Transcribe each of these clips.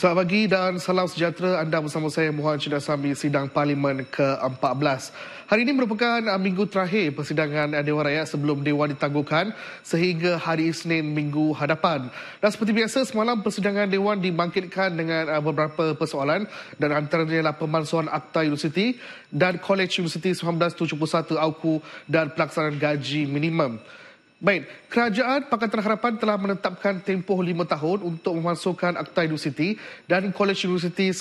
Selamat pagi dan salam sejahtera. Anda bersama saya Muhammad Cina Sami, sidang Parlimen ke-14. Hari ini merupakan minggu terakhir persidangan Dewan Rakyat sebelum Dewan ditangguhkan sehingga hari Isnin minggu hadapan. Dan seperti biasa, semalam persidangan Dewan dibangkitkan dengan beberapa persoalan dan antaranya adalah pemalsuan Akta Universiti dan Kolej Universiti 1971 AUKU dan pelaksanaan gaji minimum. Baik, Kerajaan Pakatan Harapan telah menetapkan tempoh 5 tahun untuk memasukkan Akta Universiti dan Kolej Universiti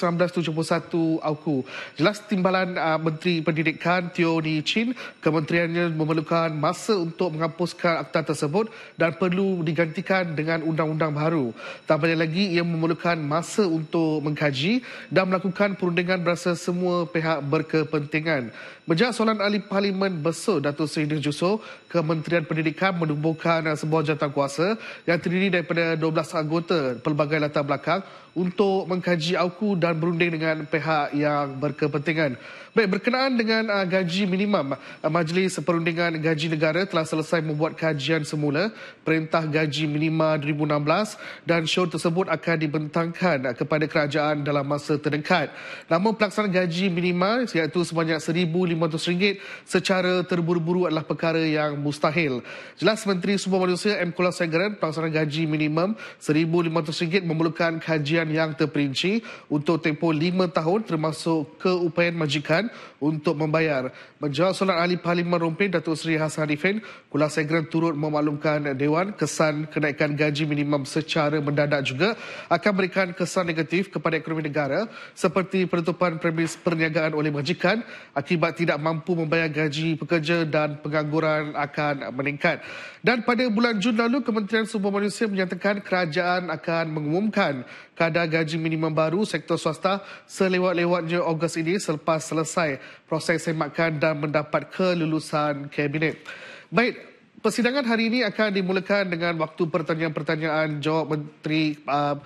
1971 AUKU. Jelas timbalan Menteri Pendidikan Teo Nii Chin, kementeriannya memerlukan masa untuk menghapuskan akta tersebut dan perlu digantikan dengan undang-undang baru. Tambahnya lagi, ia memerlukan masa untuk mengkaji dan melakukan perundingan berasa semua pihak berkepentingan. Menjawab soalan Ahli Parlimen Besar Datuk Seri Idris Jussof, Kementerian Pendidikan menubuhkan sebuah jawatankuasa yang terdiri daripada 12 anggota pelbagai latar belakang untuk mengkaji AUKU dan berunding dengan pihak yang berkepentingan. Baik, berkenaan dengan gaji minimum, Majlis Perundingan Gaji Negara telah selesai membuat kajian semula Perintah Gaji Minima 2016 dan syur tersebut akan dibentangkan kepada kerajaan dalam masa terdekat. Namun pelaksanaan gaji minima iaitu sebanyak RM1,500 secara terburu-buru adalah perkara yang mustahil. Jelas Menteri Sumber Manusia M. Kulasegaran, pelaksanaan gaji minimum RM1,500 memerlukan kajian yang terperinci untuk tempoh 5 tahun termasuk keupayaan majikan untuk membayar. Menjawab soalan Ahli Parlimen Rompin Datuk Seri Hassan Arifin, Kulasegaran turut memaklumkan Dewan kesan kenaikan gaji minimum secara mendadak juga akan memberikan kesan negatif kepada ekonomi negara seperti penutupan premis perniagaan oleh majikan akibat tidak mampu membayar gaji pekerja dan pengangguran akan meningkat. Dan pada bulan Jun lalu, Kementerian Sumber Manusia menyatakan kerajaan akan mengumumkan kadar gaji minimum baru sektor swasta selewat-lewatnya Ogos ini selepas selesai proses semakan dan mendapat kelulusan Kabinet. Baik, persidangan hari ini akan dimulakan dengan waktu pertanyaan-pertanyaan jawab Menteri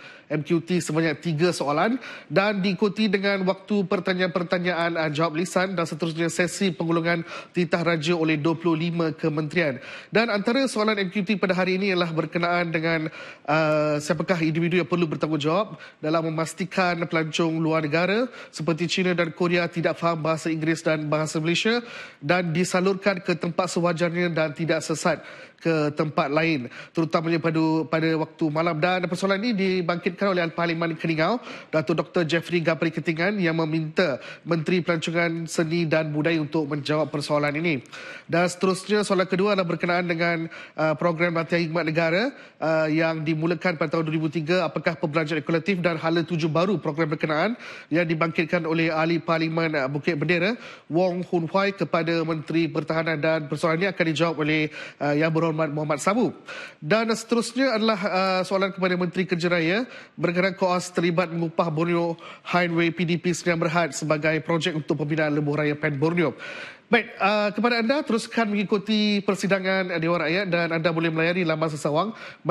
MQT sebanyak 3 soalan dan diikuti dengan waktu pertanyaan-pertanyaan jawab lisan dan seterusnya sesi penggolongan titah raja oleh 25 kementerian. Dan antara soalan MQT pada hari ini ialah berkenaan dengan siapakah individu yang perlu bertanggungjawab dalam memastikan pelancong luar negara seperti China dan Korea tidak faham bahasa Inggeris dan bahasa Malaysia dan disalurkan ke tempat sewajarnya dan tidak sesat ke tempat lain, terutamanya pada waktu malam. Dan persoalan ini dibangkitkan oleh Ahli Parlimen Keningau, Datuk Dr. Jeffrey Gapri Ketingan, yang meminta Menteri Pelancongan Seni dan Budaya untuk menjawab persoalan ini. Dan seterusnya, soalan kedua adalah berkenaan dengan program latihan khidmat negara yang dimulakan pada tahun 2003. Apakah perbelanjaan kolektif dan hala tuju baru program berkenaan yang dibangkitkan oleh Ahli Parlimen Bukit Bendera Wong Hun Wai kepada Menteri Pertahanan, dan persoalan ini akan dijawab oleh Yang Berhormat Muhammad Sabu. Dan seterusnya adalah soalan kepada Menteri Kerja Raya berkenaan KOAS terlibat mengupah Borneo Highway PDP Sdn Bhd sebagai projek untuk pembinaan lebuh raya Pen Borneo. Baik, kepada anda teruskan mengikuti persidangan Dewan Rakyat dan anda boleh melayari laman sesawang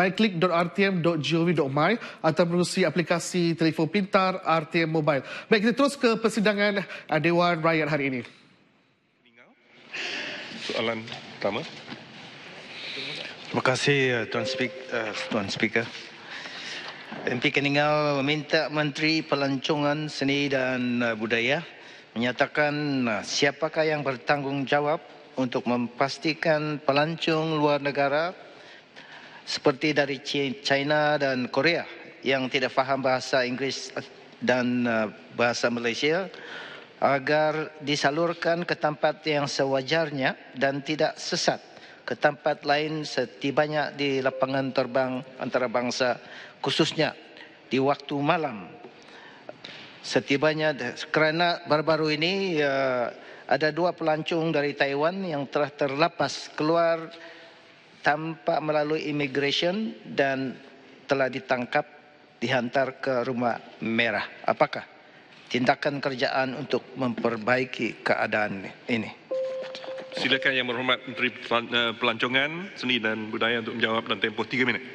myclick.rtm.gov.my atau menerusi aplikasi telefon pintar RTM Mobile. Baik, kita terus ke persidangan Dewan Rakyat hari ini. Soalan pertama. Terima kasih Tuan Speaker. MP Keningau meminta Menteri Pelancongan Seni dan Budaya menyatakan siapakah yang bertanggungjawab untuk memastikan pelancong luar negara seperti dari China dan Korea yang tidak faham bahasa Inggeris dan bahasa Malaysia agar disalurkan ke tempat yang sewajarnya dan tidak sesat ke tempat lain setibanya di lapangan terbang antarabangsa, khususnya di waktu malam. Setibanya, kerana baru-baru ini ada 2 pelancong dari Taiwan yang telah terlepas keluar tanpa melalui immigration dan telah ditangkap, dihantar ke Rumah Merah. Apakah tindakan kerajaan untuk memperbaiki keadaan ini? Silakan Yang Berhormat Menteri Pelancongan Seni dan Budaya untuk menjawab dalam tempoh 3 minit.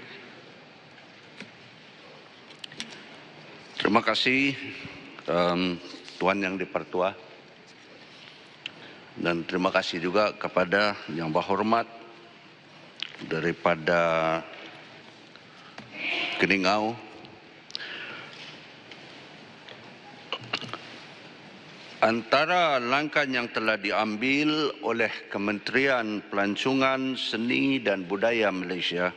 Terima kasih Tuan Yang Dipertua, dan terima kasih juga kepada Yang Berhormat daripada Keningau Antara langkah yang telah diambil oleh Kementerian Pelancongan Seni dan Budaya Malaysia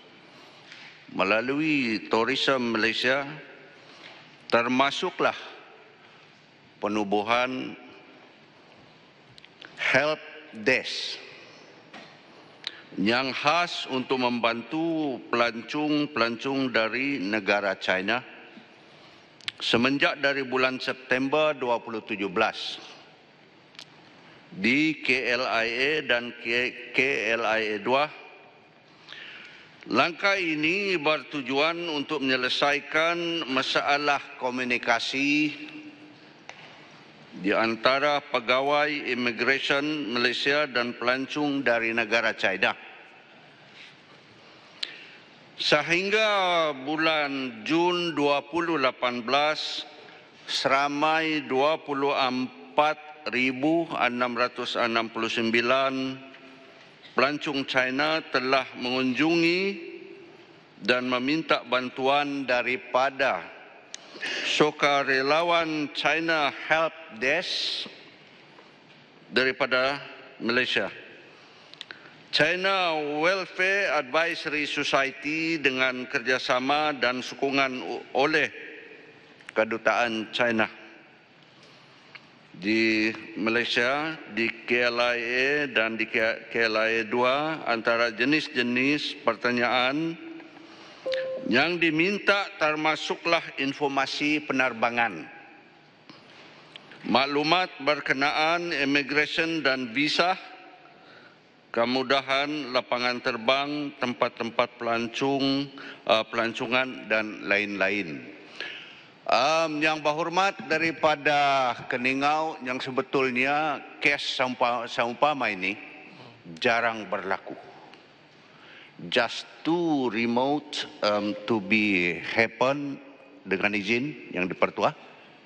melalui Tourism Malaysia termasuklah penubuhan help desk yang khas untuk membantu pelancong-pelancong dari negara China semenjak dari bulan September 2017 di KLIA dan KLIA 2. Langkah ini bertujuan untuk menyelesaikan masalah komunikasi di antara pegawai imigresen Malaysia dan pelancong dari negara China. Sehingga bulan Jun 2018, seramai 24,669 pelancong China telah mengunjungi dan meminta bantuan daripada sukarelawan China Help Desk daripada Malaysia. China Welfare Advisory Society dengan kerjasama dan sokongan oleh Kedutaan China di Malaysia, di KLIA dan di KLIA 2 antara jenis-jenis pertanyaan yang diminta termasuklah informasi penerbangan, maklumat berkenaan imigresen dan visa, kemudahan lapangan terbang, tempat-tempat pelancongan dan lain-lain. Yang berhormat daripada Keningau, yang sebetulnya kes seumpama ini jarang berlaku. Just too remote to be happen dengan izin yang dipertua.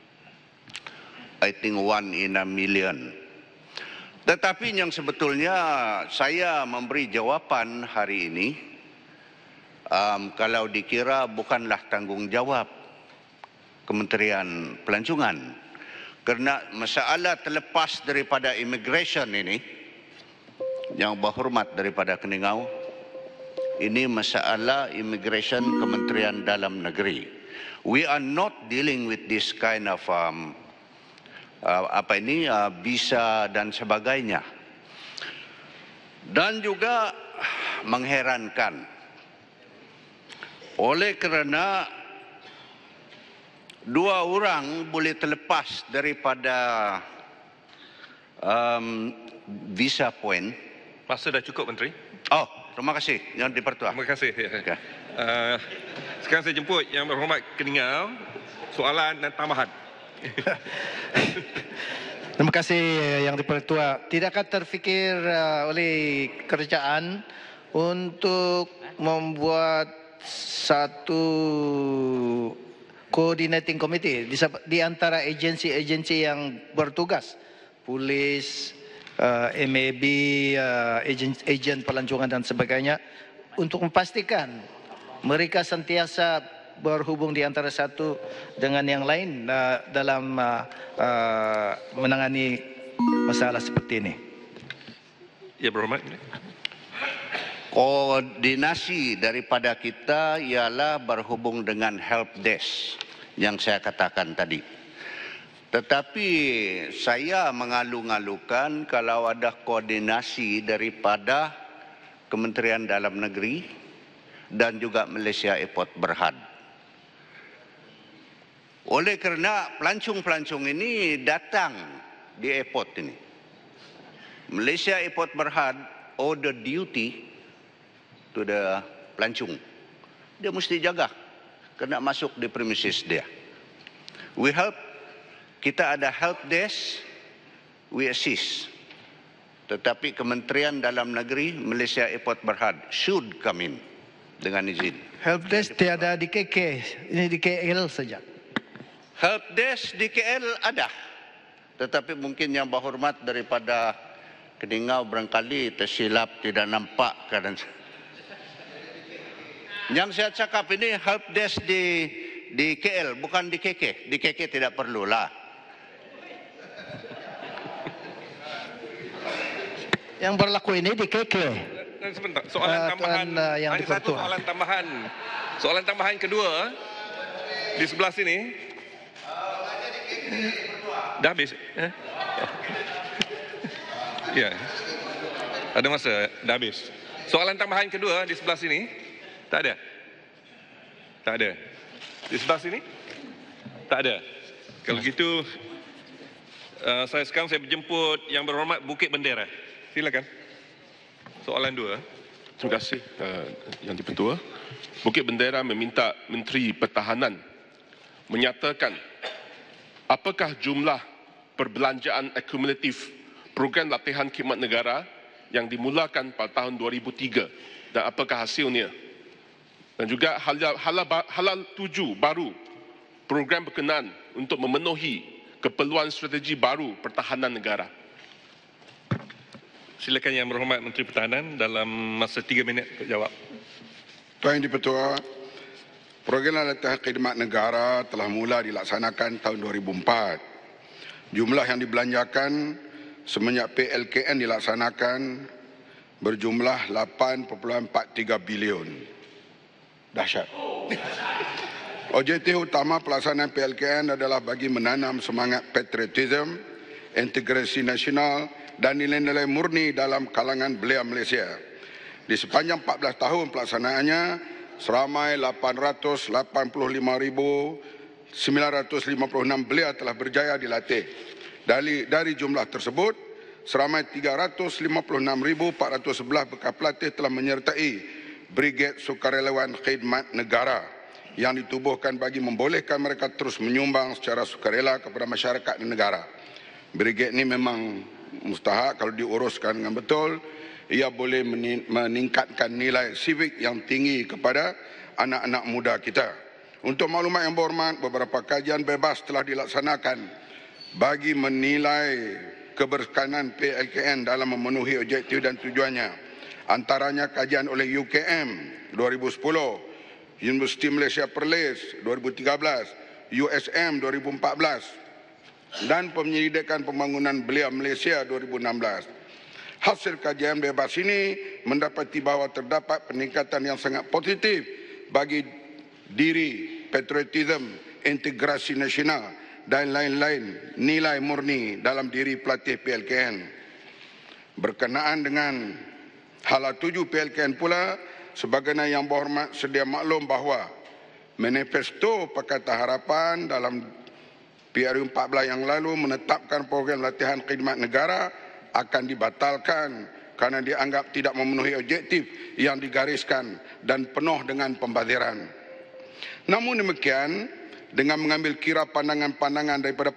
I think 1 in a million. Tetapi yang sebetulnya saya memberi jawapan hari ini, kalau dikira bukanlah tanggungjawab Kementerian Pelancongan, kerana masalah terlepas daripada immigration ini, yang berhormat daripada Keningau, ini masalah immigration Kementerian Dalam Negeri. We are not dealing with this kind of visa dan sebagainya. Dan juga mengherankan oleh kerana 2 orang boleh terlepas daripada visa point. Masa dah cukup, Menteri. Oh, terima kasih Yang di-Pertua. Terima kasih. Okay. Sekarang saya jemput Yang Berhormat Keningau, soalan dan tambahan. Terima kasih Yang di-Pertua. Tidakkah terfikir oleh kerajaan untuk membuat satu coordinating committee di antara agensi-agensi yang bertugas, polis, MAB, ejen pelancongan dan sebagainya, untuk memastikan mereka sentiasa berhubung di antara satu dengan yang lain dalam menangani masalah seperti ini. Ya, Berhormat. Koordinasi daripada kita ialah berhubung dengan help desk yang saya katakan tadi. Tetapi saya mengalu-alukan kalau ada koordinasi daripada Kementerian Dalam Negeri dan juga Malaysia Airport Berhad. Oleh kerana pelancong-pelancong ini datang di airport ini, Malaysia Airport Berhad order duty to the pelancong. Dia mesti jaga kena masuk di premises dia. We help, kita ada help desk, we assist. Tetapi Kementerian Dalam Negeri, Malaysia Airport Berhad should come in dengan izin. Help desk tiada di KK, ini di KL saja. Help desk di KL ada. Tetapi mungkin Yang Berhormat daripada Keningau barangkali tersilap, tidak nampak keadaan. Yang saya cakap ini help desk di KL, bukan di KK. Di KK tidak perlulah. Yang berlaku ini di KK. Sebentar, soalan tambahan. Yang Hanya satu di-Pertua. soalan tambahan. Soalan tambahan kedua di sebelah sini. Dah habis? Ya. Ada masa? Dah habis. Soalan tambahan kedua di sebelah sini. Tak ada? Tak ada. Di sebelah sini? Tak ada. Kalau gitu, sekarang saya berjemput Yang Berhormat Bukit Bendera. Silakan. Soalan 2. Terima kasih Yang di-Pertua. Bukit Bendera meminta Menteri Pertahanan menyatakan apakah jumlah perbelanjaan akumulatif program latihan khidmat negara yang dimulakan pada tahun 2003 dan apakah hasilnya. Dan juga halal 7 baru program berkenaan untuk memenuhi keperluan strategi baru pertahanan negara. Silakan Yang Berhormat Menteri Pertahanan dalam masa 3 minit untuk jawab. Tuan Yang di-Pertua, program latihan khidmat negara telah mula dilaksanakan tahun 2004. Jumlah yang dibelanjakan semenjak PLKN dilaksanakan berjumlah 8.43 bilion. Dahsyat. Objektif utama pelaksanaan PLKN adalah bagi menanam semangat patriotism, integrasi nasional dan nilai-nilai murni dalam kalangan belia Malaysia. Di sepanjang 14 tahun pelaksanaannya, seramai 885,956 belia telah berjaya dilatih. Dari jumlah tersebut, seramai 356,411 bekas pelatih telah menyertai Brigade Sukarelawan Khidmat Negara yang ditubuhkan bagi membolehkan mereka terus menyumbang secara sukarela kepada masyarakat dan negara. Brigade ini memang mustahak kalau diuruskan dengan betul. Ia boleh meningkatkan nilai sivik yang tinggi kepada anak-anak muda kita. Untuk maklumat yang berhormat, beberapa kajian bebas telah dilaksanakan bagi menilai keberkanan PLKN dalam memenuhi objektif dan tujuannya. Antaranya kajian oleh UKM 2010, Universiti Malaysia Perlis 2013, USM 2014 dan penyelidikan pembangunan belia Malaysia 2016. Hasil kajian bebas ini mendapati bahawa terdapat peningkatan yang sangat positif bagi diri, patriotism, integrasi nasional dan lain-lain nilai murni dalam diri pelatih PLKN. Berkenaan dengan hala 7 PLKN pula, sebagaimana Yang Berhormat sedia maklum bahawa manifesto Pakatan Harapan dalam PRU 14 yang lalu menetapkan program latihan khidmat negara akan dibatalkan kerana dianggap tidak memenuhi objektif yang digariskan dan penuh dengan pembaziran. Namun demikian, dengan mengambil kira pandangan-pandangan daripada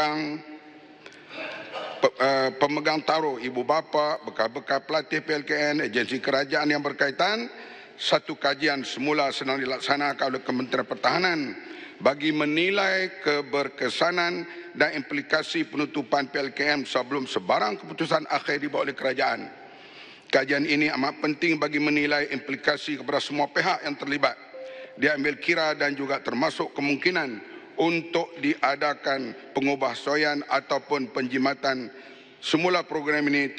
pemegang taruh, ibu bapa, bekas-bekas pelatih PLKN, agensi kerajaan yang berkaitan, satu kajian semula sedang dilaksanakan oleh Kementerian Pertahanan bagi menilai keberkesanan dan implikasi penutupan PLKM sebelum sebarang keputusan akhir dibuat oleh kerajaan. Kajian ini amat penting bagi menilai implikasi kepada semua pihak yang terlibat. Diambil kira dan juga termasuk kemungkinan untuk diadakan pengubahsuaian ataupun penjimatan semula program ini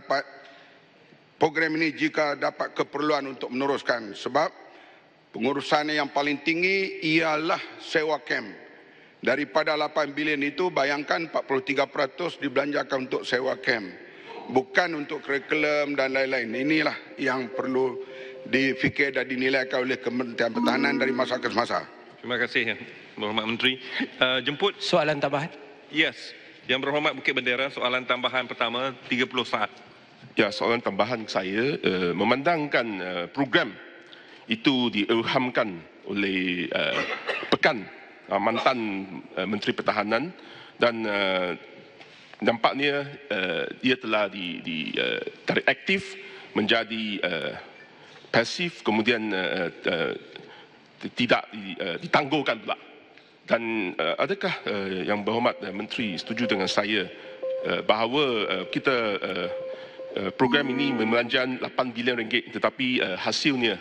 jika dapat keperluan untuk meneruskan. Sebab pengurusan yang paling tinggi ialah sewa kem. Daripada 8 bilion itu, bayangkan 43% dibelanjakan untuk sewa kem. Bukan untuk kurikulum dan lain-lain. Inilah yang perlu difikir dan dinilaikan oleh Kementerian Pertahanan dari masa ke masa. Terima kasih, Yang Berhormat Menteri. Jemput. Soalan tambahan. Yes. Yang Berhormat Bukit Bendera, soalan tambahan pertama, 30 saat. Ya, soalan tambahan saya memandangkan program itu diilhamkan oleh Pekan mantan Menteri Pertahanan dan nampaknya ia telah dari aktif menjadi pasif kemudian tidak ditangguhkan pula. Dan adakah Yang Berhormat Menteri setuju dengan saya bahawa kita program ini membelanjakan 8 bilion ringgit tetapi hasilnya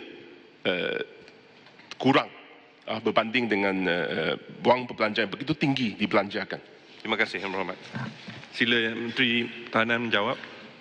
kurang berbanding dengan wang perbelanjaan begitu tinggi dibelanjakan. Terima kasih, Yang Berhormat. Sila Menteri Pertahanan menjawab.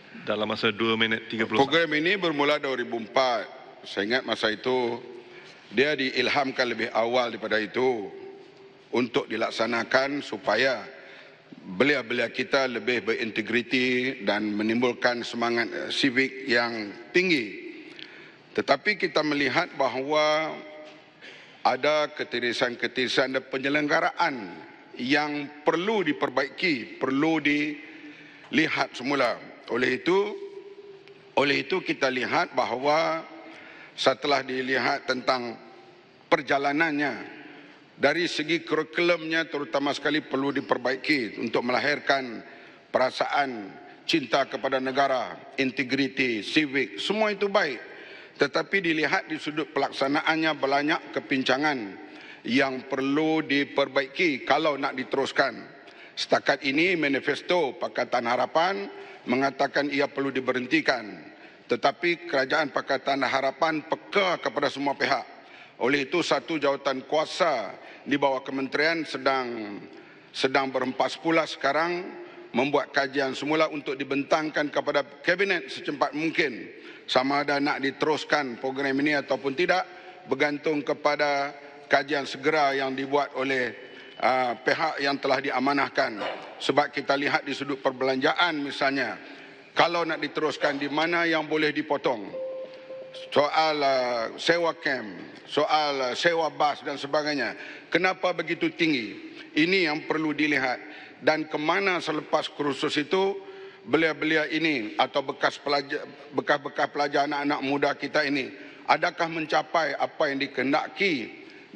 Dalam masa 2 minit 30 saat. Program ini bermula 2004. Saya ingat masa itu dia diilhamkan lebih awal daripada itu untuk dilaksanakan supaya belia-belia kita lebih berintegriti dan menimbulkan semangat sivik yang tinggi. Tetapi kita melihat bahawa ada ketirisan-ketirisan dan penyelenggaraan yang perlu diperbaiki, perlu dilihat semula. Oleh itu kita lihat bahawa setelah dilihat tentang perjalanannya, dari segi kurikulumnya terutama sekali perlu diperbaiki untuk melahirkan perasaan cinta kepada negara, integriti, sivik, semua itu baik. Tetapi dilihat di sudut pelaksanaannya banyak kepincangan yang perlu diperbaiki kalau nak diteruskan. Setakat ini manifesto Pakatan Harapan mengatakan ia perlu diberhentikan. Tetapi kerajaan Pakatan Harapan peka kepada semua pihak. Oleh itu satu jawatan kuasa di bawah kementerian sedang berhempas pula sekarang membuat kajian semula untuk dibentangkan kepada kabinet secepat mungkin. Sama ada nak diteruskan program ini ataupun tidak bergantung kepada kajian segera yang dibuat oleh pihak yang telah diamanahkan. Sebab kita lihat di sudut perbelanjaan misalnya, kalau nak diteruskan di mana yang boleh dipotong, soal sewa camp, soal sewa bas dan sebagainya, kenapa begitu tinggi? Ini yang perlu dilihat. Dan kemana selepas kursus itu belia-belia ini atau bekas pelajar anak-anak muda kita ini, adakah mencapai apa yang dikehendaki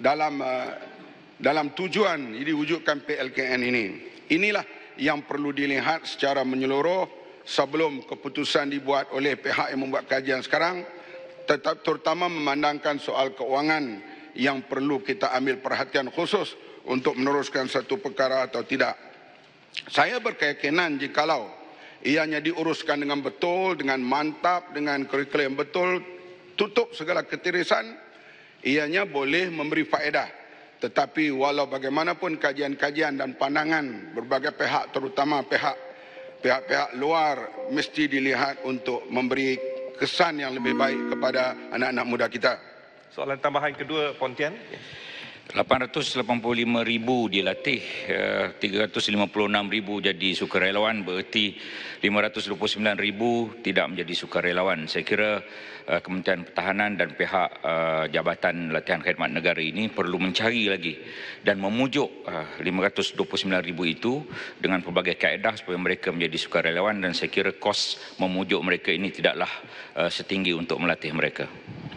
dalam tujuan diwujudkan PLKN ini? Inilah yang perlu dilihat secara menyeluruh sebelum keputusan dibuat oleh pihak yang membuat kajian sekarang, terutama memandangkan soal keuangan yang perlu kita ambil perhatian khusus untuk meneruskan satu perkara atau tidak. Saya berkeyakinan jikalau ianya diuruskan dengan betul, dengan mantap, dengan kurikulum yang betul, tutup segala ketirisan, ianya boleh memberi faedah. Tetapi walau bagaimanapun kajian-kajian dan pandangan berbagai pihak, terutama pihak-pihak luar, mesti dilihat untuk memberi kesan yang lebih baik kepada anak-anak muda kita. Soalan tambahan kedua, Pontian. 885,000 dilatih, 356,000 jadi sukarelawan, bererti 529,000 tidak menjadi sukarelawan. Saya kira Kementerian Pertahanan dan pihak Jabatan Latihan Khidmat Negara ini perlu mencari lagi dan memujuk 529,000 itu dengan pelbagai kaedah supaya mereka menjadi sukarelawan, dan saya kira kos memujuk mereka ini tidaklah setinggi untuk melatih mereka.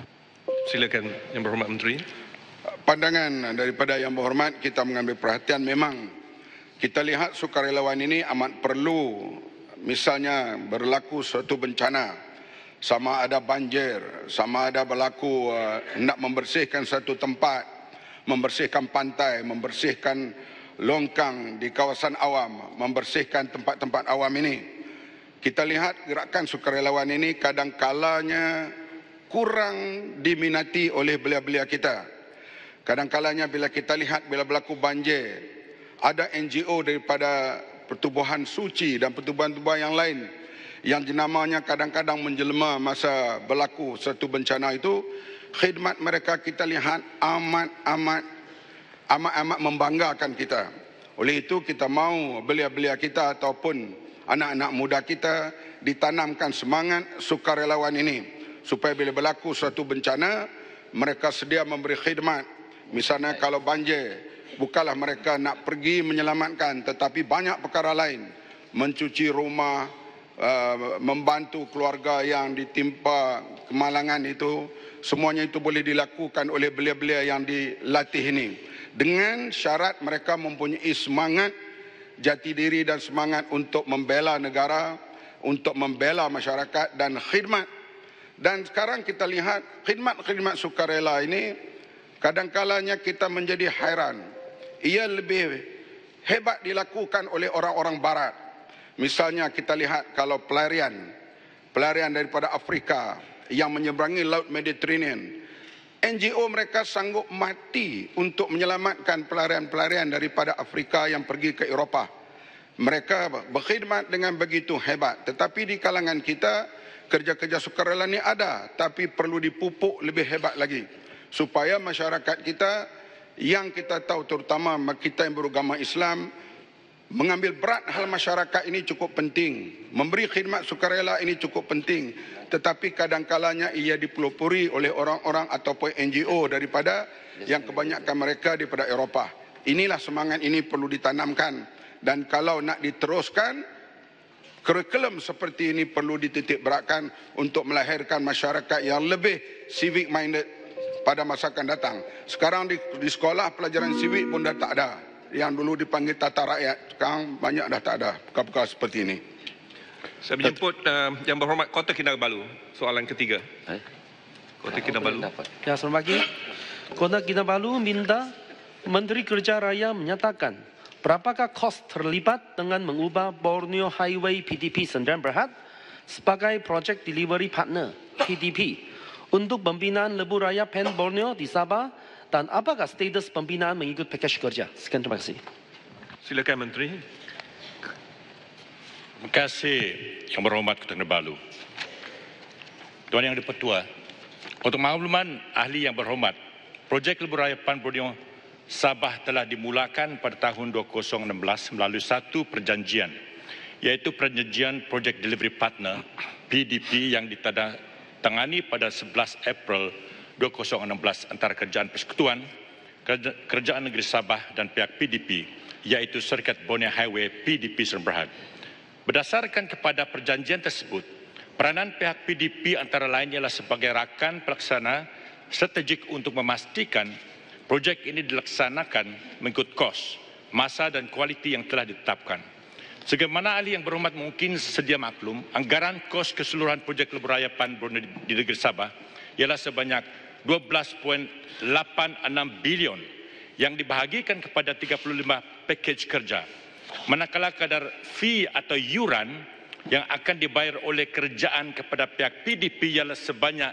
Silakan Yang Berhormat Menteri. Pandangan daripada Yang Berhormat, kita mengambil perhatian. Memang kita lihat sukarelawan ini amat perlu. Misalnya berlaku suatu bencana, sama ada banjir, sama ada berlaku nak membersihkan satu tempat, membersihkan pantai, membersihkan longkang di kawasan awam, membersihkan tempat-tempat awam ini. Kita lihat gerakan sukarelawan ini kadang-kalanya kurang diminati oleh belia-belia kita. Kadang-kalanya bila kita lihat bila berlaku banjir, ada NGO daripada Pertubuhan Suci dan pertubuhan-pertubuhan yang lain yang jenamanya kadang-kadang menjelma masa berlaku satu bencana itu. Khidmat mereka kita lihat amat membanggakan kita. Oleh itu kita mahu belia-belia kita ataupun anak-anak muda kita ditanamkan semangat sukarelawan ini supaya bila berlaku suatu bencana mereka sedia memberi khidmat. Misalnya kalau banjir, bukanlah mereka nak pergi menyelamatkan, tetapi banyak perkara lain. Mencuci rumah, membantu keluarga yang ditimpa kemalangan itu, semuanya itu boleh dilakukan oleh belia-belia yang dilatih ini. Dengan syarat mereka mempunyai semangat jati diri dan semangat untuk membela negara, untuk membela masyarakat dan khidmat. Dan sekarang kita lihat khidmat-khidmat sukarela ini, kadang-kalanya kita menjadi hairan. Ia lebih hebat dilakukan oleh orang-orang barat. Misalnya kita lihat kalau pelarian daripada Afrika yang menyeberangi Laut Mediterranean, NGO mereka sanggup mati untuk menyelamatkan pelarian-pelarian daripada Afrika yang pergi ke Eropah. Mereka berkhidmat dengan begitu hebat. Tetapi di kalangan kita, kerja-kerja sukarela ni ada, tapi perlu dipupuk lebih hebat lagi. Supaya masyarakat kita, yang kita tahu terutama kita yang beragama Islam, mengambil berat hal masyarakat ini cukup penting. Memberi khidmat sukarela ini cukup penting. Tetapi kadang-kalanya ia dipelopori oleh orang-orang ataupun NGO daripada yang kebanyakan mereka daripada Eropah. Inilah semangat ini perlu ditanamkan. Dan kalau nak diteruskan, kurikulum seperti ini perlu dititik beratkan untuk melahirkan masyarakat yang lebih civic minded pada masa akan datang. Sekarang di sekolah pelajaran civic pun dah tak ada. Yang dulu dipanggil tata rakyat, sekarang banyak dah tak ada perkara seperti ini. Saya menjemput Yang Berhormat Kota Kinabalu, soalan ketiga. Kota Kinabalu. Ya, selamat pagi. Kota Kinabalu minta Menteri Kerja Raya menyatakan berapakah kos terlibat dengan mengubah Borneo Highway PDP Sdn Bhd sebagai projek delivery partner PDP untuk pembinaan Lebuh Raya Pen Borneo di Sabah, dan apakah status pembinaan mengikut pakej kerja? Sekian, terima kasih. Silakan Menteri. Terima kasih Yang Berhormat Kota Kinabalu. Tuan Yang di-Pertua, untuk makluman ahli yang berhormat, projek Lebuh Raya Pan Borneo Sabah telah dimulakan pada tahun 2016 melalui satu perjanjian, iaitu perjanjian Project Delivery Partner PDP yang ditandatangani pada 11 April 2016 antara Kerajaan Persekutuan, Kerajaan Negeri Sabah dan pihak PDP, iaitu Syarikat Borneo Highway PDP Sdn Bhd. Berdasarkan kepada perjanjian tersebut, peranan pihak PDP antara lain ialah sebagai rakan pelaksana strategik untuk memastikan projek ini dilaksanakan mengikut kos, masa dan kualiti yang telah ditetapkan. Sebagaimana ahli yang berhormat mungkin sedia maklum, anggaran kos keseluruhan projek Lebuh Raya Pan Borneo di negeri Sabah ialah sebanyak 12.86 bilion yang dibahagikan kepada 35 pakej kerja. Manakala kadar fee atau yuran yang akan dibayar oleh kerajaan kepada pihak PDP ialah sebanyak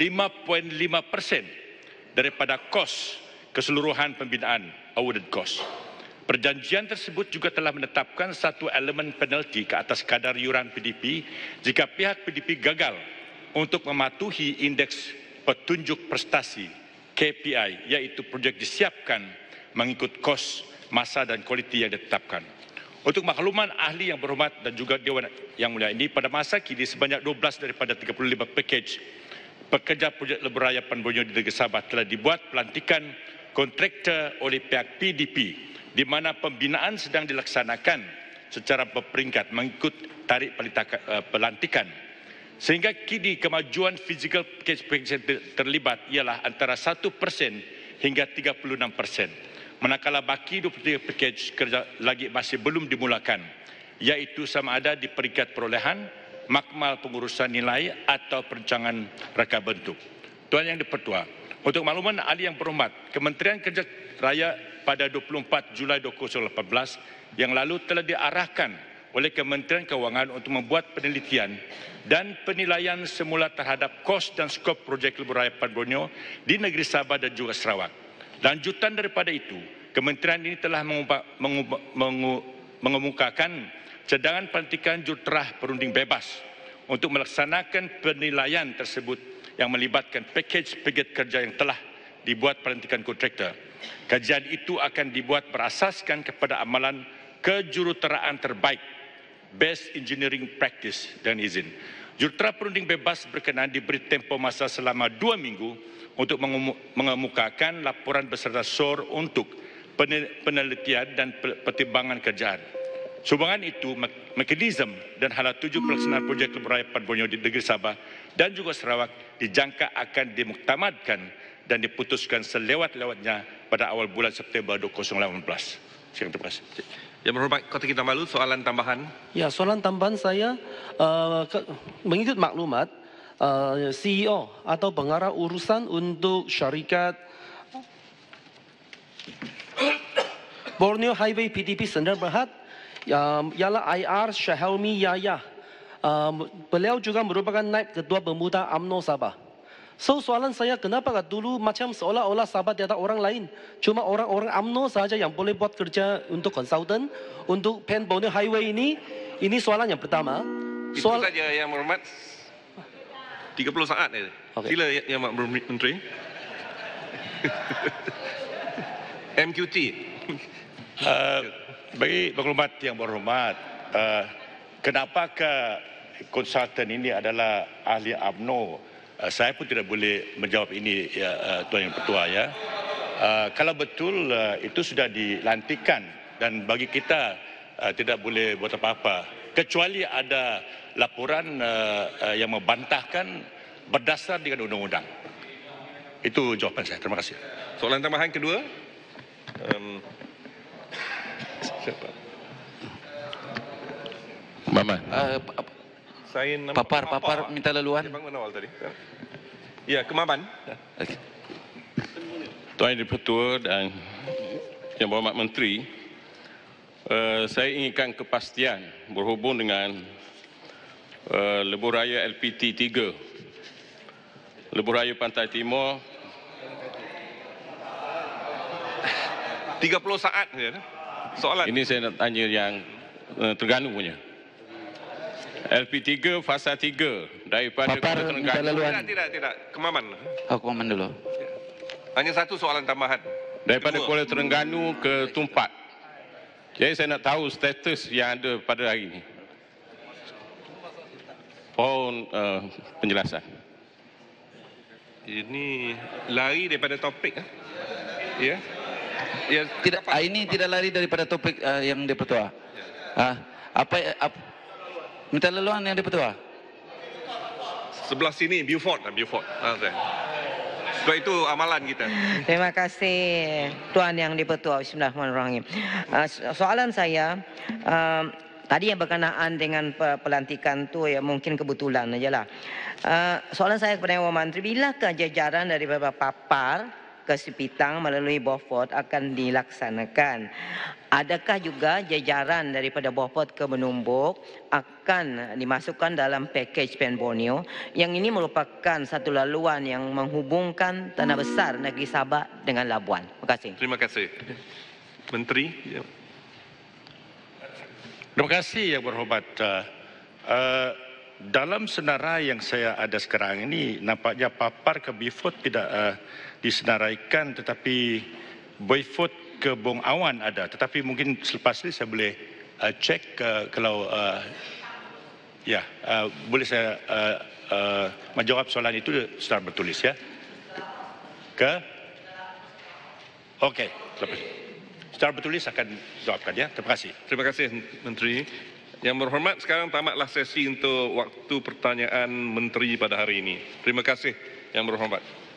5.5% daripada kos keseluruhan pembinaan awarded cost. Perjanjian tersebut juga telah menetapkan satu elemen penalti ke atas kadar yuran PDP jika pihak PDP gagal untuk mematuhi indeks petunjuk prestasi KPI, iaitu projek disiapkan mengikut kos, masa dan kualiti yang ditetapkan. Untuk makluman ahli yang berhormat dan juga Dewan Yang Mulia ini, pada masa kini sebanyak 12 daripada 35 pakej pekerja projek Lebuh Raya Pan Borneo di negeri Sabah telah dibuat pelantikan kontraktor oleh pihak PDP, di mana pembinaan sedang dilaksanakan secara berperingkat mengikut tarikh pelantikan. Sehingga kini kemajuan fizikal pakej yang terlibat ialah antara 1% hingga 36%. Manakala baki 23 pakej kerja lagi masih belum dimulakan, iaitu sama ada di peringkat perolehan, makmal pengurusan nilai atau perancangan reka bentuk. Tuan Yang di-Pertua, untuk makluman ahli yang berhormat, Kementerian Kerja Raya pada 24 Julai 2018 yang lalu telah diarahkan oleh Kementerian Keuangan untuk membuat penelitian dan penilaian semula terhadap kos dan skop projek Lebuh Raya Pan Borneo di negeri Sabah dan juga Sarawak. Lanjutan daripada itu, kementerian ini telah mengemukakan cadangan pelantikan juruterah perunding bebas untuk melaksanakan penilaian tersebut yang melibatkan pakej-pakej kerja yang telah dibuat pelantikan kontraktor. Kajian itu akan dibuat berasaskan kepada amalan kejuruteraan terbaik, best engineering practice dan izin. Jurutera perunding bebas berkenaan diberi tempoh masa selama 2 minggu untuk mengemukakan laporan beserta SOR untuk penelitian dan pertimbangan kerjaan. Sumbangan itu, mekanisme dan hala tuju pelaksanaan projek Lebuh Raya Pan Borneo di negeri Sabah dan juga Sarawak dijangka akan dimuktamadkan dan diputuskan selewat-lewatnya pada awal bulan September 2018. Terima kasih. Yang Berhormat Kota Kinabalu, soalan tambahan. Ya, soalan tambahan saya, mengikut maklumat, CEO atau pengarah urusan untuk syarikat Borneo Highway PDP Sdn Bhd ialah IR Syahelmi Yahya. Beliau juga merupakan naib ketua pemuda UMNO Sabah. So soalan saya, kenapa dulu macam seolah-olah Sabah tiada orang lain? Cuma orang-orang UMNO saja yang boleh buat kerja untuk konsultan, untuk Pen Borneo Highway ini. Ini soalan yang pertama. Itu saja Yang Berhormat. 30 saat ni. Okay. Sila Yang Berhormat Menteri. MQT. Bagi berhormat Yang Berhormat, kenapakah konsultan ini adalah ahli UMNO? Saya pun tidak boleh menjawab ini, Tuan Yang Pertua, ya. Kalau betul itu sudah dilantikkan dan bagi kita tidak boleh buat apa-apa kecuali ada laporan yang membantahkan berdasar dengan undang-undang. Itu jawapan saya. Terima kasih. Soalan tambahan kedua. Siapa? Mama. Saya Papar minta laluan. Bang Menawal tadi. Ya, Kemaban. Okay. Tuan Yang Dipertua dan Yang Berhormat Menteri, saya inginkan kepastian berhubung dengan Lebuhraya LPT 3, Lebuhraya Pantai Timur. 30 saat saja. Soalan. Ini saya nak tanya yang Terengganu punya. LP3 fasa 3 daripada Papar minta laluan. Tidak. Kemaman. Kemaman dulu. Hanya satu soalan tambahan. Daripada Kedua. Kuala Terengganu ke Tumpat. Jadi saya nak tahu status yang ada pada hari ini. Mohon penjelasan. Ini lari daripada topik. Ya. Ya. Tidak, ini tidak lari daripada topik yang Dipertua. Minta laluan Yang Dipertua. Sebelah sini Beaufort. Sebab itu amalan kita. Terima kasih Tuan Yang Dipertua. Bismillahirrahmanirrahim. Soalan saya tadi yang berkenaan dengan pelantikan tu ya mungkin kebetulan ajalah. Soalan saya kepada Yang Menteri, bilakah jajaran daripada Papar ke Sipitang melalui Beaufort akan dilaksanakan? Adakah juga jajaran daripada Beaufort ke Menumbuk akan dimasukkan dalam pakej Pen Borneo? Yang ini merupakan satu laluan yang menghubungkan tanah besar negeri Sabah dengan Labuan. Terima kasih. Terima kasih. Menteri. Ya. Terima kasih Yang Berhormat. Dalam senarai yang saya ada sekarang ini, nampaknya Papar ke Beaufort tidak disenaraikan, tetapi Beaufort ke Bong Awan ada. Tetapi mungkin selepas ini saya boleh cek kalau boleh saya menjawab soalan itu secara bertulis, ya. Okey, secara bertulis akan jawabkan, ya. Terima kasih. Terima kasih Menteri. Yang Berhormat, sekarang tamatlah sesi untuk waktu pertanyaan Menteri pada hari ini. Terima kasih Yang Berhormat.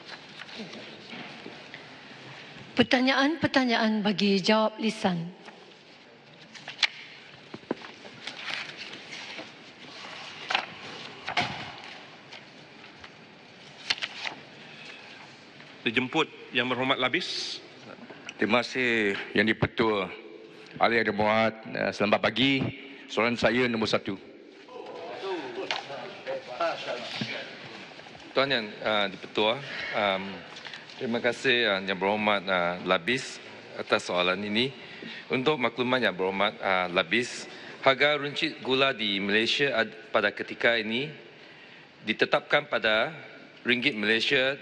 Pertanyaan bagi jawab lisan. Dijemput Yang Berhormat Labis. Terima kasih Yang Dipertua. Ahli Yang Berhormat, selamat pagi. Soalan saya nombor 1. Tuan Yang Dipertua, terima kasih Yang Berhormat Labis atas soalan ini. Untuk makluman Yang Berhormat Labis, harga runcit gula di Malaysia pada ketika ini ditetapkan pada ringgit Malaysia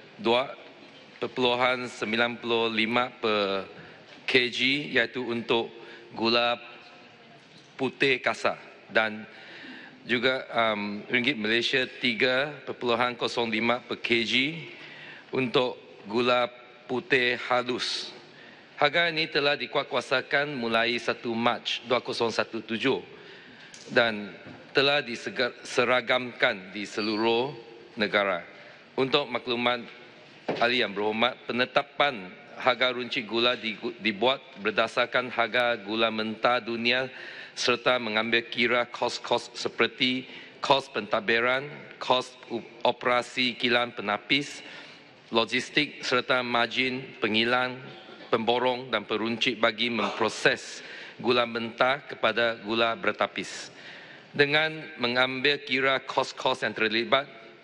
2.95 per kg, iaitu untuk gula putih kasar, dan juga ringgit Malaysia 3.05 per kg untuk gula putih halus. Harga ini telah dikuatkuasakan mulai 1 Mac 2017 dan telah diseragamkan di seluruh negara. Untuk makluman ahli Yang Berhormat, penetapan harga runcit gula dibuat berdasarkan harga gula mentah dunia serta mengambil kira kos-kos seperti kos pentadbiran, kos operasi kilang penapis, logistik serta margin pengilang, pemborong dan peruncit bagi memproses gula mentah kepada gula bertapis. Dengan mengambil kira kos-kos yang terlibat,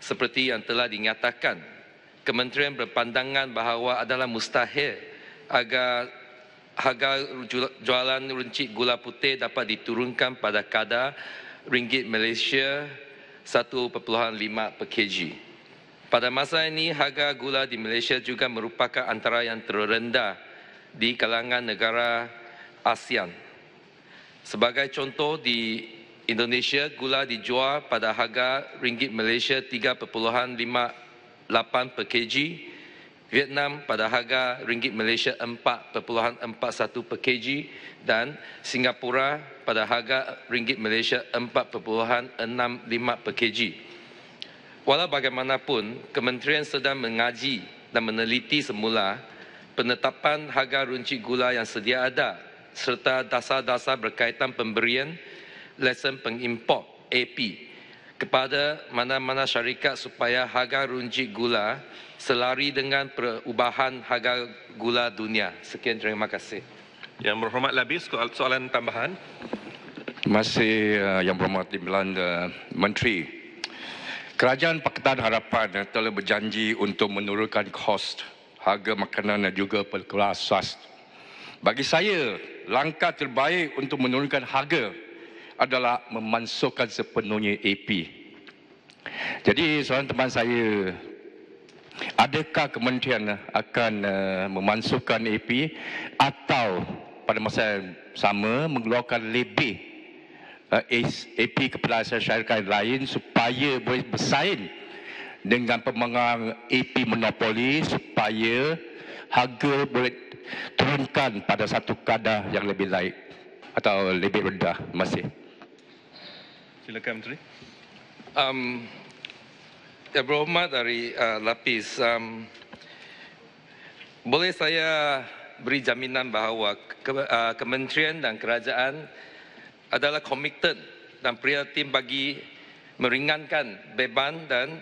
Seperti yang telah dinyatakan, Kementerian berpandangan bahawa adalah mustahil agar harga jualan runcit gula putih dapat diturunkan pada kadar ringgit Malaysia 1.5 per kg. Pada masa ini, harga gula di Malaysia juga merupakan antara yang terendah di kalangan negara ASEAN. Sebagai contoh, di Indonesia, gula dijual pada harga ringgit Malaysia 3.58 per kg, Vietnam pada harga ringgit Malaysia 4.41 per kg dan Singapura pada harga ringgit Malaysia 4.65 per kg. Walau bagaimanapun, Kementerian sedang mengaji dan meneliti semula penetapan harga runcit gula yang sedia ada serta dasar-dasar berkaitan pemberian lesen pengimport AP kepada mana-mana syarikat supaya harga runcit gula selari dengan perubahan harga gula dunia. Sekian, terima kasih. Yang berhormat Labis, soalan tambahan. Terima kasih Yang Berhormat Timbalan Menteri. Kerajaan Pakatan Harapan telah berjanji untuk menurunkan kos harga makanan dan juga perkeluaran asas. Bagi saya, langkah terbaik untuk menurunkan harga adalah memasukkan sepenuhnya AP. Jadi soalan teman saya, adakah kementerian akan memasukkan AP atau pada masa yang sama mengeluarkan lebih AP kepada syarikat lain supaya boleh bersaing dengan pemegang AP monopoli supaya harga boleh turunkan pada satu kadar yang lebih baik atau lebih rendah. Terima kasih. Silakan Menteri. Yang berhormat dari Lapis, boleh saya beri jaminan bahawa kementerian dan kerajaan adalah komited dan prihatin bagi meringankan beban dan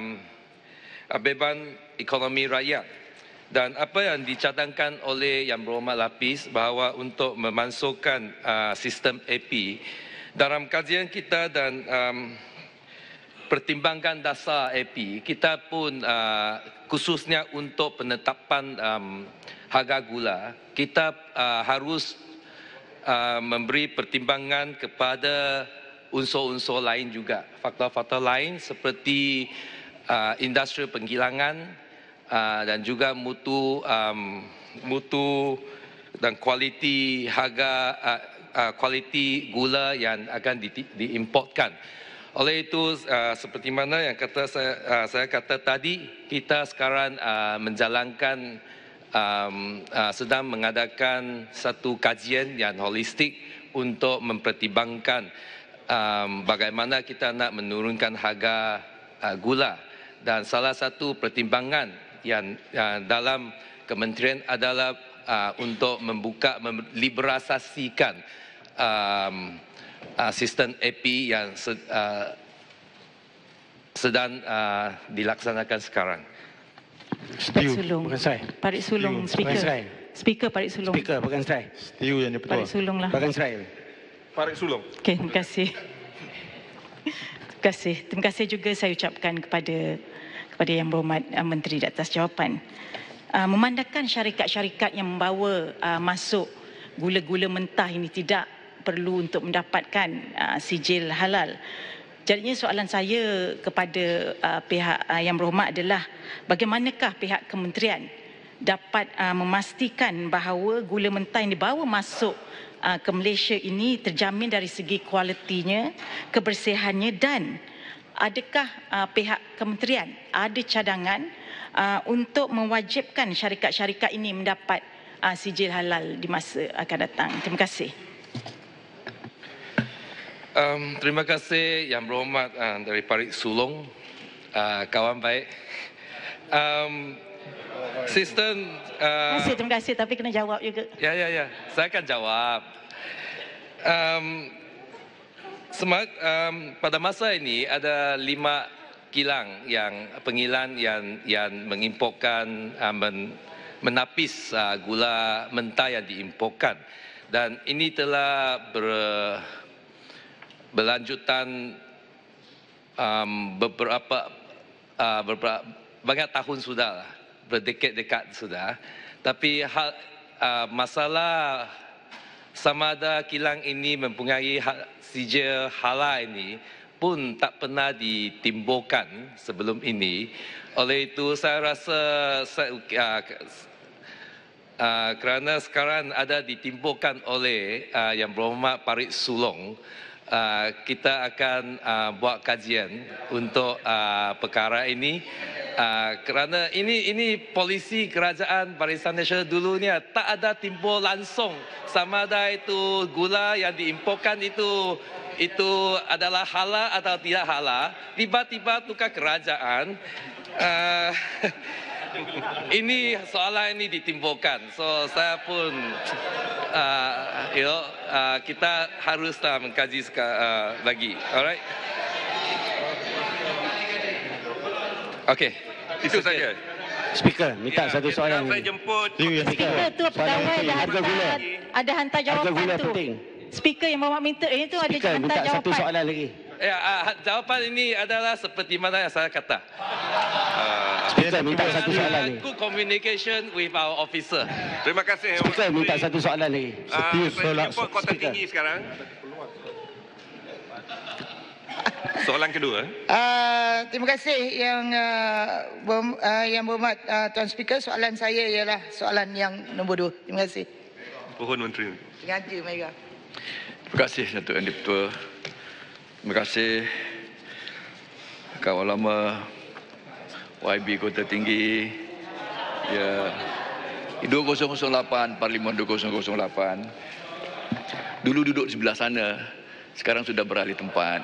beban ekonomi rakyat. Dan apa yang dicadangkan oleh Yang Berhormat Lapis bahawa untuk memasukkan sistem AP, dalam kajian kita dan pertimbangan dasar AP, kita pun khususnya untuk penetapan harga gula, kita harus memberi pertimbangan kepada unsur-unsur lain juga. Faktor-faktor lain seperti industri penggilangan dan juga mutu dan kualiti harga kualiti gula yang akan diimportkan. Oleh itu, seperti mana yang saya kata tadi, kita sekarang menjalankan sedang mengadakan satu kajian yang holistik untuk mempertimbangkan bagaimana kita nak menurunkan harga gula. Dan salah satu pertimbangan yang dalam kementerian adalah untuk meliberalisasikan sistem AP yang sedang dilaksanakan sekarang. Parit Sulong. Parit Sulong, speaker. Speaker Parit Sulong. Speaker, Bagan Serai. Setiu yang dipertua. Parit Sulong lah. Bagan Serai. Parit Sulong. Okey, terima kasih. Terima kasih. Terima kasih juga saya ucapkan kepada Yang Berhormat Menteri di atas jawapan. Memandangkan syarikat-syarikat yang membawa masuk gula-gula mentah ini tidak perlu untuk mendapatkan sijil halal. Jadinya soalan saya kepada pihak Yang Berhormat adalah bagaimanakah pihak kementerian dapat memastikan bahawa gula mentah yang dibawa masuk ke Malaysia ini terjamin dari segi kualitinya, kebersihannya dan adakah pihak kementerian ada cadangan untuk mewajibkan syarikat-syarikat ini mendapat sijil halal di masa akan datang. Terima kasih. Terima kasih Yang Berhormat dari Parit Sulong, kawan baik. Sistem. Terima kasih. Tapi kena jawab juga. Ya. Saya akan jawab. Pada masa ini ada 5 kilang yang pengilang yang mengimporkan menapis gula mentah yang diimporkan, dan ini telah berlanjutan beberapa banyak tahun sudah lah, berdekad-dekad sudah. Tapi masalah sama ada kilang ini mempunyai sijil halal ini pun tak pernah ditimbulkan sebelum ini. Oleh itu saya rasa kerana sekarang ada ditimbulkan oleh Yang Berhormat Parit Sulong, kita akan buat kajian untuk perkara ini. Kerana ini polisi kerajaan Barisan Nasional dulunya tak ada timbul langsung sama ada itu gula yang diimporkan itu adalah halal atau tidak halal. Tiba-tiba tukar kerajaan ini soalan ini ditimbulkan. So saya pun kita harus mengkaji lagi. Alright. Okey. Itu saja. Speaker, minta satu soalan. Saya jemput. Speaker tu pegawai ada hantar jawapan tu. Speaker yang bawa minta itu ada hantar minta jawapan. Satu soalan lagi. Ya, jawapan ini adalah seperti mana yang saya kata. Speaker minta satu soalan lagi. Good communication with our officer. Terima kasih. Speaker minta satu soalan lagi. Saya jemput Kota Tinggi sekarang. Soalan kedua. Terima kasih yang berhormat Tuan Speaker. Soalan saya ialah soalan yang nombor 2. Terima kasih. Mohon Menteri. Pengaja Mega. Terima kasih Datuk Yang di-Pertua. Terima kasih kawan lama YB Kota Tinggi. Ya, 2008, Parlimen 2008. Dulu duduk sebelah sana, sekarang sudah beralih tempat.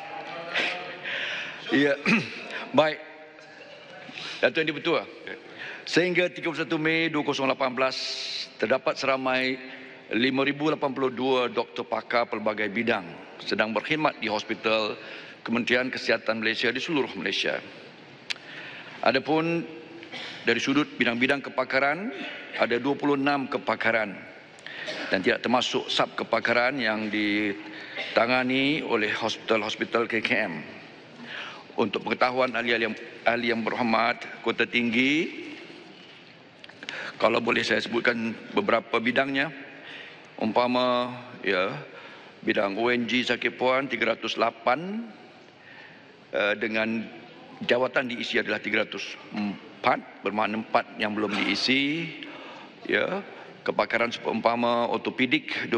Ya, baik. Datuk Yang di-Pertua. Sehingga 31 Mei 2018 terdapat seramai 5,082 doktor pakar pelbagai bidang sedang berkhidmat di hospital Kementerian Kesihatan Malaysia di seluruh Malaysia. Adapun dari sudut bidang-bidang kepakaran ada 26 kepakaran dan tidak termasuk sub kepakaran yang ditangani oleh hospital-hospital KKM. Untuk pengetahuan ahli yang berhormat Kota Tinggi, kalau boleh saya sebutkan beberapa bidangnya, umpama bidang ONG Sakit Puan 308 dengan jawatan diisi adalah 304, bermakna 4 yang belum diisi. Kepakaran seumpama ortopedik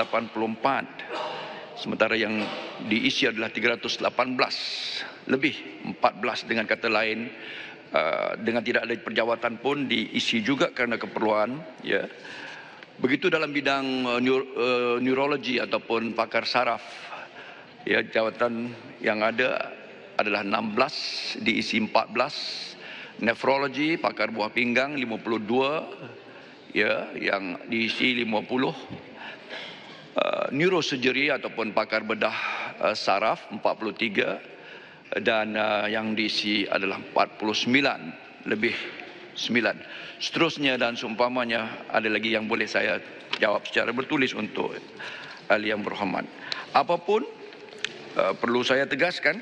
284, sementara yang diisi adalah 318 lebih, 14 dengan kata lain, dengan tidak ada perjawatan pun diisi juga kerana keperluan. Begitu dalam bidang neurologi ataupun pakar saraf, jawatan yang ada adalah 16, diisi 14. Nefrologi, pakar buah pinggang 52, yang diisi 50. Neurosurgery ataupun pakar bedah saraf 43, dan yang diisi adalah 49, lebih 9. Seterusnya dan seumpamanya ada lagi yang boleh saya jawab secara bertulis untuk ahli yang berhormat. Apapun, perlu saya tegaskan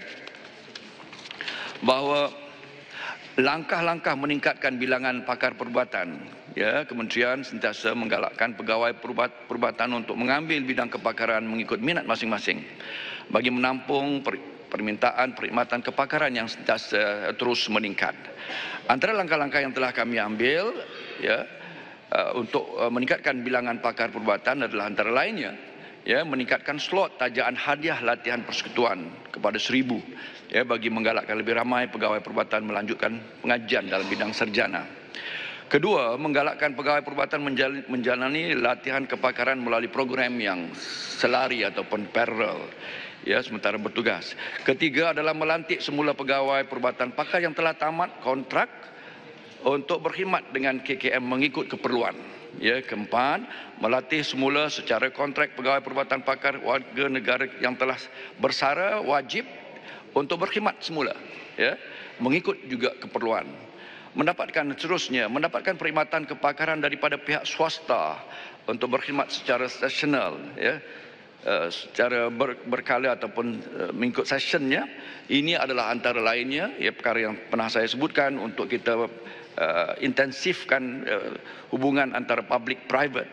bahawa langkah-langkah meningkatkan bilangan pakar perubatan, Kementerian sentiasa menggalakkan pegawai perubatan untuk mengambil bidang kepakaran mengikut minat masing-masing bagi menampung permintaan perkhidmatan kepakaran yang sentiasa terus meningkat. Antara langkah-langkah yang telah kami ambil untuk meningkatkan bilangan pakar perubatan adalah antara lainnya meningkatkan slot tajaan hadiah latihan persekutuan kepada 1,000 bagi menggalakkan lebih ramai pegawai perubatan melanjutkan pengajian dalam bidang sarjana. Kedua, menggalakkan pegawai perubatan menjalani latihan kepakaran melalui program yang selari ataupun paralel sementara bertugas. Ketiga adalah melantik semula pegawai perubatan pakar yang telah tamat kontrak untuk berkhidmat dengan KKM mengikut keperluan. Keempat, melatih semula secara kontrak pegawai perubatan pakar warga negara yang telah bersara wajib untuk berkhidmat semula, mengikut juga keperluan. Mendapatkan perkhidmatan kepakaran daripada pihak swasta untuk berkhidmat secara stasional, secara berkala ataupun mengikut sessionnya. Ini adalah antara lainnya perkara yang pernah saya sebutkan untuk kita intensifkan hubungan antara public private,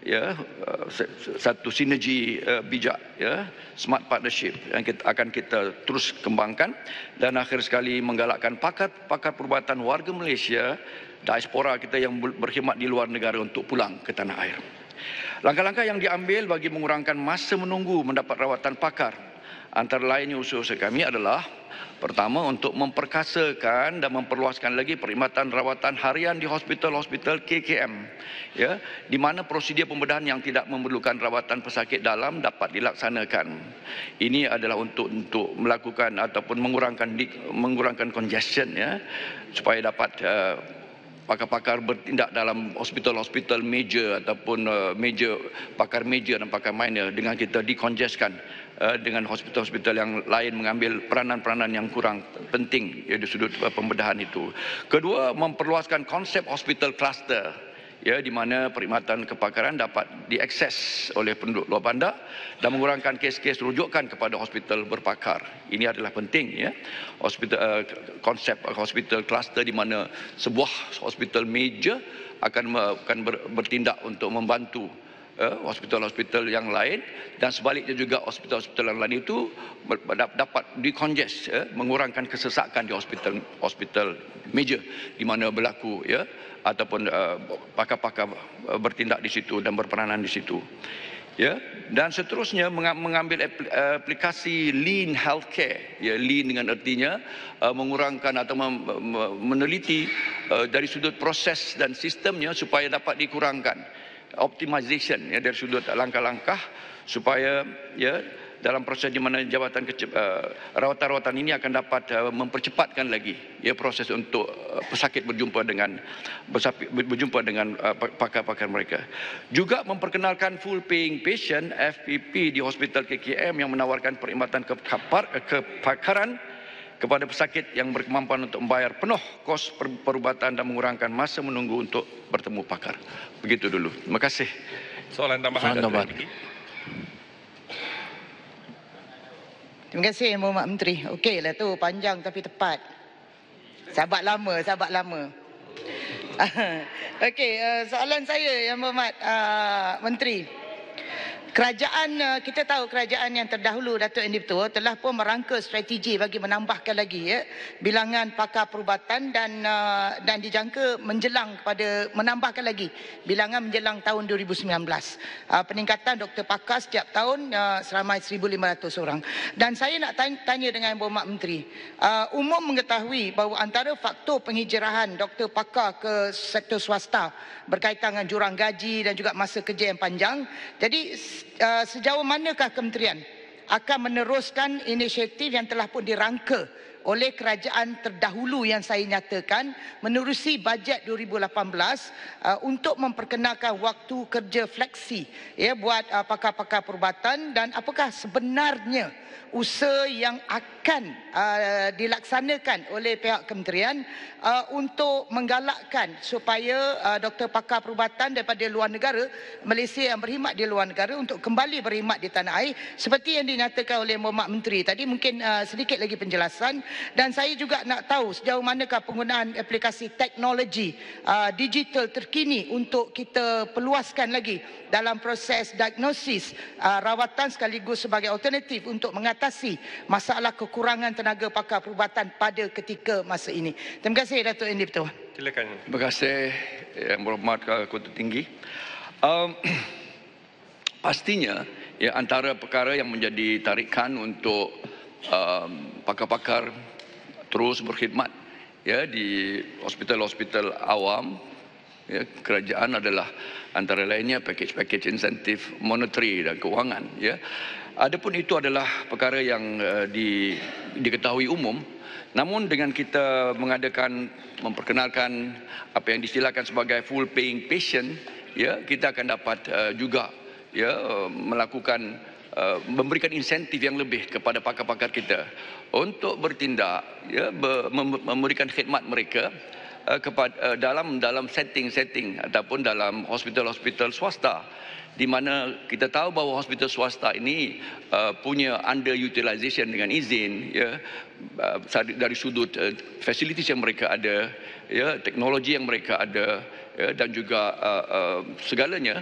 satu sinergi bijak, smart partnership yang akan kita terus kembangkan. Dan akhir sekali menggalakkan pakar perubatan warga Malaysia, diaspora kita yang berkhidmat di luar negara untuk pulang ke tanah air. Langkah-langkah yang diambil bagi mengurangkan masa menunggu mendapat rawatan pakar, antara lainnya usaha kami adalah pertama untuk memperkasakan dan memperluaskan lagi perkhidmatan rawatan harian di hospital-hospital KKM, di mana prosedur pembedahan yang tidak memerlukan rawatan pesakit dalam dapat dilaksanakan. Ini adalah untuk melakukan ataupun mengurangkan congestion, supaya dapat pakar-pakar bertindak dalam hospital-hospital major ataupun pakar major dan pakar minor dengan kita dikongeskan dengan hospital-hospital yang lain mengambil peranan-peranan yang kurang penting di sudut pembedahan itu. Kedua, memperluaskan konsep hospital cluster, di mana perkhidmatan kepakaran dapat diakses oleh penduduk luar bandar dan mengurangkan kes-kes rujukan kepada hospital berpakar. Ini adalah penting, konsep hospital cluster di mana sebuah hospital major akan bertindak untuk membantu hospital-hospital yang lain, dan sebaliknya juga hospital-hospital yang lain itu dapat dikongest, mengurangkan kesesakan di hospital major di mana berlaku, ataupun pakar-pakar bertindak di situ dan berperanan di situ. Dan seterusnya mengambil aplikasi lean healthcare, lean dengan artinya mengurangkan atau meneliti dari sudut proses dan sistemnya supaya dapat dikurangkan, optimization dari sudut langkah-langkah supaya dalam proses di mana jabatan rawatan-rawatan ini akan dapat mempercepatkan lagi proses untuk pesakit berjumpa dengan pakar-pakar mereka. Juga memperkenalkan full paying patient FPP di hospital KKM yang menawarkan perkhidmatan kepakaran kepada pesakit yang berkemampuan untuk membayar penuh kos perubatan dan mengurangkan masa menunggu untuk bertemu pakar. Begitu dulu. Terima kasih. Soalan tambahan. Terima kasih Muhammad Menteri. Okeylah tu, panjang tapi tepat. Sahabat lama. Okey, soalan saya Yang Berhormat Menteri. Kerajaan, kita tahu kerajaan yang terdahulu Datuk Endi Petua telah pun merangka strategi bagi menambahkan lagi bilangan pakar perubatan dan dijangka menambahkan lagi bilangan menjelang tahun 2019. Peningkatan doktor pakar setiap tahun seramai 1,500 orang. Dan saya nak tanya dengan Yang Berhormat Menteri, umum mengetahui bahawa antara faktor penghijrahan doktor pakar ke sektor swasta berkaitan dengan jurang gaji dan juga masa kerja yang panjang. Jadi sejauh manakah kementerian akan meneruskan inisiatif yang telah pun dirangka oleh kerajaan terdahulu yang saya nyatakan menerusi bajet 2018 untuk memperkenalkan waktu kerja fleksi buat pakar-pakar perubatan, dan apakah sebenarnya usaha yang akan dilaksanakan oleh pihak kementerian untuk menggalakkan supaya doktor pakar perubatan daripada luar negara, Malaysia yang berkhidmat di luar negara, untuk kembali berkhidmat di tanah air seperti yang dinyatakan oleh Muhammad Menteri tadi. Mungkin sedikit lagi penjelasan. Dan saya juga nak tahu sejauh manakah penggunaan aplikasi teknologi digital terkini untuk kita perluaskan lagi dalam proses diagnosis rawatan sekaligus sebagai alternatif untuk mengatasi masalah kekurangan tenaga pakar perubatan pada ketika masa ini. Terima kasih Datuk Endi Petua. Silakan. Terima kasih Yang Berhormat Ketua Tinggi. Pastinya antara perkara yang menjadi tarikan untuk pakar-pakar terus berkhidmat di hospital-hospital awam kerajaan adalah antara lainnya pakej-pakej insentif monetary dan kewangan. Adapun itu adalah perkara yang diketahui umum. Namun dengan kita memperkenalkan apa yang diistilahkan sebagai full paying patient, kita akan dapat juga melakukan memberikan insentif yang lebih kepada pakar-pakar kita untuk bertindak, memberikan khidmat mereka dalam setting ataupun dalam hospital-hospital swasta, di mana kita tahu bahawa hospital swasta ini punya underutilization dengan izin, ya, dari sudut facilities yang mereka ada, ya, teknologi yang mereka ada, ya, dan juga segalanya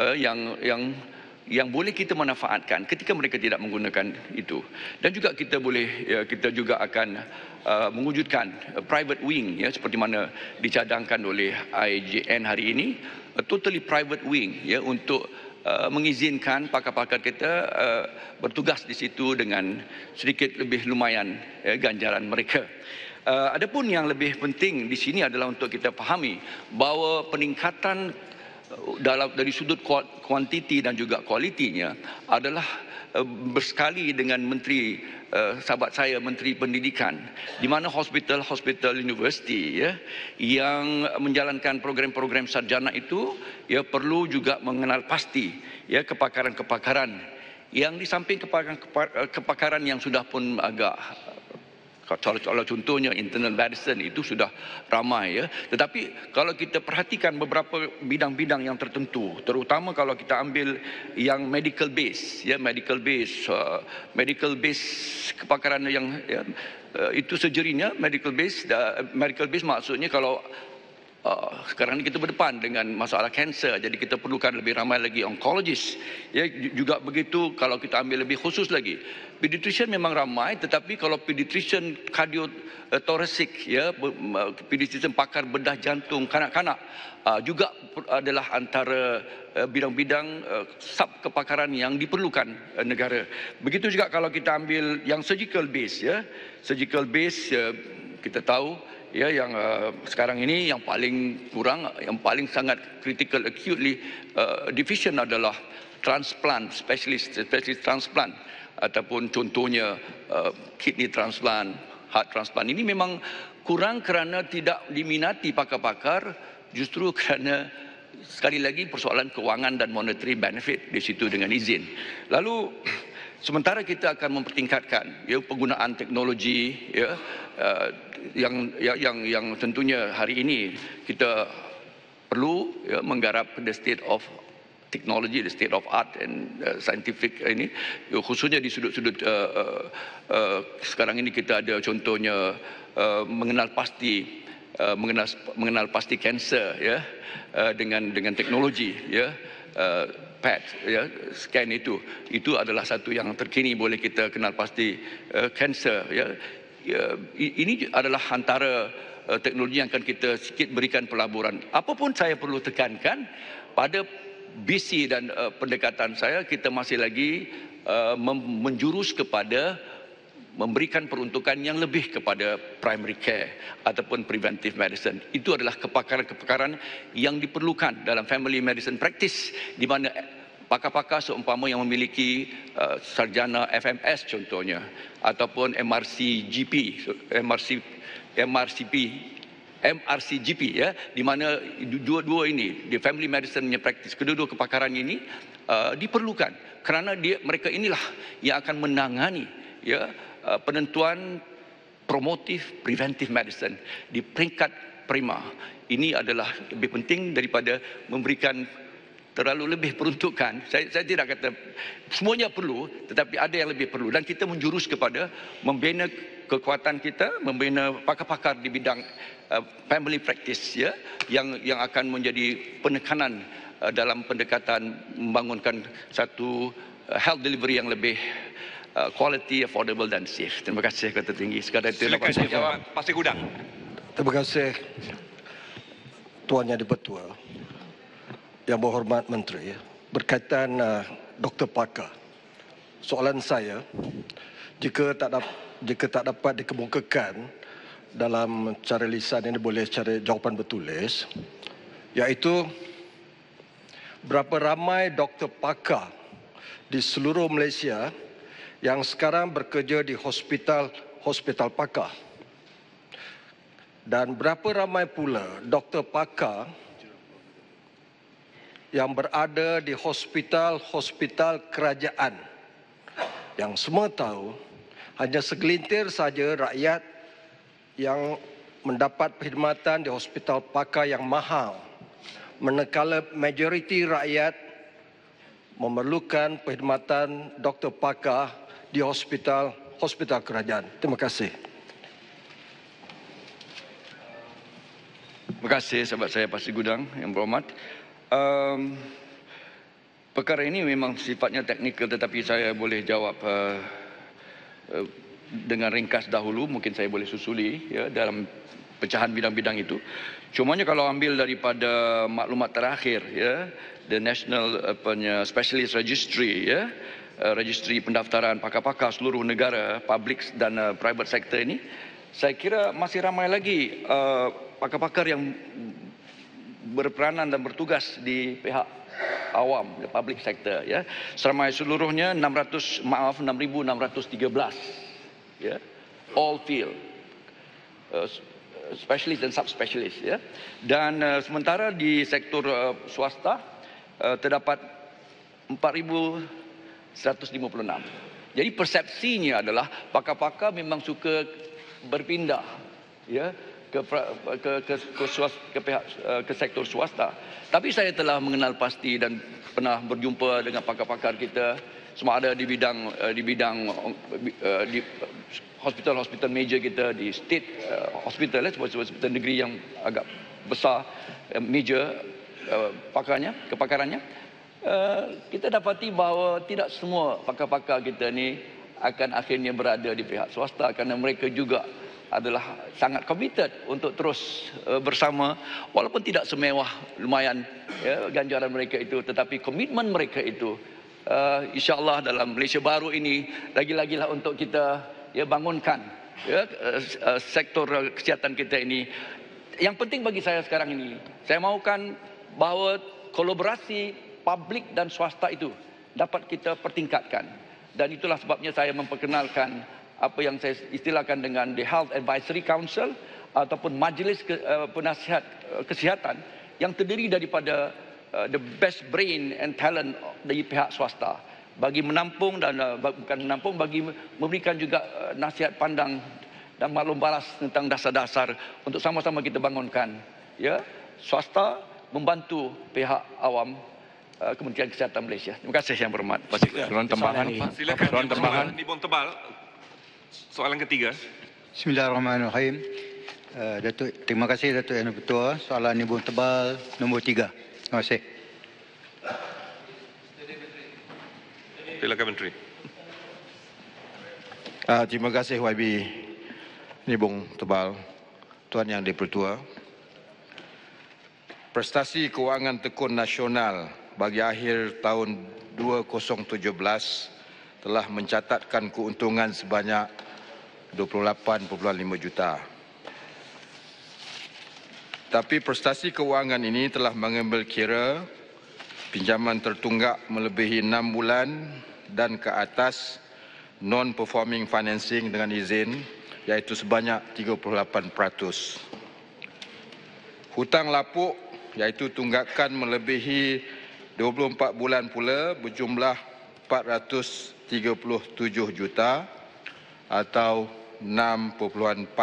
yang boleh kita manfaatkan ketika mereka tidak menggunakan itu. Dan juga kita juga akan mewujudkan private wing, ya, seperti mana dicadangkan oleh IJN hari ini, totally private wing, ya, untuk mengizinkan pakar-pakar kita bertugas di situ dengan sedikit lebih lumayan, ya, ganjaran mereka. Adapun yang lebih penting di sini adalah untuk kita fahami bahawa peningkatan dari sudut kuantiti dan juga kualitinya adalah bersekali dengan menteri sahabat saya, Menteri Pendidikan, di mana hospital universiti, ya, yang menjalankan program-program sarjana itu, ya, perlu juga mengenal pasti, ya, kepakaran-kepakaran yang di samping kepakaran yang sudah pun agak, kalau contohnya internal medicine itu sudah ramai, ya. Tetapi kalau kita perhatikan beberapa bidang-bidang yang tertentu, terutama kalau kita ambil yang medical base, ya, medical base kepakaran yang, ya, itu sejerinya medical base maksudnya kalau sekarang ini kita berdepan dengan masalah kanser, jadi kita perlukan lebih ramai lagi oncologist, ya, juga begitu kalau kita ambil lebih khusus lagi pediatrician memang ramai, tetapi kalau pediatrician cardiothoracic, ya, pediatrician pakar bedah jantung kanak-kanak juga adalah antara bidang-bidang sub kepakaran yang diperlukan negara. Begitu juga kalau kita ambil yang surgical base, ya, surgical base, kita tahu, ya, yang sekarang ini yang paling kurang, yang paling sangat critical acutely deficient adalah transplant, specialist transplant, ataupun contohnya kidney transplant, heart transplant. Ini memang kurang kerana tidak diminati pakar-pakar, justru kerana sekali lagi persoalan kewangan dan monetary benefit di situ dengan izin. Lalu sementara kita akan mempertingkatkan, ya, penggunaan teknologi, ya, yang tentunya hari ini kita perlu, ya, menggarap the state of technology, the state of art and scientific ini, khususnya di sudut-sudut sekarang ini kita ada contohnya mengenal pasti kanser, ya, dengan teknologi, ya, PET, ya, scan itu adalah satu yang terkini boleh kita kenal pasti kanser, ya. Ini adalah antara teknologi yang akan kita sikit berikan pelaburan. Apapun saya perlu tekankan pada visi dan pendekatan saya, kita masih lagi menjurus kepada memberikan peruntukan yang lebih kepada primary care ataupun preventive medicine. Itu adalah kepakaran-kepakaran yang diperlukan dalam family medicine practice, di mana pakar-pakar seumpama yang memiliki sarjana FMS contohnya, ataupun MRCGP, ya, di mana dua-dua ini di family medicine punya praktis, kedua-dua kepakaran ini diperlukan kerana mereka inilah yang akan menangani, ya, penentuan promotif preventive medicine di peringkat prima. Ini adalah lebih penting daripada memberikan terlalu lebih peruntukan. Saya tidak kata semuanya perlu, tetapi ada yang lebih perlu, dan kita menjurus kepada membina kekuatan kita, membina pakar-pakar di bidang family practice, ya, yang akan menjadi penekanan dalam pendekatan membangunkan satu health delivery yang lebih quality, affordable dan safe. Terima kasih Ketua Tinggi. Sekadar itu dapat saya jawab. Pasir Gudang. Terima kasih Tuan Yang di-Pertua. Yang berhormat Menteri, berkaitan Dr. Parker, soalan saya, jika tak dapat dikemukakan dalam cara lisan ini, boleh cara jawapan bertulis, iaitu berapa ramai Dr. Parker di seluruh Malaysia yang sekarang bekerja di hospital pakar, dan berapa ramai pula Dr. Parker yang berada di hospital kerajaan, yang semua tahu hanya segelintir saja rakyat yang mendapat perkhidmatan di Hospital Pakar yang mahal, manakala majoriti rakyat memerlukan perkhidmatan Dr. Pakar di hospital kerajaan. Terima kasih. Terima kasih sahabat saya Pak Gudang yang berhormat. Perkara ini memang sifatnya teknikal, tetapi saya boleh jawab dengan ringkas dahulu. Mungkin saya boleh susuli ya, dalam pecahan bidang-bidang itu. Cumanya kalau ambil daripada maklumat terakhir ya, the National Specialist Registry ya, registry pendaftaran pakar-pakar seluruh negara, public dan private sector ini, saya kira masih ramai lagi pakar-pakar yang berperanan dan bertugas di pihak awam, the public sector ya. Seramai seluruhnya 6,613 ya, all field, specialist dan subspecialist ya. Dan sementara di sektor swasta terdapat 4,156. Jadi persepsinya adalah pakar-pakar memang suka berpindah ya ke sektor swasta. Tapi saya telah mengenal pasti dan pernah berjumpa dengan pakar-pakar kita, semua ada di bidang hospital major kita, di state hospital, hospital negeri yang agak besar, major kepakarannya. Kita dapati bahawa tidak semua pakar-pakar kita ni akan akhirnya berada di pihak swasta, kerana mereka juga adalah sangat committed untuk terus bersama, walaupun tidak semewah lumayan ya, ganjaran mereka itu, tetapi komitmen mereka itu insya-Allah dalam Malaysia baru ini lagi-lagilah untuk kita ya bangunkan ya sektor kesihatan kita ini. Yang penting bagi saya sekarang ini, saya mahukan bahawa kolaborasi publik dan swasta itu dapat kita pertingkatkan, dan itulah sebabnya saya memperkenalkan apa yang saya istilahkan dengan the Health Advisory Council ataupun majlis penasihat kesihatan yang terdiri daripada the best brain and talent dari pihak swasta, bagi menampung dan bukan menampung, bagi memberikan juga nasihat pandang dan maklum balas tentang dasar-dasar untuk sama-sama kita bangunkan ya swasta membantu pihak awam Kementerian Kesihatan Malaysia. Terima kasih yang berhormat. Soalan tambahan. Silakan tambahan. Nibong tebal. Soalan ketiga. Bismillahirrahmanirrahim. Datuk, terima kasih Datuk Yang Ketua. Soalan nibong tebal nombor 3. Terima kasih. Silakan Menteri. Terima kasih YB Nibong Tebal. Tuan Yang Dipertua. Prestasi kewangan tekun nasional bagi akhir tahun 2017 telah mencatatkan keuntungan sebanyak 28.5 juta. Tapi prestasi kewangan ini telah mengambil kira pinjaman tertunggak melebihi 6 bulan dan ke atas non-performing financing dengan izin, iaitu sebanyak 38%. Hutang lapuk iaitu tunggakan melebihi 24 bulan pula berjumlah 437 juta atau 6.4%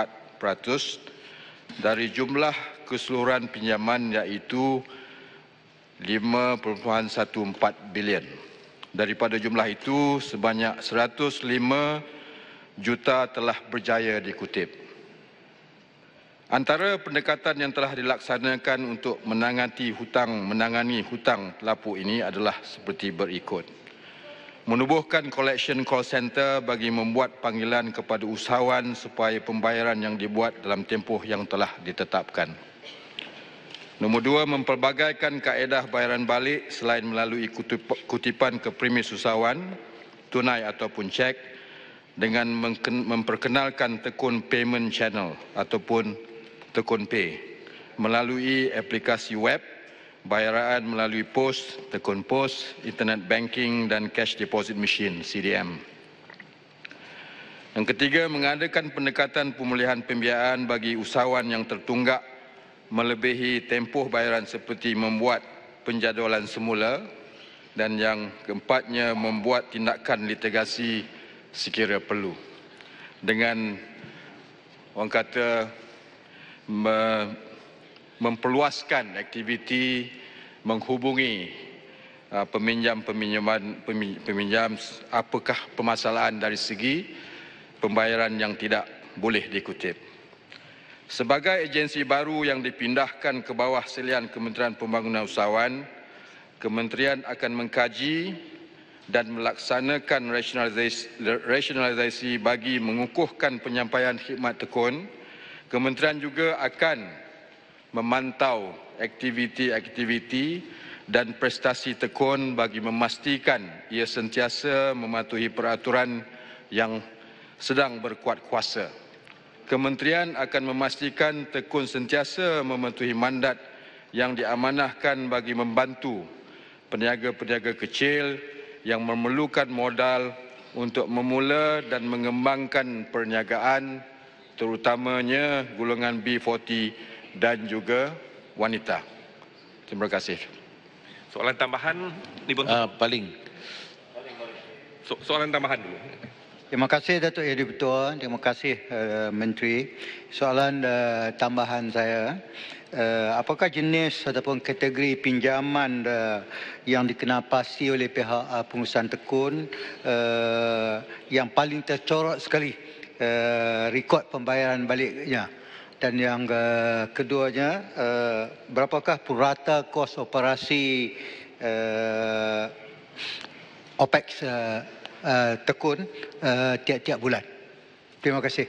dari jumlah keseluruhan pinjaman, iaitu 5.14 bilion. Daripada jumlah itu, sebanyak 105 juta telah berjaya dikutip. Antara pendekatan yang telah dilaksanakan untuk menangani hutang lapuk ini adalah seperti berikut. Menubuhkan collection call center bagi membuat panggilan kepada usahawan supaya pembayaran yang dibuat dalam tempoh yang telah ditetapkan. Nombor 2, mempelbagaikan kaedah bayaran balik selain melalui kutipan ke premis usahawan, tunai ataupun cek, dengan memperkenalkan tekun payment channel ataupun tekun pay melalui aplikasi web, bayaran melalui pos, tekun pos, internet banking dan cash deposit machine CDM. Yang ketiga, mengadakan pendekatan pemulihan pembiayaan bagi usahawan yang tertunggak melebihi tempoh bayaran seperti membuat penjadualan semula, dan yang keempatnya membuat tindakan litigasi sekira perlu dengan orang kata memperluaskan aktiviti menghubungi peminjam apakah permasalahan dari segi pembayaran yang tidak boleh dikutip. Sebagai agensi baru yang dipindahkan ke bawah selian Kementerian Pembangunan Usahawan, Kementerian akan mengkaji dan melaksanakan rasionalisasi bagi mengukuhkan penyampaian khidmat tekun. Kementerian juga akan memantau aktiviti-aktiviti dan prestasi tekun bagi memastikan ia sentiasa mematuhi peraturan yang sedang berkuat kuasa. Kementerian akan memastikan tekun sentiasa mematuhi mandat yang diamanahkan bagi membantu peniaga-peniaga kecil yang memerlukan modal untuk memula dan mengembangkan perniagaan, terutamanya golongan B40 dan juga wanita. Terima kasih. Soalan tambahan, Paling. Soalan tambahan dulu. Terima kasih Datuk Yang di-Pertua, terima kasih Menteri. Soalan tambahan saya, apakah jenis ataupun kategori pinjaman yang dikenapasi oleh pihak pengurusan tekun yang paling tercorot sekali rekod pembayaran baliknya? Dan yang keduanya, berapakah purata kos operasi OPEX tekun tiap-tiap bulan? Terima kasih.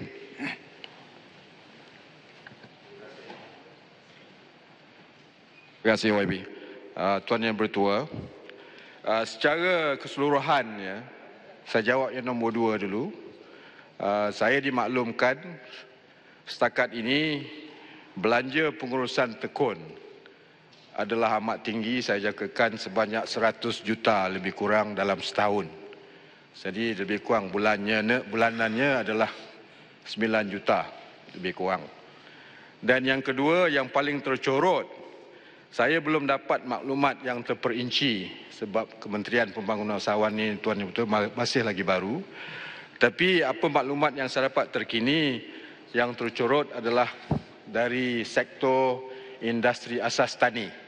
Terima kasih YB. Tuan Yang Bertua, secara keseluruhannya, saya jawab yang nombor 2 dulu. Saya dimaklumkan setakat ini belanja pengurusan tekun adalah amat tinggi. Saya jangkakan sebanyak 100 juta lebih kurang dalam setahun. Jadi lebih kurang bulanannya adalah 9 juta lebih kurang. Dan yang kedua, yang paling tercorot, saya belum dapat maklumat yang terperinci sebab Kementerian Pembangunan Usahawan ini Tuan Yang Betul masih lagi baru. Tapi apa maklumat yang saya dapat terkini, yang tercorot adalah dari sektor industri asas tani.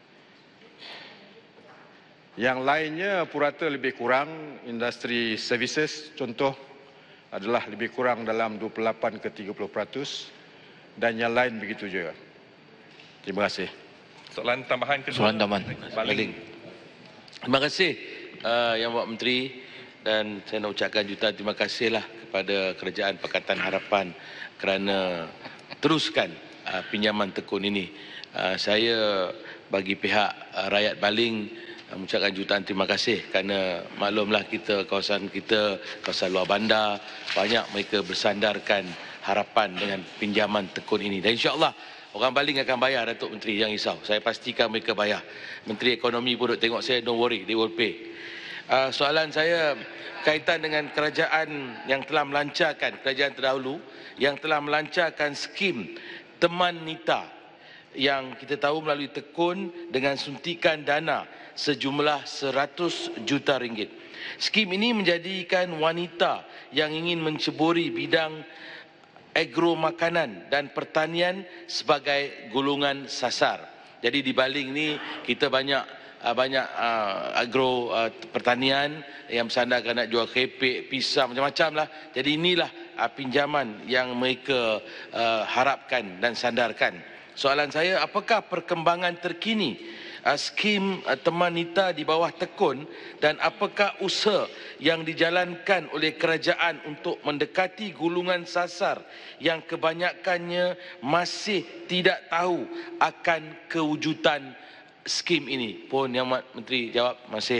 Yang lainnya purata lebih kurang industri services, contoh adalah lebih kurang dalam 28 ke 30% dan yang lain begitu juga. Terima kasih. Soalan tambahan kedua. Soalan tambahan. Baling. Terima kasih Yang Bapak Menteri, dan saya nak ucapkan jutaan terima kasihlah kepada Kerajaan Pakatan Harapan kerana teruskan pinjaman tekun ini. Saya bagi pihak rakyat Baling mengucapkan jutaan terima kasih kerana maklumlah kawasan luar bandar, banyak mereka bersandarkan harapan dengan pinjaman tekun ini. Dan insya-Allah orang Baling akan bayar, Datuk Menteri, jangan risau. Saya pastikan mereka bayar. Menteri Ekonomi pun duk tengok saya, don't worry, they will pay. Soalan saya kaitan dengan kerajaan yang telah melancarkan, kerajaan terdahulu yang telah melancarkan skim Teman Nita yang kita tahu melalui tekun dengan suntikan dana sejumlah 100 juta ringgit. Skim ini menjadikan wanita yang ingin menceburi bidang agro makanan dan pertanian sebagai golongan sasar. Jadi di Baling ni kita banyak agro pertanian yang bersandarkan nak jual keripik, pisang, macam-macam lah. Jadi inilah pinjaman yang mereka harapkan dan sandarkan. Soalan saya, apakah perkembangan terkini skim Teman Nita di bawah tekun dan apakah usaha yang dijalankan oleh kerajaan untuk mendekati golongan sasar yang kebanyakannya masih tidak tahu akan kewujudan skim ini? Mohon Yang Menteri jawab. Terima kasih.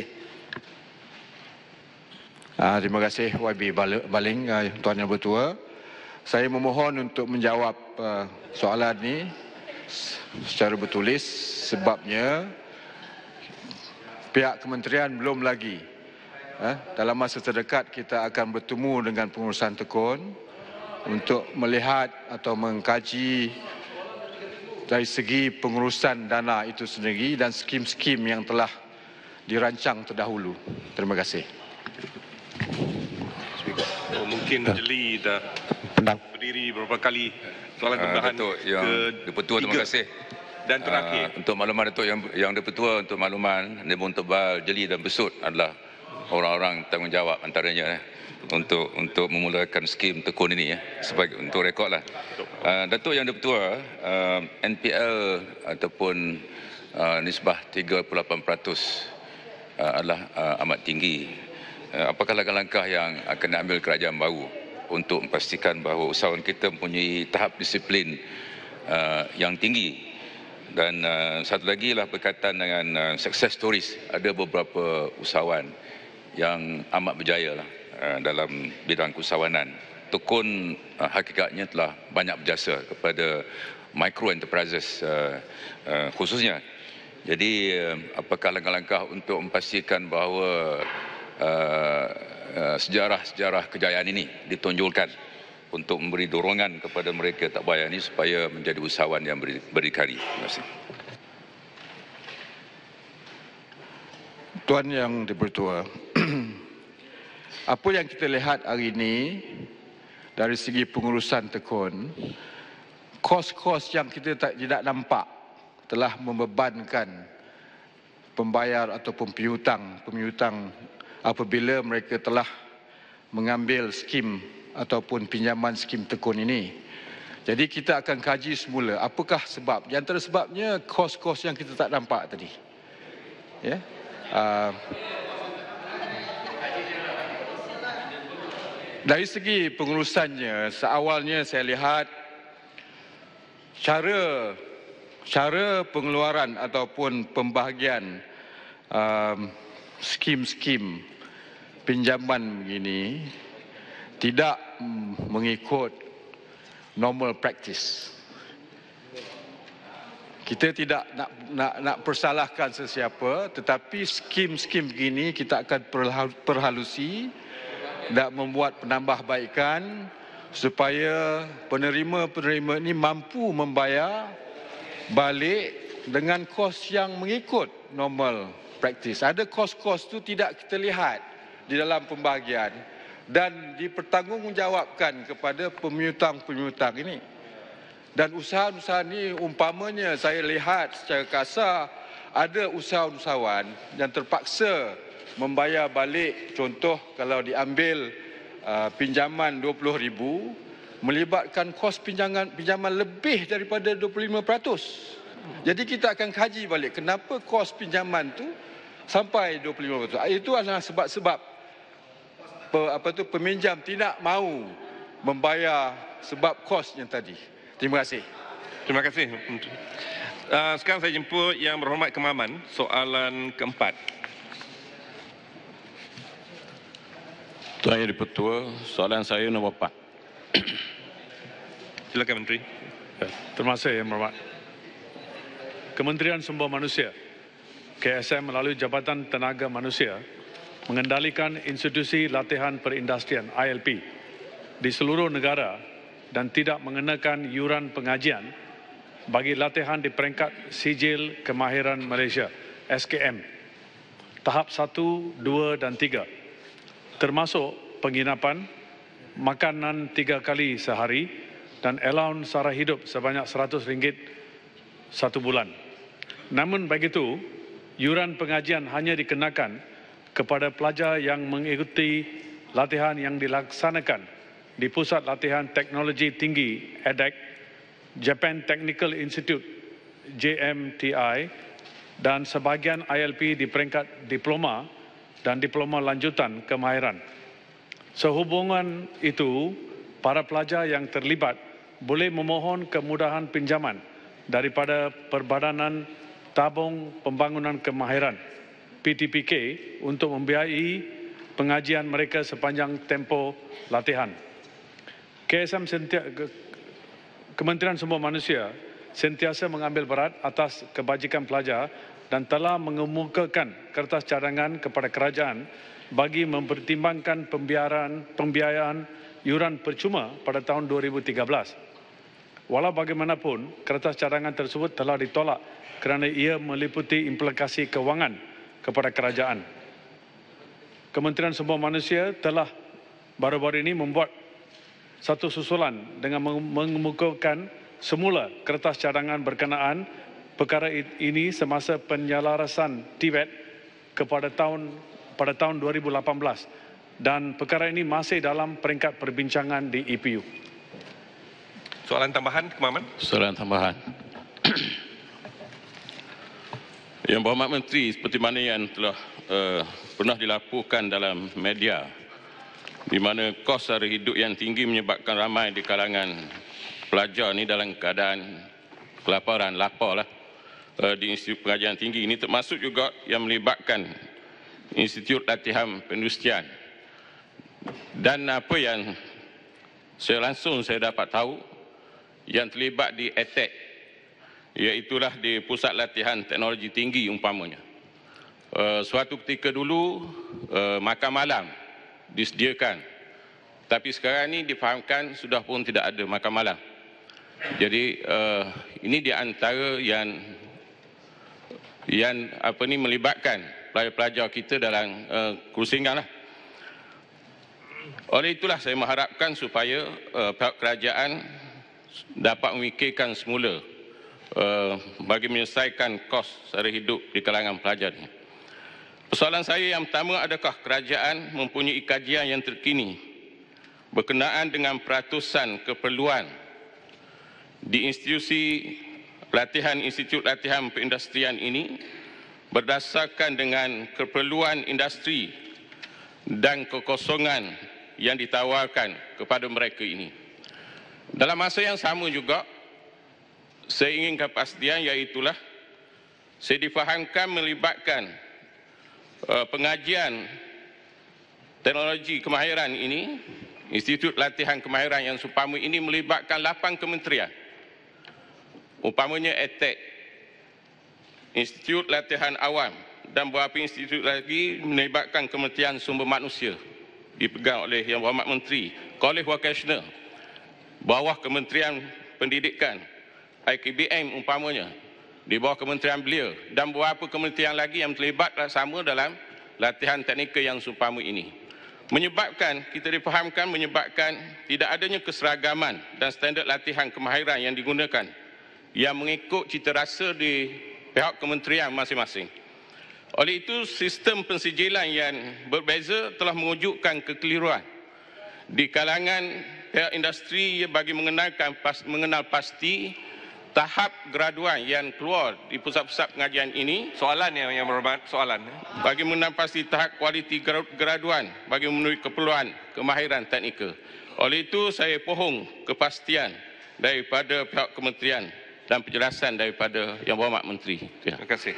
Terima kasih YB Baling, Tuan Yang Bertua. Saya memohon untuk menjawab soalan ini secara bertulis sebabnya pihak kementerian belum lagi. Dalam masa terdekat kita akan bertemu dengan pengurusan tekun untuk melihat atau mengkaji dari segi pengurusan dana itu sendiri dan skim-skim yang telah dirancang terdahulu. Terima kasih. Mungkin jeli dah berdiri beberapa kali soalan tambahan Datuk yang Dipertua, terima kasih. Dan terakhir, Untuk makluman Datuk yang Dipertua, untuk makluman Nibong Tebal, Jeli dan Besut adalah orang-orang tanggungjawab antaranya untuk memulakan skim tekun ini sebagai untuk rekodlah. Datuk yang Dipertua, NPL ataupun nisbah 38% adalah amat tinggi. Apakah langkah-langkah yang akan diambil kerajaan baru untuk memastikan bahawa usahawan kita mempunyai tahap disiplin yang tinggi? Dan satu lagi lah berkaitan dengan success stories. Ada beberapa usahawan yang amat berjaya lah dalam bidang keusahawanan. Tekun hakikatnya telah banyak berjasa kepada micro enterprises khususnya. Jadi apakah langkah-langkah untuk memastikan bahawa sejarah-sejarah kejayaan ini ditonjolkan untuk memberi dorongan kepada mereka tak bayar ini supaya menjadi usahawan yang berdikari. Terima kasih. Tuan Yang Dipertua, apa yang kita lihat hari ini dari segi pengurusan tekun, kos-kos yang kita tidak nampak telah membebankan pembayar ataupun pemiutang apabila mereka telah mengambil skim ataupun pinjaman skim tekun ini. Jadi kita akan kaji semula apakah sebab. Di antara sebabnya kos-kos yang kita tak nampak tadi. Ya. Dari segi pengurusannya, seawalnya saya lihat cara pengeluaran ataupun pembahagian skim-skim pinjaman begini tidak mengikut normal practice. Kita tidak nak persalahkan sesiapa, tetapi skim-skim begini kita akan perhalusi dan membuat penambahbaikan supaya penerima-penerima ini mampu membayar balik dengan kos yang mengikut normal practice. Ada kos-kos itu tidak kita lihat di dalam pembahagian dan dipertanggungjawabkan kepada pemiutang-pemiutang ini. Dan usaha-usaha ini umpamanya saya lihat secara kasar ada usahawan yang terpaksa membayar balik, contoh kalau diambil pinjaman 20,000 melibatkan kos pinjaman lebih daripada 25%. Jadi kita akan kaji balik kenapa kos pinjaman tu sampai 25%. Itu adalah sebab-sebab peminjam tidak mahu membayar sebab kos yang tadi. Terima kasih. Terima kasih. Sekarang saya jemput Yang Berhormat Kemaman, soalan keempat. Tuan Yang Dipertua, soalan saya nombor 4. Silakan Menteri. Terima kasih Yang Berhormat. Kementerian Sumber Manusia, KSM melalui Jabatan Tenaga Manusia mengendalikan institusi latihan perindustrian ILP di seluruh negara dan tidak mengenakan yuran pengajian bagi latihan di peringkat Sijil Kemahiran Malaysia SKM tahap 1, 2 dan 3 termasuk penginapan, makanan 3 kali sehari dan allowance sara hidup sebanyak RM100 satu bulan. Namun begitu, yuran pengajian hanya dikenakan kepada pelajar yang mengikuti latihan yang dilaksanakan di Pusat Latihan Teknologi Tinggi EDEC, Japan Technical Institute JMTI dan sebahagian ILP di peringkat diploma dan diploma lanjutan kemahiran. Sehubungan itu, para pelajar yang terlibat boleh memohon kemudahan pinjaman daripada Perbadanan Tabung Pembangunan Kemahiran PTPK untuk membiayai pengajian mereka sepanjang tempoh latihan. KSM Kementerian Sumber Manusia sentiasa mengambil berat atas kebajikan pelajar dan telah mengemukakan kertas cadangan kepada kerajaan bagi mempertimbangkan pembiayaan yuran percuma pada tahun 2013. Walau bagaimanapun, kertas cadangan tersebut telah ditolak kerana ia meliputi implikasi kewangan kepada kerajaan. Kementerian Sumber Manusia telah baru-baru ini membuat satu susulan dengan mengemukakan semula kertas cadangan berkenaan perkara ini semasa penyelarasan TVET pada tahun 2018 dan perkara ini masih dalam peringkat perbincangan di EPU. Soalan tambahan, Kemaman? Soalan tambahan. Yang Berhormat Menteri, seperti mana yang telah pernah dilaporkan dalam media, di mana kos sara hidup yang tinggi menyebabkan ramai di kalangan pelajar ni dalam keadaan kelaparan, lapar di Institut Pengajian Tinggi ini, termasuk juga yang melibatkan Institut Latihan Perindustrian. Dan apa yang saya dapat tahu yang terlibat di ATEC, iaitulah di Pusat Latihan Teknologi Tinggi umpamanya. Suatu ketika dulu makan malam disediakan, tapi sekarang ni difahamkan sudah pun tidak ada makan malam. Jadi ini di antara yang melibatkan pelajar-pelajar kita dalam kerusingan lah. Oleh itulah saya mengharapkan supaya pihak kerajaan dapat memikirkan semula bagi menyelesaikan kos sara hidup di kalangan pelajar ini. Persoalan saya yang pertama, adakah kerajaan mempunyai kajian yang terkini berkenaan dengan peratusan keperluan di Institut Latihan Perindustrian ini berdasarkan dengan keperluan industri dan kekosongan yang ditawarkan kepada mereka ini. Dalam masa yang sama juga, saya ingin kepastian, iaitulah saya difahamkan melibatkan pengajian teknologi kemahiran ini, Institut Latihan Kemahiran yang seumpama ini melibatkan 8 kementerian. Umpamanya ATEC, Institut Latihan Awam dan beberapa institut lagi melibatkan Kementerian Sumber Manusia dipegang oleh Yang Berhormat Menteri, College Vocational, bawah Kementerian Pendidikan, IKBM umpamanya, di bawah kementerian beliau, dan beberapa kementerian lagi yang terlibat sama dalam latihan teknikal yang seumpama ini. Kita difahamkan menyebabkan tidak adanya keseragaman dan standard latihan kemahiran yang digunakan yang mengikut cita rasa di pihak kementerian masing-masing. Oleh itu, sistem pensijilan yang berbeza telah mewujudkan kekeliruan di kalangan pihak industri bagi mengenal pasti tahap graduan yang keluar di pusat-pusat pengajian ini. Soalan yang berhormat, soalan. Bagi mengenal pasti tahap kualiti graduan bagi memenuhi keperluan kemahiran teknikal. Oleh itu, saya pohon kepastian daripada pihak kementerian dan penjelasan daripada Yang Berhormat Menteri. Terima kasih.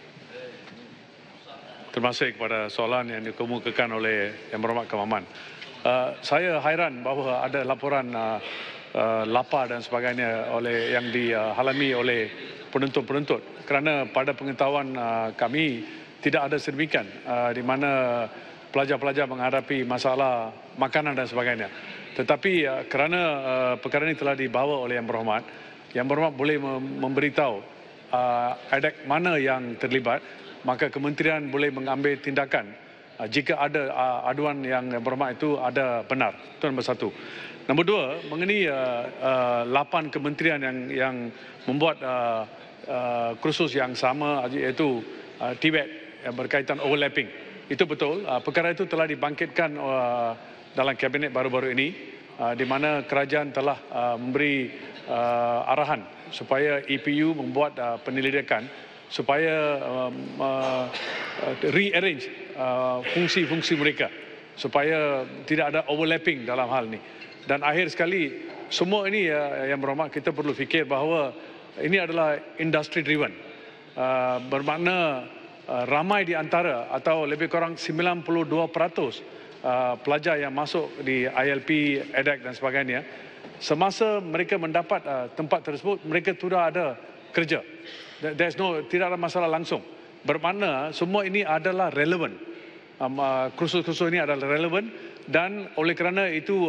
Terima kasih kepada soalan yang dikemukakan oleh Yang Berhormat Kemaman. Saya hairan bahawa ada laporan lapar dan sebagainya yang dialami oleh penuntut-penuntut, kerana pada pengetahuan kami tidak ada sedemikian di mana pelajar-pelajar menghadapi masalah makanan dan sebagainya. Tetapi kerana perkara ini telah dibawa oleh Yang Berhormat boleh memberitahu ADEC mana yang terlibat, maka kementerian boleh mengambil tindakan jika ada aduan yang Berhormat itu ada benar. Itu nombor satu. Nombor dua, mengenai 8 kementerian yang membuat kursus yang sama, iaitu TVET yang berkaitan overlapping. Itu betul. Perkara itu telah dibangkitkan dalam kabinet baru-baru ini, di mana kerajaan telah memberi arahan supaya EPU membuat penyelidikan supaya rearrange fungsi-fungsi mereka supaya tidak ada overlapping dalam hal ini. Dan akhir sekali, semua ini Yang Berhormat, kita perlu fikir bahawa ini adalah industry driven. Bermakna ramai di antara atau lebih kurang 92% pelajar yang masuk di ILP, ADEC dan sebagainya, semasa mereka mendapat tempat tersebut, mereka sudah ada kerja. Tidak ada masalah langsung. Bermakna semua ini adalah relevan. Kursus-kursus ini adalah relevan dan oleh kerana itu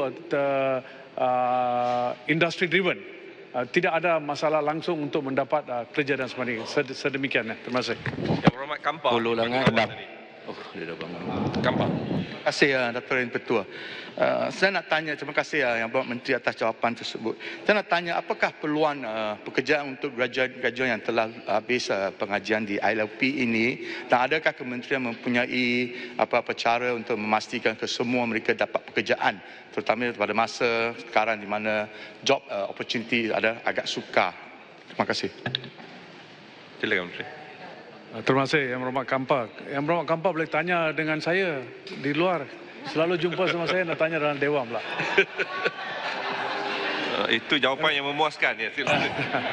industry driven, tidak ada masalah langsung untuk mendapat kerja dan sebagainya. Sedemikian. Terima kasih. Yang Berhormat Kampar. Oh, dia dah bangun. Kampar. Terima kasih Datuk Yang Ketua. Saya nak tanya, terima kasih Yang Berhormat Menteri atas jawapan tersebut. Saya nak tanya, apakah peluang pekerjaan untuk graduan yang telah habis pengajian di ILP ini, dan adakah kementerian mempunyai apa-apa cara untuk memastikan kesemua mereka dapat pekerjaan, terutama pada masa sekarang di mana job opportunity ada agak sukar. Terima kasih. Silakan Menteri. Terima kasih Yang Berhormat Kampar. Yang Berhormat Kampar boleh tanya dengan saya di luar. Selalu jumpa sama saya, nak tanya dalam Dewan pula. Itu jawapan yang memuaskan ya. Silakan.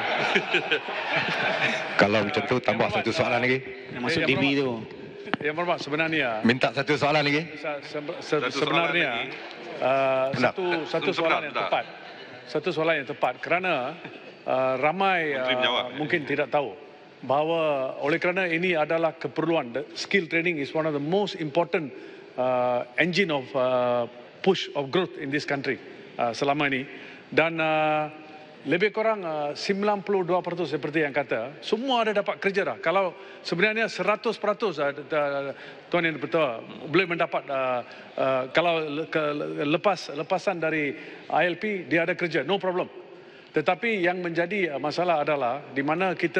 Kalau macam tu tambah satu soalan lagi. Yang masuk DB tu. Yang Berhormat sebenarnya. Minta satu soalan lagi. Sebenarnya satu soalan yang tepat. Satu soalan yang tepat kerana ramai mungkin tidak tahu bahawa oleh kerana ini adalah keperluan, skill training is one of the most important engine of push of growth in this country selama ini, dan lebih kurang 92% seperti yang kata semua ada dapat kerja dah. Kalau sebenarnya 100% Tuan Yang Dipertua boleh mendapat kalau lepasan dari ILP dia ada kerja, no problem. Tetapi yang menjadi masalah adalah di mana kita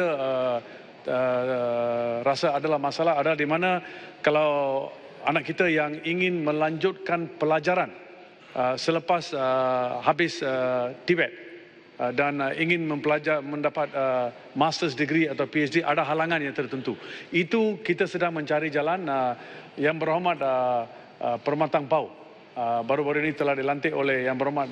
rasa adalah masalah adalah di mana kalau anak kita yang ingin melanjutkan pelajaran selepas habis TVET dan ingin mendapat master's degree atau PhD, ada halangan yang tertentu. Itu kita sedang mencari jalan. Yang Berhormat Permatang Pau baru-baru ini telah dilantik oleh Yang Berhormat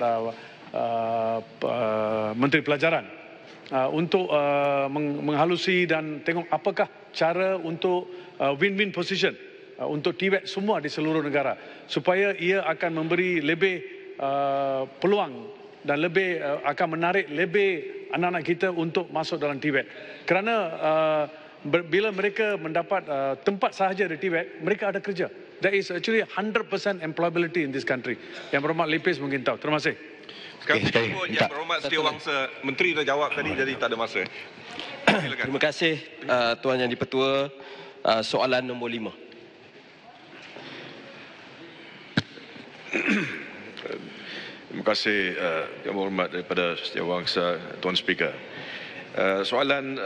Menteri Pelajaran untuk menghalusi dan tengok apakah cara untuk win-win position untuk TVET semua di seluruh negara, supaya ia akan memberi lebih peluang dan lebih akan menarik lebih anak-anak kita untuk masuk dalam TVET. Kerana bila mereka mendapat tempat sahaja di TVET, mereka ada kerja. There is actually 100% employability in this country. Yang Berhormat Lipis mungkin tahu. Terima kasih. Sekarang Yang Berhormat Setiawangsa, Menteri dah jawab tadi, jadi tak ada masa. Silakan. Terima kasih Tuan Yang Dipertua. Soalan nombor 5. Terima kasih Yang Berhormat daripada Setiawangsa, Tuan Speaker. Soalan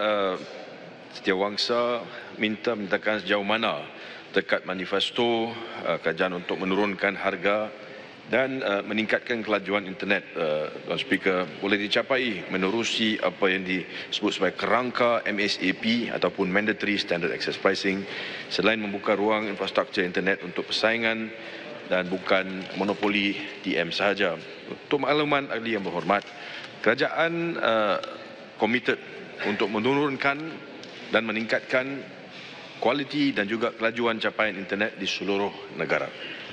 Setiawangsa mintakan sejauh mana dekat manifesto kerajaan untuk menurunkan harga dan meningkatkan kelajuan internet, Tuan Speaker, boleh dicapai menerusi apa yang disebut sebagai kerangka MSAP ataupun Mandatory Standard Access Pricing, selain membuka ruang infrastruktur internet untuk persaingan dan bukan monopoli TM sahaja. Untuk makluman ahli yang berhormat, kerajaan komited untuk menurunkan dan meningkatkan kualiti dan juga kelajuan capaian internet di seluruh negara.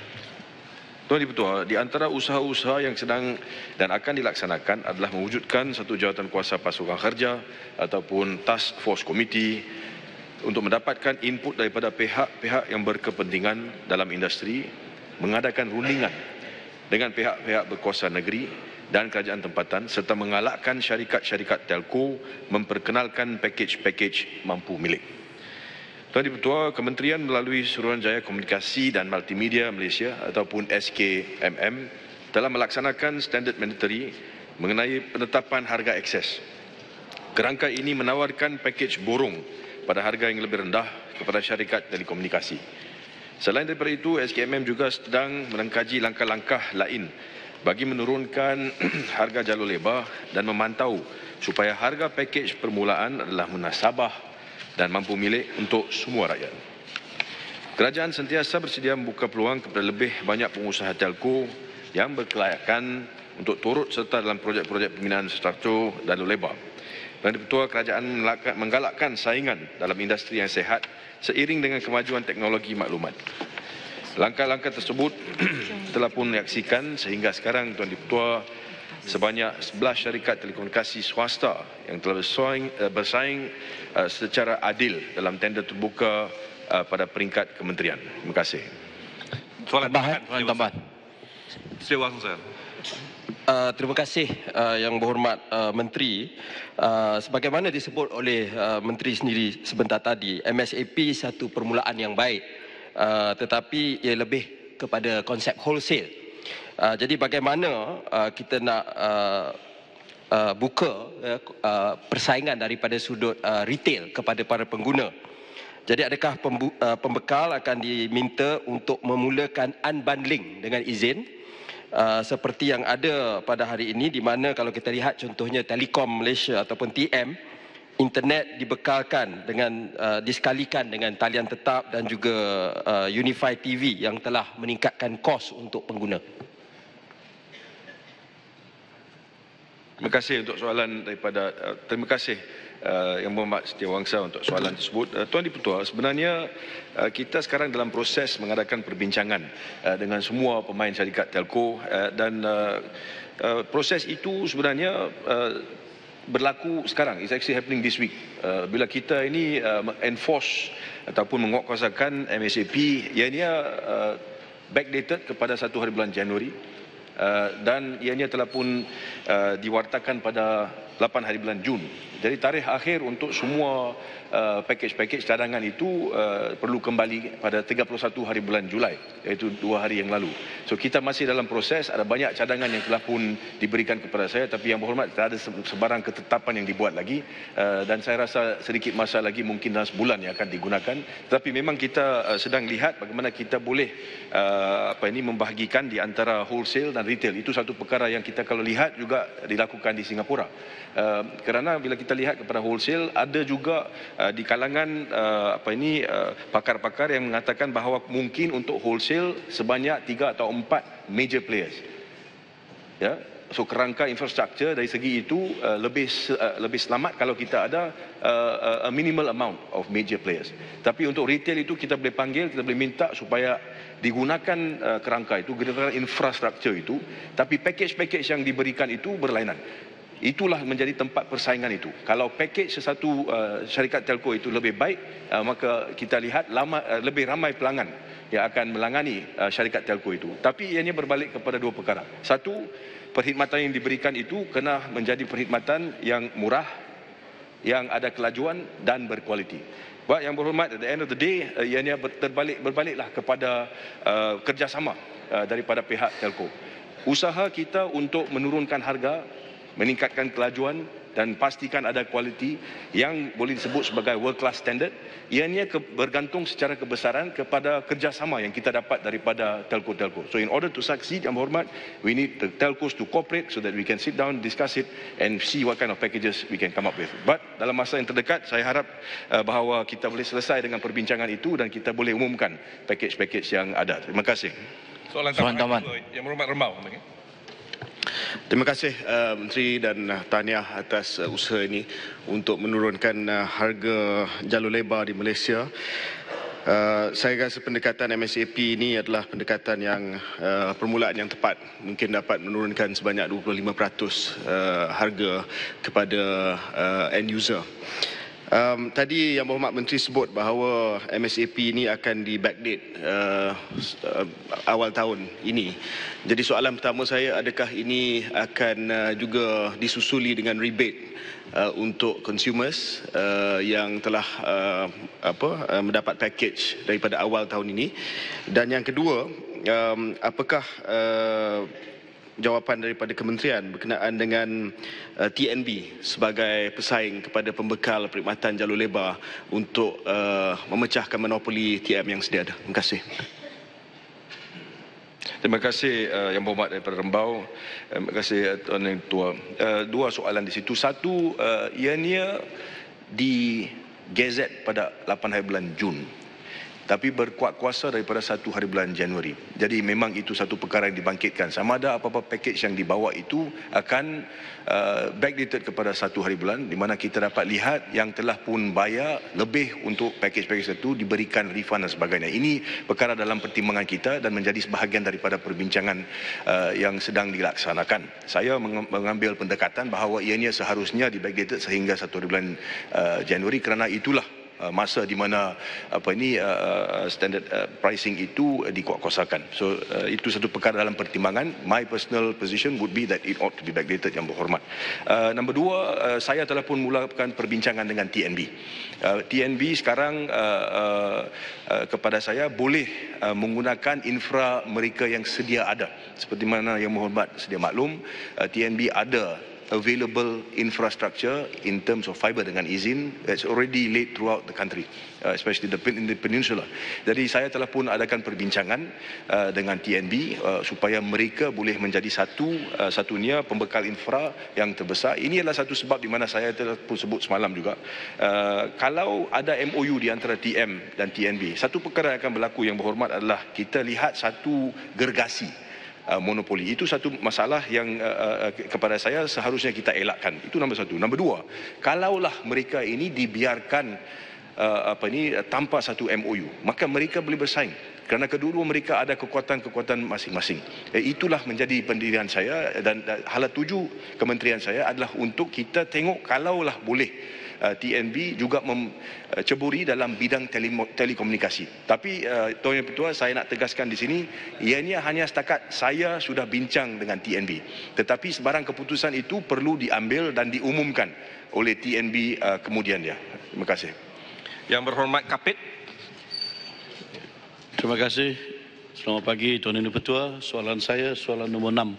Tuan Dipertua, di antara usaha-usaha yang sedang dan akan dilaksanakan adalah mewujudkan satu jawatan kuasa pasukan kerja ataupun task force committee untuk mendapatkan input daripada pihak-pihak yang berkepentingan dalam industri, mengadakan rundingan dengan pihak-pihak berkuasa negeri dan kerajaan tempatan serta mengalakkan syarikat-syarikat telco memperkenalkan pakej-pakej mampu milik. Tuan Dipertua, Kementerian melalui Suruhanjaya Komunikasi dan Multimedia Malaysia ataupun SKMM telah melaksanakan standard mandatory mengenai penetapan harga akses. Kerangka ini menawarkan pakej borong pada harga yang lebih rendah kepada syarikat telekomunikasi. Selain daripada itu, SKMM juga sedang mengkaji langkah-langkah lain bagi menurunkan harga jalur lebar dan memantau supaya harga pakej permulaan adalah munasabah dan mampu milik untuk semua rakyat. Kerajaan sentiasa bersedia membuka peluang kepada lebih banyak pengusaha telco yang berkelayakan untuk turut serta dalam projek-projek pembinaan infrastruktur jalur lebar. Dan Dipertua, kerajaan menggalakkan saingan dalam industri yang sihat seiring dengan kemajuan teknologi maklumat. Langkah-langkah tersebut telah pun diaksikan sehingga sekarang, Tuan Dipertua, sebanyak 11 syarikat telekomunikasi swasta yang telah bersaing secara adil dalam tender terbuka pada peringkat kementerian. Terima kasih. Soalan tambahan. Setiawangsa. Terima kasih Yang Berhormat Menteri. Sebagaimana disebut oleh Menteri sendiri sebentar tadi, MSAP satu permulaan yang baik tetapi ia lebih kepada konsep wholesale. Jadi bagaimana kita nak buka persaingan daripada sudut retail kepada para pengguna. Jadi adakah pembekal akan diminta untuk memulakan unbundling dengan izin seperti yang ada pada hari ini, di mana kalau kita lihat contohnya Telekom Malaysia ataupun TM, internet dibekalkan dengan disekalikan dengan talian tetap dan juga Unified TV yang telah meningkatkan kos untuk pengguna. Terima kasih untuk soalan daripada terima kasih Yang Berhormat Setiawangsa untuk soalan tersebut. Tuan Dipertua, sebenarnya kita sekarang dalam proses mengadakan perbincangan dengan semua pemain syarikat telco dan proses itu sebenarnya berlaku sekarang. It's actually happening this week. Bila kita ini enforce ataupun menguatkuasakan MSAP, ianya backdated kepada 1 hari bulan Januari. Dan ianya telah pun diwartakan pada 8 hari bulan Jun. Jadi tarikh akhir untuk semua package-package cadangan itu perlu kembali pada 31 hari bulan Julai, iaitu 2 hari yang lalu. So kita masih dalam proses, ada banyak cadangan yang telah pun diberikan kepada saya, tapi Yang Berhormat tak ada sebarang ketetapan yang dibuat lagi, dan saya rasa sedikit masa lagi, mungkin dalam sebulan yang akan digunakan. Tapi memang kita sedang lihat bagaimana kita boleh membahagikan di antara wholesale dan retail. Itu satu perkara yang kita kalau lihat juga dilakukan di Singapura. Kerana bila kita lihat kepada wholesale, ada juga di kalangan pakar-pakar yang mengatakan bahawa mungkin untuk wholesale sebanyak 3 atau 4 major players. Ya, so kerangka infrastruktur dari segi itu lebih selamat kalau kita ada a minimal amount of major players. Tapi untuk retail itu kita boleh panggil, kita boleh minta supaya digunakan kerangka itu, gerakan infrastruktur itu, tapi package-package yang diberikan itu berlainan. Itulah menjadi tempat persaingan itu. Kalau package sesuatu syarikat telco itu lebih baik, maka kita lihat lebih ramai pelanggan yang akan melangani syarikat telco itu. Tapi ianya berbalik kepada dua perkara. Satu, perkhidmatan yang diberikan itu kena menjadi perkhidmatan yang murah, yang ada kelajuan dan berkualiti. Baik Yang Berhormat, at the end of the day, ianya berbaliklah kepada kerjasama daripada pihak telco. Usaha kita untuk menurunkan harga, meningkatkan kelajuan dan pastikan ada kualiti yang boleh disebut sebagai world class standard, ianya bergantung secara kebesaran kepada kerjasama yang kita dapat daripada telco-telco. So in order to succeed, Yang Berhormat, we need the telcos to cooperate so that we can sit down, discuss it and see what kind of packages we can come up with. But dalam masa yang terdekat, saya harap bahawa kita boleh selesai dengan perbincangan itu dan kita boleh umumkan package-package yang ada. Terima kasih. Soalan tambahan Yang Berhormat Rembau. Terima kasih Menteri dan tahniah atas usaha ini untuk menurunkan harga jalur lebar di Malaysia. Saya rasa pendekatan MSAP ini adalah pendekatan yang permulaan yang tepat. Mungkin dapat menurunkan sebanyak 25% harga kepada end user. Tadi Yang Berhormat Menteri sebut bahawa MSAP ini akan di backdate awal tahun ini. Jadi soalan pertama saya, adakah ini akan juga disusuli dengan rebate untuk consumers yang telah mendapat package daripada awal tahun ini? Dan yang kedua, apakah jawapan daripada kementerian berkenaan dengan TNB sebagai pesaing kepada pembekal perkhidmatan jalur lebar untuk memecahkan monopoli TM yang sedia ada? Terima kasih. Terima kasih Yang Berhormat daripada Rembau. Terima kasih Tuan Yang Tua. Dua soalan di situ. Satu, ianya di gazet pada 8 hari bulan Jun, tapi berkuat kuasa daripada 1 hari bulan Januari. Jadi memang itu satu perkara yang dibangkitkan. Sama ada apa-apa package yang dibawa itu akan backdated kepada 1 hari bulan, di mana kita dapat lihat yang telah pun bayar lebih untuk package-package itu diberikan refund dan sebagainya. Ini perkara dalam pertimbangan kita dan menjadi sebahagian daripada perbincangan yang sedang dilaksanakan. Saya mengambil pendekatan bahawa ianya seharusnya di backdated sehingga 1 hari bulan Januari, kerana itulah masa di mana standard pricing itu dikuatkuasakan. So itu satu perkara dalam pertimbangan. My personal position would be that it ought to be backdated, Yang Berhormat. Nombor dua, saya telah pun mulakan perbincangan dengan TNB. TNB sekarang kepada saya boleh menggunakan infra mereka yang sedia ada. Seperti mana Yang Berhormat sedia maklum, TNB ada available infrastructure in terms of fiber dengan izin. It's already laid throughout the country, especially in the peninsula. Jadi saya telah pun adakan perbincangan dengan TNB supaya mereka boleh menjadi satunya pembekal infra yang terbesar. Ini adalah satu sebab di mana saya telah pun sebut semalam juga, kalau ada MOU di antara TM dan TNB, satu perkara yang akan berlaku Yang Berhormat adalah kita lihat satu gergasi monopoli. Itu satu masalah yang kepada saya seharusnya kita elakkan. Itu nombor satu. Nombor dua, kalaulah mereka ini dibiarkan tanpa satu MOU, maka mereka boleh bersaing. Kerana kedua-dua mereka ada kekuatan-kekuatan masing-masing. Itulah menjadi pendirian saya, dan hala tuju kementerian saya adalah untuk kita tengok kalaulah boleh TNB juga menceburi dalam bidang telekomunikasi. Tapi Tuan Yang Pertua, saya nak tegaskan di sini, ianya hanya setakat saya sudah bincang dengan TNB. Tetapi sebarang keputusan itu perlu diambil dan diumumkan oleh TNB kemudian dia. Terima kasih. Yang Berhormat Kapit. Terima kasih. Selamat pagi Tuan Yang Pertua. Soalan saya, soalan nombor 6.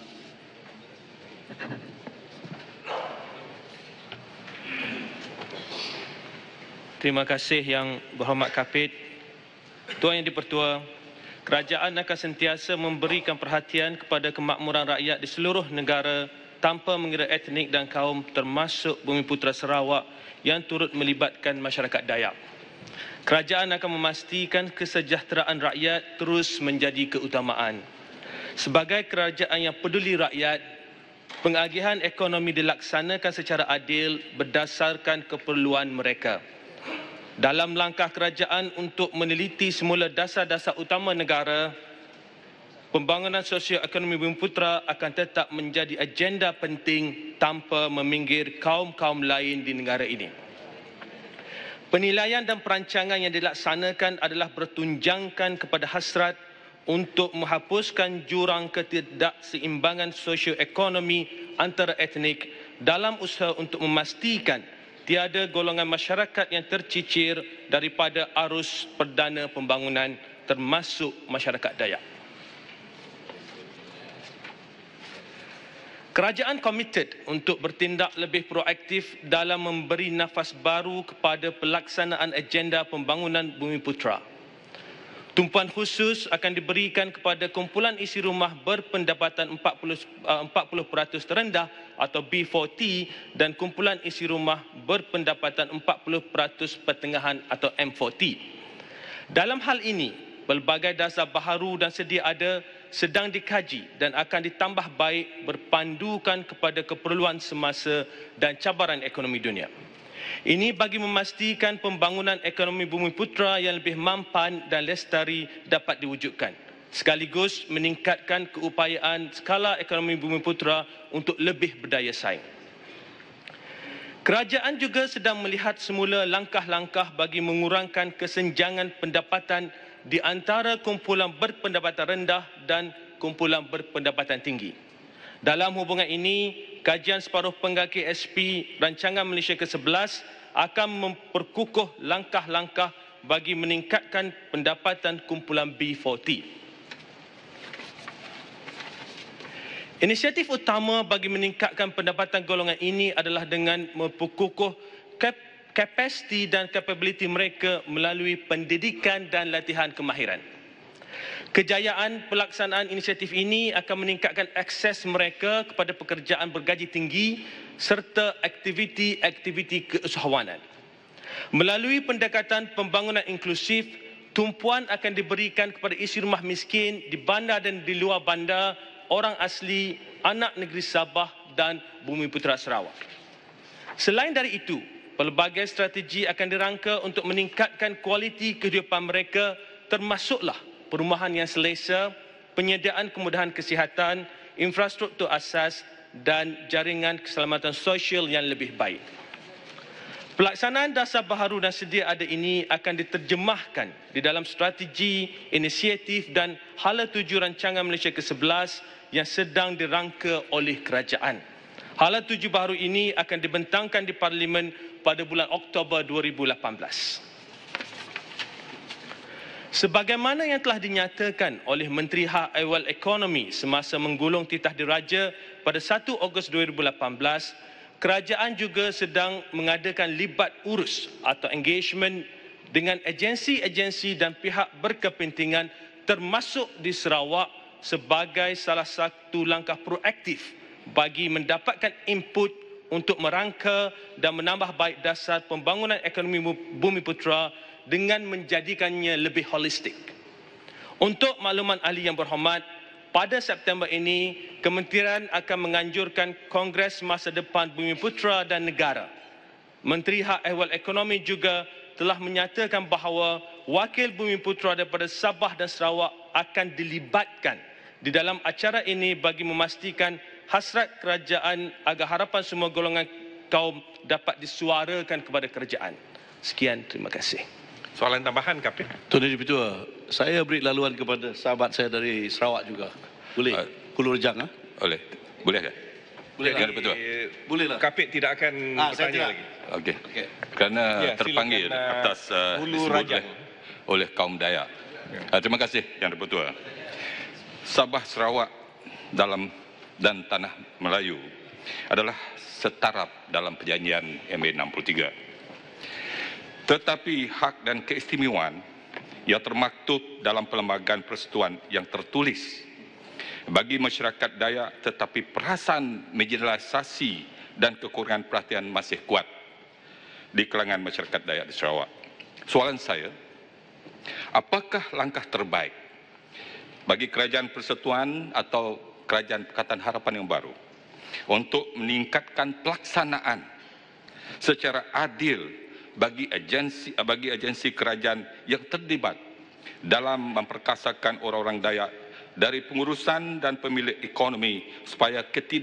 Terima kasih Yang Berhormat Kapit. Tuan Yang Dipertua, kerajaan akan sentiasa memberikan perhatian kepada kemakmuran rakyat di seluruh negara tanpa mengira etnik dan kaum, termasuk Bumiputera Sarawak yang turut melibatkan masyarakat Dayak. Kerajaan akan memastikan kesejahteraan rakyat terus menjadi keutamaan. Sebagai kerajaan yang peduli rakyat, pengagihan ekonomi dilaksanakan secara adil berdasarkan keperluan mereka. Dalam langkah kerajaan untuk meneliti semula dasar-dasar utama negara, pembangunan sosioekonomi Bumiputera akan tetap menjadi agenda penting tanpa meminggir kaum-kaum lain di negara ini. Penilaian dan perancangan yang dilaksanakan adalah bertunjangkan kepada hasrat untuk menghapuskan jurang ketidakseimbangan sosioekonomi antara etnik dalam usaha untuk memastikan tiada golongan masyarakat yang tercicir daripada arus perdana pembangunan, termasuk masyarakat Dayak. Kerajaan komited untuk bertindak lebih proaktif dalam memberi nafas baru kepada pelaksanaan agenda pembangunan Bumiputera. Tumpuan khusus akan diberikan kepada kumpulan isi rumah berpendapatan 40% terendah atau B40 dan kumpulan isi rumah berpendapatan 40% pertengahan atau M40. Dalam hal ini, pelbagai dasar baharu dan sedia ada sedang dikaji dan akan ditambah baik berpandukan kepada keperluan semasa dan cabaran ekonomi dunia. Ini bagi memastikan pembangunan ekonomi Bumiputera yang lebih mampan dan lestari dapat diwujudkan, sekaligus meningkatkan keupayaan skala ekonomi Bumiputera untuk lebih berdaya saing. Kerajaan juga sedang melihat semula langkah-langkah bagi mengurangkan kesenjangan pendapatan di antara kumpulan berpendapatan rendah dan kumpulan berpendapatan tinggi. Dalam hubungan ini, kajian separuh penggaki SP Rancangan Malaysia ke-11 akan memperkukuh langkah-langkah bagi meningkatkan pendapatan kumpulan B40. Inisiatif utama bagi meningkatkan pendapatan golongan ini adalah dengan memperkukuh kapasiti dan kapabiliti mereka melalui pendidikan dan latihan kemahiran. Kejayaan pelaksanaan inisiatif ini akan meningkatkan akses mereka kepada pekerjaan bergaji tinggi serta aktiviti-aktiviti keusahawanan. Melalui pendekatan pembangunan inklusif, tumpuan akan diberikan kepada isi rumah miskin di bandar dan di luar bandar, orang asli, anak negeri Sabah dan Bumiputera Sarawak. Selain dari itu, pelbagai strategi akan dirangka untuk meningkatkan kualiti kehidupan mereka, termasuklah perumahan yang selesa, penyediaan kemudahan kesihatan, infrastruktur asas dan jaringan keselamatan sosial yang lebih baik. Pelaksanaan dasar baharu dan sedia ada ini akan diterjemahkan di dalam strategi, inisiatif dan hala tuju rancangan Malaysia ke-11 yang sedang dirangka oleh kerajaan. Hala tuju baharu ini akan dibentangkan di Parlimen pada bulan Oktober 2018. Sebagaimana yang telah dinyatakan oleh Menteri Hak Ehwal Ekonomi semasa menggulung titah diraja pada 1 Ogos 2018, kerajaan juga sedang mengadakan libat urus atau engagement dengan agensi-agensi dan pihak berkepentingan termasuk di Sarawak sebagai salah satu langkah proaktif bagi mendapatkan input untuk merangka dan menambah baik dasar pembangunan ekonomi Bumiputera dengan menjadikannya lebih holistik. Untuk makluman ahli yang berhormat, pada September ini, Kementerian akan menganjurkan Kongres Masa Depan Bumiputera dan Negara. Menteri Hak Ehwal Ekonomi juga telah menyatakan bahawa wakil Bumiputera daripada Sabah dan Sarawak akan dilibatkan di dalam acara ini bagi memastikan hasrat kerajaan agar harapan semua golongan kaum dapat disuarakan kepada kerajaan. Sekian, terima kasih. Soalan tambahan, Kapten. Tuan Yang Dipertua, saya beri laluan kepada sahabat saya dari Sarawak juga. Boleh? Hulu Rejang, ha? Boleh. Boleh ke? Boleh Yang lah. Dipertua. Bolehlah. Kapit tidak akan bertanya lagi. Okey. Kerana Ya, terpanggil silakan, atas Hulu disebut Rajang. oleh kaum Dayak. Terima kasih Yang Dipertua. Sabah Sarawak dan Tanah Melayu adalah setaraf dalam perjanjian MA 63. Tetapi hak dan keistimewaan yang termaktub dalam Perlembagaan Persekutuan yang tertulis bagi masyarakat Dayak, tetapi perasaan marginalisasi dan kekurangan perhatian masih kuat di kalangan masyarakat Dayak di Sarawak. Soalan saya, apakah langkah terbaik bagi Kerajaan Persekutuan atau Kerajaan Pakatan Harapan yang baru untuk meningkatkan pelaksanaan secara adil bagi agensi kerajaan yang terlibat dalam memperkasakan orang-orang Dayak dari pengurusan dan pemilik ekonomi supaya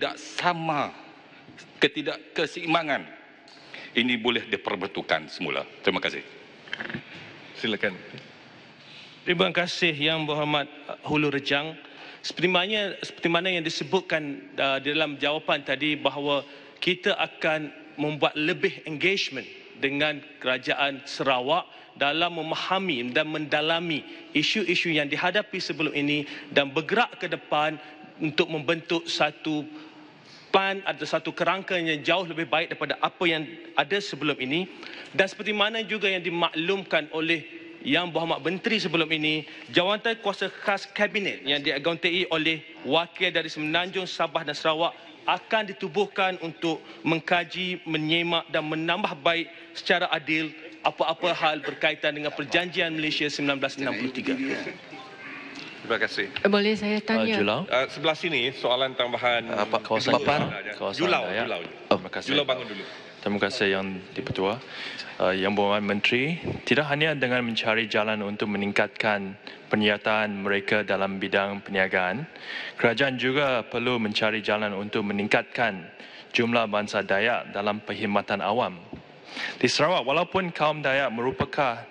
ketidakkeseimbangan ini boleh diperbetulkan semula. Terima kasih. Silakan. Terima kasih Yang Berhormat Hulu Rejang. Seperti mana yang disebutkan di dalam jawapan tadi bahawa kita akan membuat lebih engagement dengan kerajaan Sarawak dalam memahami dan mendalami isu-isu yang dihadapi sebelum ini dan bergerak ke depan untuk membentuk satu plan atau satu kerangka yang jauh lebih baik daripada apa yang ada sebelum ini. Dan seperti mana juga yang dimaklumkan oleh Yang Berhormat Menteri sebelum ini, jawatan kuasa khas Kabinet yang diagauntai oleh wakil dari Semenanjung, Sabah dan Sarawak akan ditubuhkan untuk mengkaji, menyemak dan menambah baik secara adil apa-apa hal berkaitan dengan Perjanjian Malaysia 1963. Terima kasih. Boleh saya tanya? Sebelah sini soalan tambahan. Kawasan Julau. Terima kasih. Julau bangun dulu. Terima kasih Yang Dipertua. Yang Berhormat Menteri, tidak hanya dengan mencari jalan untuk meningkatkan penyertaan mereka dalam bidang perniagaan, kerajaan juga perlu mencari jalan untuk meningkatkan jumlah bangsa Dayak dalam perkhidmatan awam. Di Sarawak, walaupun kaum Dayak merupakan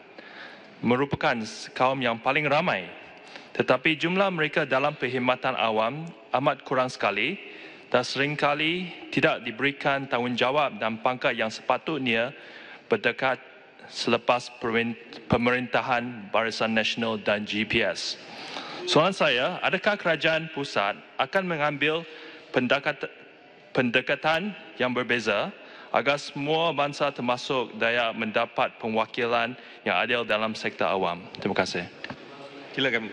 kaum yang paling ramai, tetapi jumlah mereka dalam perkhidmatan awam amat kurang sekali dan seringkali tidak diberikan tanggungjawab dan pangkat yang sepatutnya berdekat selepas pemerintahan Barisan Nasional dan GPS. Soalan saya, adakah kerajaan pusat akan mengambil pendekatan yang berbeza agar semua bangsa termasuk Dayak mendapat penwakilan yang adil dalam sektor awam? Terima kasih. Silakan.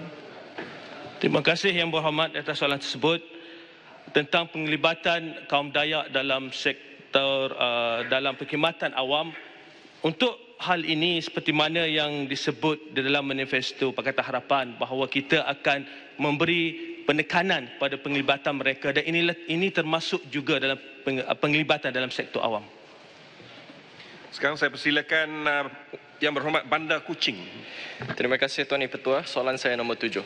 Terima kasih Yang Berhormat atas soalan tersebut tentang penglibatan kaum Dayak dalam sektor dalam perkhidmatan awam. Untuk hal ini seperti mana yang disebut di dalam manifesto Pakatan Harapan bahawa kita akan memberi penekanan pada penglibatan mereka dan ini termasuk juga dalam penglibatan dalam sektor awam. Sekarang saya persilakan Yang Berhormat Bandar Kuching. Terima kasih Tuan Yang-Pertua. Soalan saya nombor 7.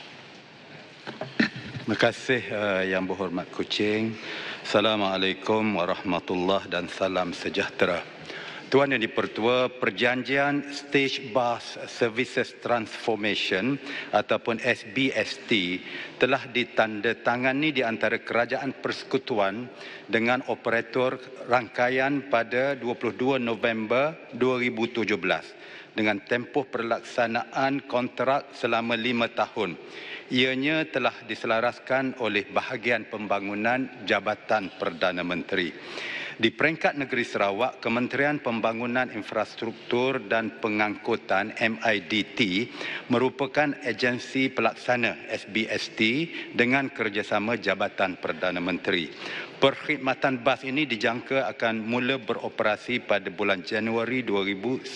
Terima kasih Yang Berhormat Kuching. Assalamualaikum warahmatullahi dan salam sejahtera. Tuan Yang di-Pertua, perjanjian Stage Bus Services Transformation ataupun SBST telah ditandatangani di antara Kerajaan Persekutuan dengan operator rangkaian pada 22 November 2017 dengan tempoh pelaksanaan kontrak selama 5 tahun. Ianya telah diselaraskan oleh bahagian pembangunan Jabatan Perdana Menteri. Di peringkat negeri Sarawak, Kementerian Pembangunan Infrastruktur dan Pengangkutan MIDT merupakan agensi pelaksana SBST dengan kerjasama Jabatan Perdana Menteri. Perkhidmatan bas ini dijangka akan mula beroperasi pada bulan Januari 2019.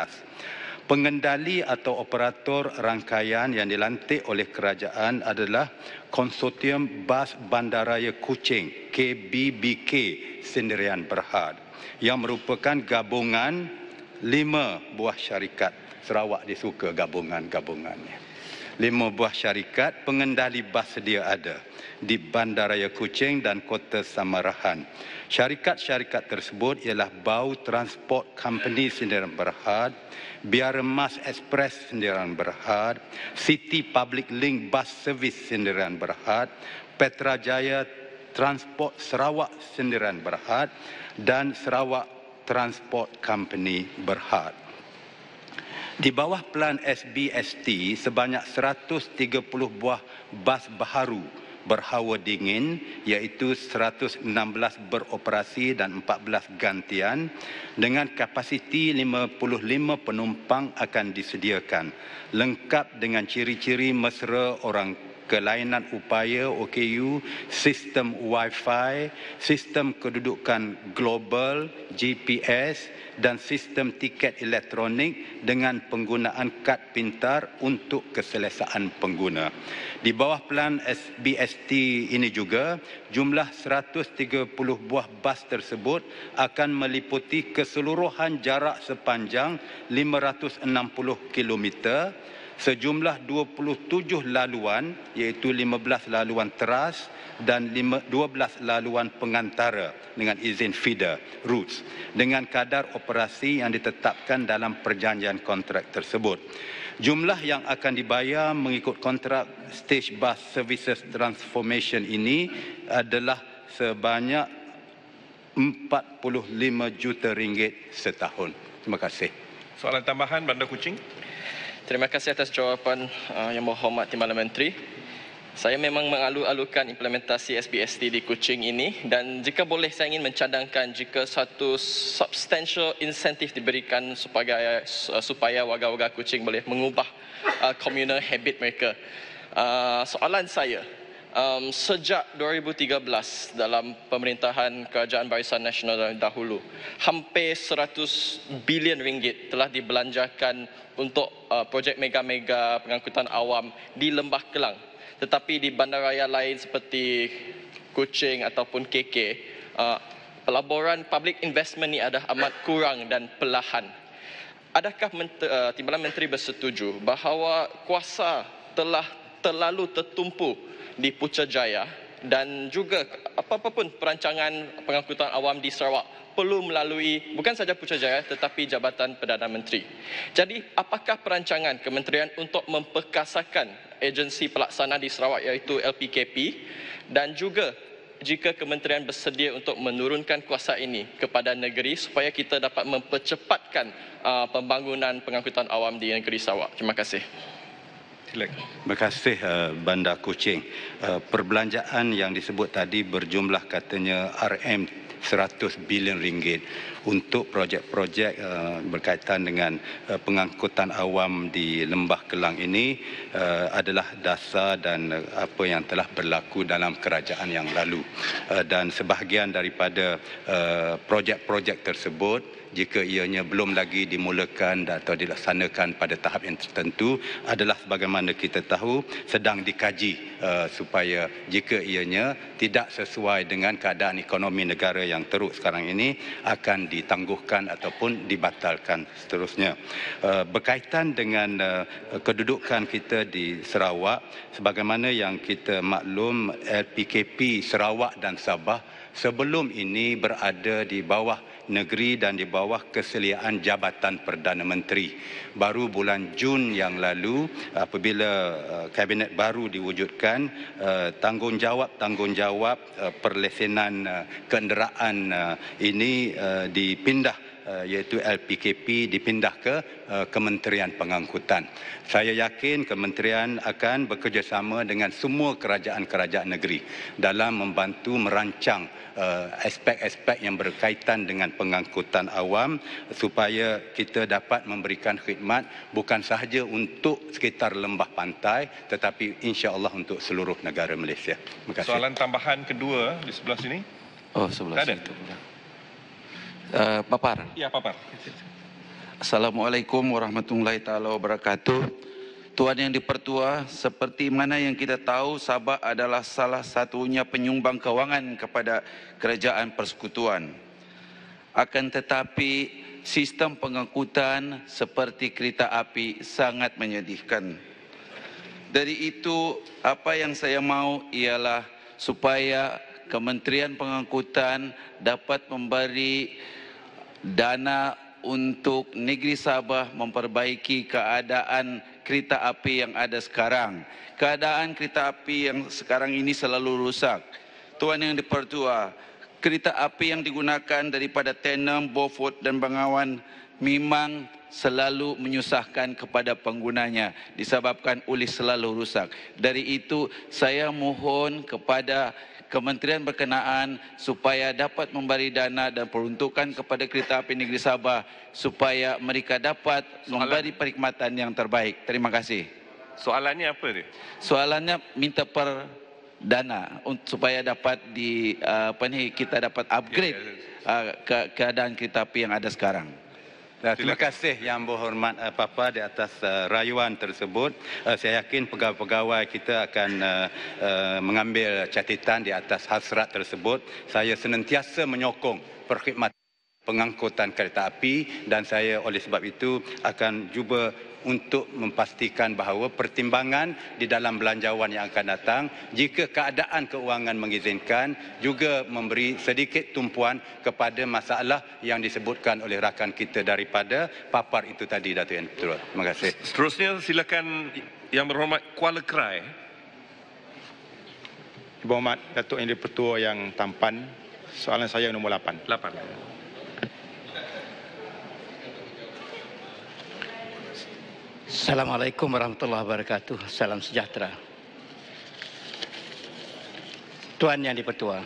Pengendali atau operator rangkaian yang dilantik oleh kerajaan adalah Konsortium Bas Bandaraya Kuching KBBK Sendirian Berhad yang merupakan gabungan 5 buah syarikat. Sarawak dia suka gabungannya. 5 buah syarikat pengendali bas sedia ada di Bandaraya Kuching dan Kota Samarahan. Syarikat-syarikat tersebut ialah Bau Transport Company Sendirian Berhad, Biara Mas Express Sendirian Berhad, City Public Link Bus Service Sendirian Berhad, Petrajaya Transport Sarawak Sendirian Berhad dan Sarawak Transport Company Berhad. Di bawah plan SBST, sebanyak 130 buah bas baharu berhawa dingin iaitu 116 beroperasi dan 14 gantian dengan kapasiti 55 penumpang akan disediakan lengkap dengan ciri-ciri mesra orang kelainan upaya OKU, sistem Wi-Fi, sistem kedudukan global GPS dan sistem tiket elektronik dengan penggunaan kad pintar untuk keselesaan pengguna. Di bawah plan SBST ini juga, jumlah 130 buah bas tersebut akan meliputi keseluruhan jarak sepanjang 560 km, sejumlah 27 laluan iaitu 15 laluan teras dan 12 laluan pengantara dengan izin feeder routes dengan kadar operasi yang ditetapkan dalam perjanjian kontrak tersebut. Jumlah yang akan dibayar mengikut kontrak Stage Bus Services Transformation ini adalah sebanyak RM45 juta setahun. Terima kasih. Soalan tambahan Bandar Kuching. Terima kasih atas jawapan Yang Berhormat Timbalan Menteri. Saya memang mengalu-alukan implementasi SBST di Kuching ini dan jika boleh saya ingin mencadangkan jika satu substantial insentif diberikan supaya warga-warga Kuching boleh mengubah communal habit mereka. Soalan saya, sejak 2013 dalam pemerintahan Kerajaan Barisan Nasional dahulu, hampir 100 bilion ringgit telah dibelanjakan untuk projek mega-mega pengangkutan awam di Lembah Kelang. Tetapi di bandaraya lain seperti Kuching ataupun KK, pelaburan public investment ini adalah amat kurang dan perlahan. Adakah Timbalan Menteri bersetuju bahawa kuasa telah terlalu tertumpu di Putrajaya dan juga apa-apa pun perancangan pengangkutan awam di Sarawak perlu melalui bukan saja Putrajaya tetapi Jabatan Perdana Menteri. Jadi apakah perancangan kementerian untuk memperkasakan agensi pelaksana di Sarawak iaitu LPKP dan juga jika kementerian bersedia untuk menurunkan kuasa ini kepada negeri supaya kita dapat mempercepatkan pembangunan pengangkutan awam di negeri Sarawak. Terima kasih. Terima kasih Bandar Kuching. Perbelanjaan yang disebut tadi berjumlah katanya RM100 bilion untuk projek-projek berkaitan dengan pengangkutan awam di Lembah Kelang ini adalah dasar dan apa yang telah berlaku dalam kerajaan yang lalu. Dan sebahagian daripada projek-projek tersebut jika ianya belum lagi dimulakan atau dilaksanakan pada tahap yang tertentu adalah sebagaimana kita tahu sedang dikaji supaya jika ianya tidak sesuai dengan keadaan ekonomi negara yang teruk sekarang ini akan ditangguhkan ataupun dibatalkan seterusnya. Berkaitan dengan kedudukan kita di Sarawak, sebagaimana yang kita maklum LPKP Sarawak dan Sabah sebelum ini berada di bawah negeri dan di bawah keseliaan Jabatan Perdana Menteri. Baru bulan Jun yang lalu apabila kabinet baru diwujudkan, tanggungjawab perlesenan kenderaan ini dipindah, iaitu LPKP dipindah ke Kementerian Pengangkutan. Saya yakin kementerian akan bekerjasama dengan semua kerajaan-kerajaan negeri dalam membantu merancang aspek-aspek yang berkaitan dengan pengangkutan awam supaya kita dapat memberikan khidmat bukan sahaja untuk sekitar lembah pantai tetapi insya-Allah untuk seluruh negara Malaysia. Terima kasih. Soalan tambahan kedua di sebelah sini. Oh, sebelah Tak ada? situ. Papar. Ya, Papar. Assalamualaikum warahmatullahi taala wabarakatuh. Tuan Yang di-Pertua, seperti mana yang kita tahu, Sabah adalah salah satunya penyumbang kewangan kepada kerajaan persekutuan. Akan tetapi, sistem pengangkutan seperti kereta api sangat menyedihkan. Dari itu, apa yang saya mahu ialah supaya Kementerian Pengangkutan dapat memberi dana untuk negeri Sabah memperbaiki keadaan kereta api yang ada sekarang. Keadaan kereta api yang sekarang ini selalu rusak. Tuan Yang di-Pertua, kereta api yang digunakan daripada Tenem, Beaufort dan Bengawan memang selalu menyusahkan kepada penggunanya disebabkan oleh selalu rusak. Dari itu, saya mohon kepada kementerian berkenaan supaya dapat memberi dana dan peruntukan kepada kereta api negeri Sabah supaya mereka dapat memberi perkhidmatan yang terbaik. Terima kasih. Soalannya apa dia? Soalannya minta dana supaya dapat kita dapat upgrade keadaan kereta api yang ada sekarang. Terima kasih Yang Berhormat Papa di atas rayuan tersebut. Saya yakin pegawai-pegawai kita akan mengambil catatan di atas hasrat tersebut. Saya senantiasa menyokong perkhidmatan pengangkutan kereta api dan saya oleh sebab itu akan cuba untuk memastikan bahawa pertimbangan di dalam belanjawan yang akan datang, jika keadaan keuangan mengizinkan, juga memberi sedikit tumpuan kepada masalah yang disebutkan oleh rakan kita daripada papar itu tadi, Datuk Yang Ketua. Terima kasih. Seterusnya silakan Yang Berhormat Kuala Krai. Ibu Hormat Datuk Yang di-Pertua yang tampan, soalan saya nombor 8. Assalamualaikum warahmatullahi wabarakatuh. Salam sejahtera. Tuan Yang di-Pertua,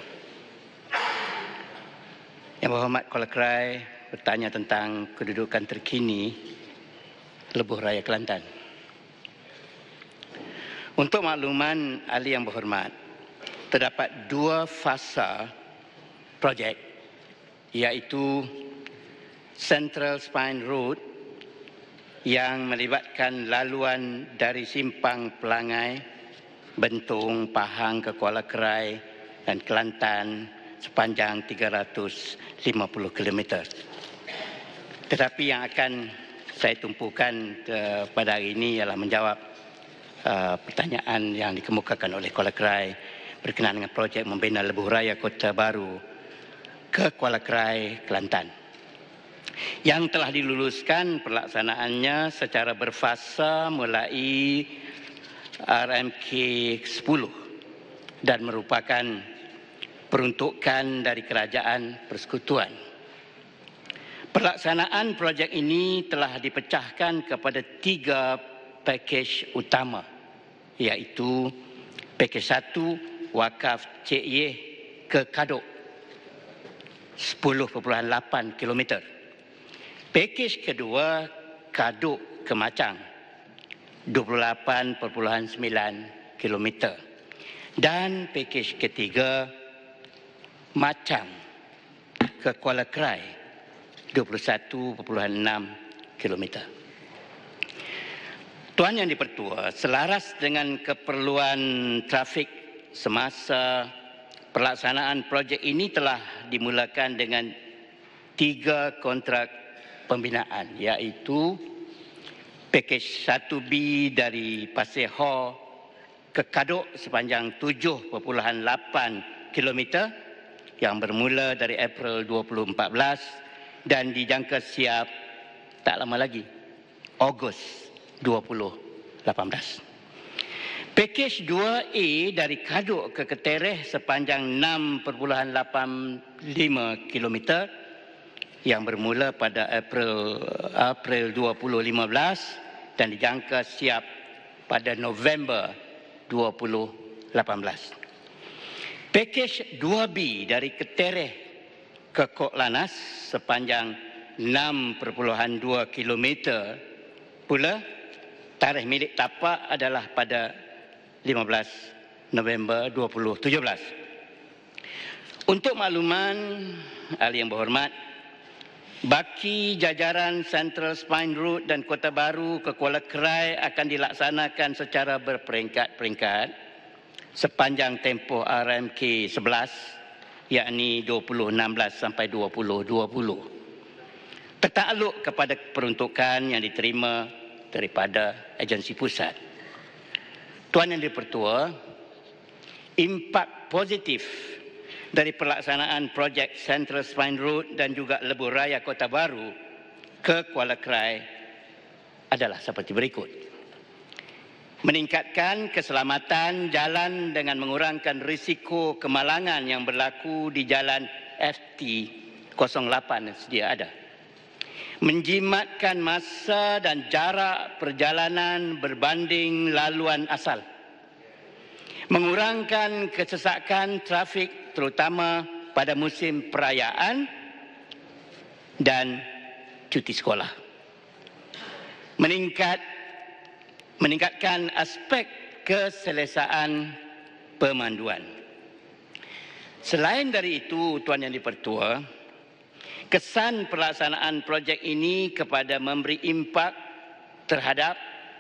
Yang Berhormat Kuala Krai bertanya tentang kedudukan terkini Lebuh Raya Kelantan. Untuk makluman ahli Yang Berhormat, terdapat 2 fasa projek, iaitu Central Spine Road yang melibatkan laluan dari Simpang Pelangai, Bentung, Pahang ke Kuala Krai dan Kelantan sepanjang 350 km. Tetapi yang akan saya tumpukan pada hari ini ialah menjawab pertanyaan yang dikemukakan oleh Kuala Krai berkenaan dengan projek membina Lebuh Raya Kota Baru ke Kuala Krai, Kelantan, yang telah diluluskan pelaksanaannya secara berfasa mulai RMK 10 dan merupakan peruntukan dari Kerajaan Persekutuan. Pelaksanaan projek ini telah dipecahkan kepada 3 pakej utama, iaitu pakej 1 wakaf Cik Yeh ke Kadok 10.8 km. Pakej kedua Kaduk ke Macang 28.9 km dan pakej ketiga Macang ke Kuala Krai 21.6 km. Tuan Yang di-Pertua, selaras dengan keperluan trafik semasa pelaksanaan projek ini telah dimulakan dengan 3 kontrak pembinaan, iaitu pakej 1B dari Pasir Hor ke Kaduk sepanjang 7.8 km yang bermula dari April 2014 dan dijangka siap tak lama lagi, Ogos 2018. Pakej 2A dari Kaduk ke Ketereh sepanjang 6.85 km yang bermula pada April 2015 dan dijangka siap pada November 2018. Pakej 2B dari Ketereh ke Kok Lanaz sepanjang 6.2 km pula tarikh milik tapak adalah pada 15 November 2017. Untuk makluman ahli yang berhormat, baki jajaran Central Spine Road dan Kota Baru ke Kuala Krai akan dilaksanakan secara berperingkat-peringkat sepanjang tempoh RMK 11, yakni 2016 sampai 2020. Tertakluk kepada peruntukan yang diterima daripada agensi pusat. Tuan Yang di-Pertua, impak positif dari pelaksanaan projek Central Spine Road dan juga Lebuh Raya Kota Baru ke Kuala Krai adalah seperti berikut. Meningkatkan keselamatan jalan dengan mengurangkan risiko kemalangan yang berlaku di jalan FT08 yang sedia ada. Menjimatkan masa dan jarak perjalanan berbanding laluan asal. Mengurangkan kesesakan trafik terutama pada musim perayaan dan cuti sekolah. Meningkatkan aspek keselesaan pemanduan. Selain dari itu, Tuan Yang di-Pertua, kesan pelaksanaan projek ini kepada memberi impak terhadap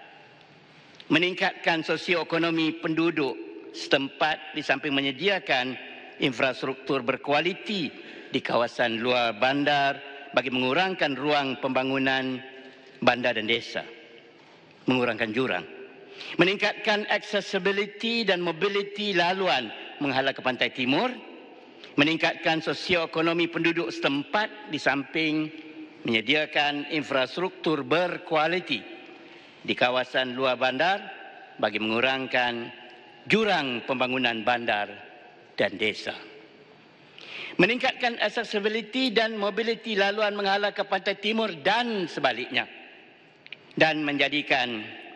meningkatkan sosioekonomi penduduk setempat di samping menyediakan infrastruktur berkualiti di kawasan luar bandar bagi mengurangkan ruang pembangunan bandar dan desa, mengurangkan jurang, meningkatkan accessibility dan mobility laluan menghala ke pantai timur, meningkatkan sosioekonomi penduduk setempat di samping menyediakan infrastruktur berkualiti di kawasan luar bandar bagi mengurangkan jurang pembangunan bandar dan desa. Meningkatkan accessibility dan mobility laluan menghala ke pantai timur dan sebaliknya, dan menjadikan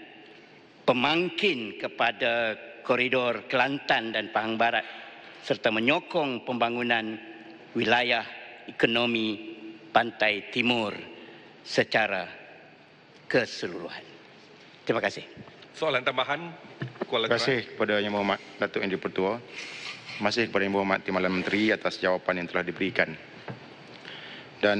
pemangkin kepada koridor Kelantan dan Pahang Barat serta menyokong pembangunan wilayah ekonomi pantai timur secara keseluruhan. Terima kasih. Soalan tambahan, Kuala Terima kasih kepada Yang Berhormat Datuk Yang di-Pertua. Terima kasih kepada Yang Berhormat Timbalan Menteri atas jawapan yang telah diberikan. Dan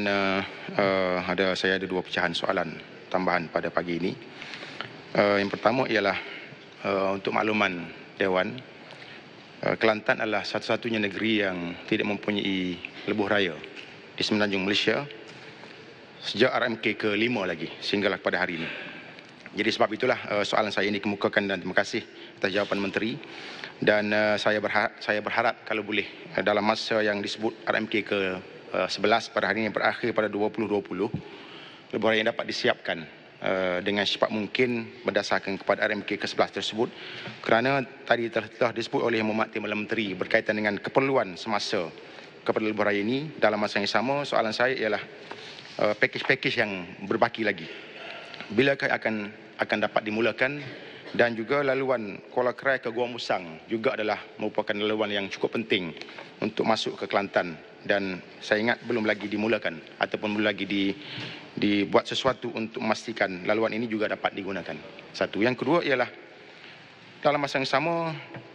saya ada dua pecahan soalan tambahan pada pagi ini. Yang pertama ialah untuk makluman Dewan, Kelantan adalah satu-satunya negeri yang tidak mempunyai lebuh raya di semenanjung Malaysia sejak RMK ke-5 lagi sehinggalah pada hari ini. Jadi sebab itulah soalan saya ini kemukakan dan terima kasih atas jawapan Menteri. Dan saya berharap kalau boleh dalam masa yang disebut RMK ke-11 pada hari ini yang berakhir pada 2020, lebuh raya yang dapat disiapkan dengan secepat mungkin berdasarkan kepada RMK ke-11 tersebut, kerana tadi telah disebut oleh Yang Berhormat Timbalan Menteri berkaitan dengan keperluan semasa kepada lebuh raya ini. Dalam masa yang sama, soalan saya ialah pakej-pakej yang berbaki lagi, bilakah akan dapat dimulakan, dan juga laluan Kuala Krai ke Gua Musang juga adalah merupakan laluan yang cukup penting untuk masuk ke Kelantan, dan saya ingat belum lagi dimulakan ataupun belum lagi dibuat sesuatu untuk memastikan laluan ini juga dapat digunakan. Satu. Yang kedua ialah dalam masa yang sama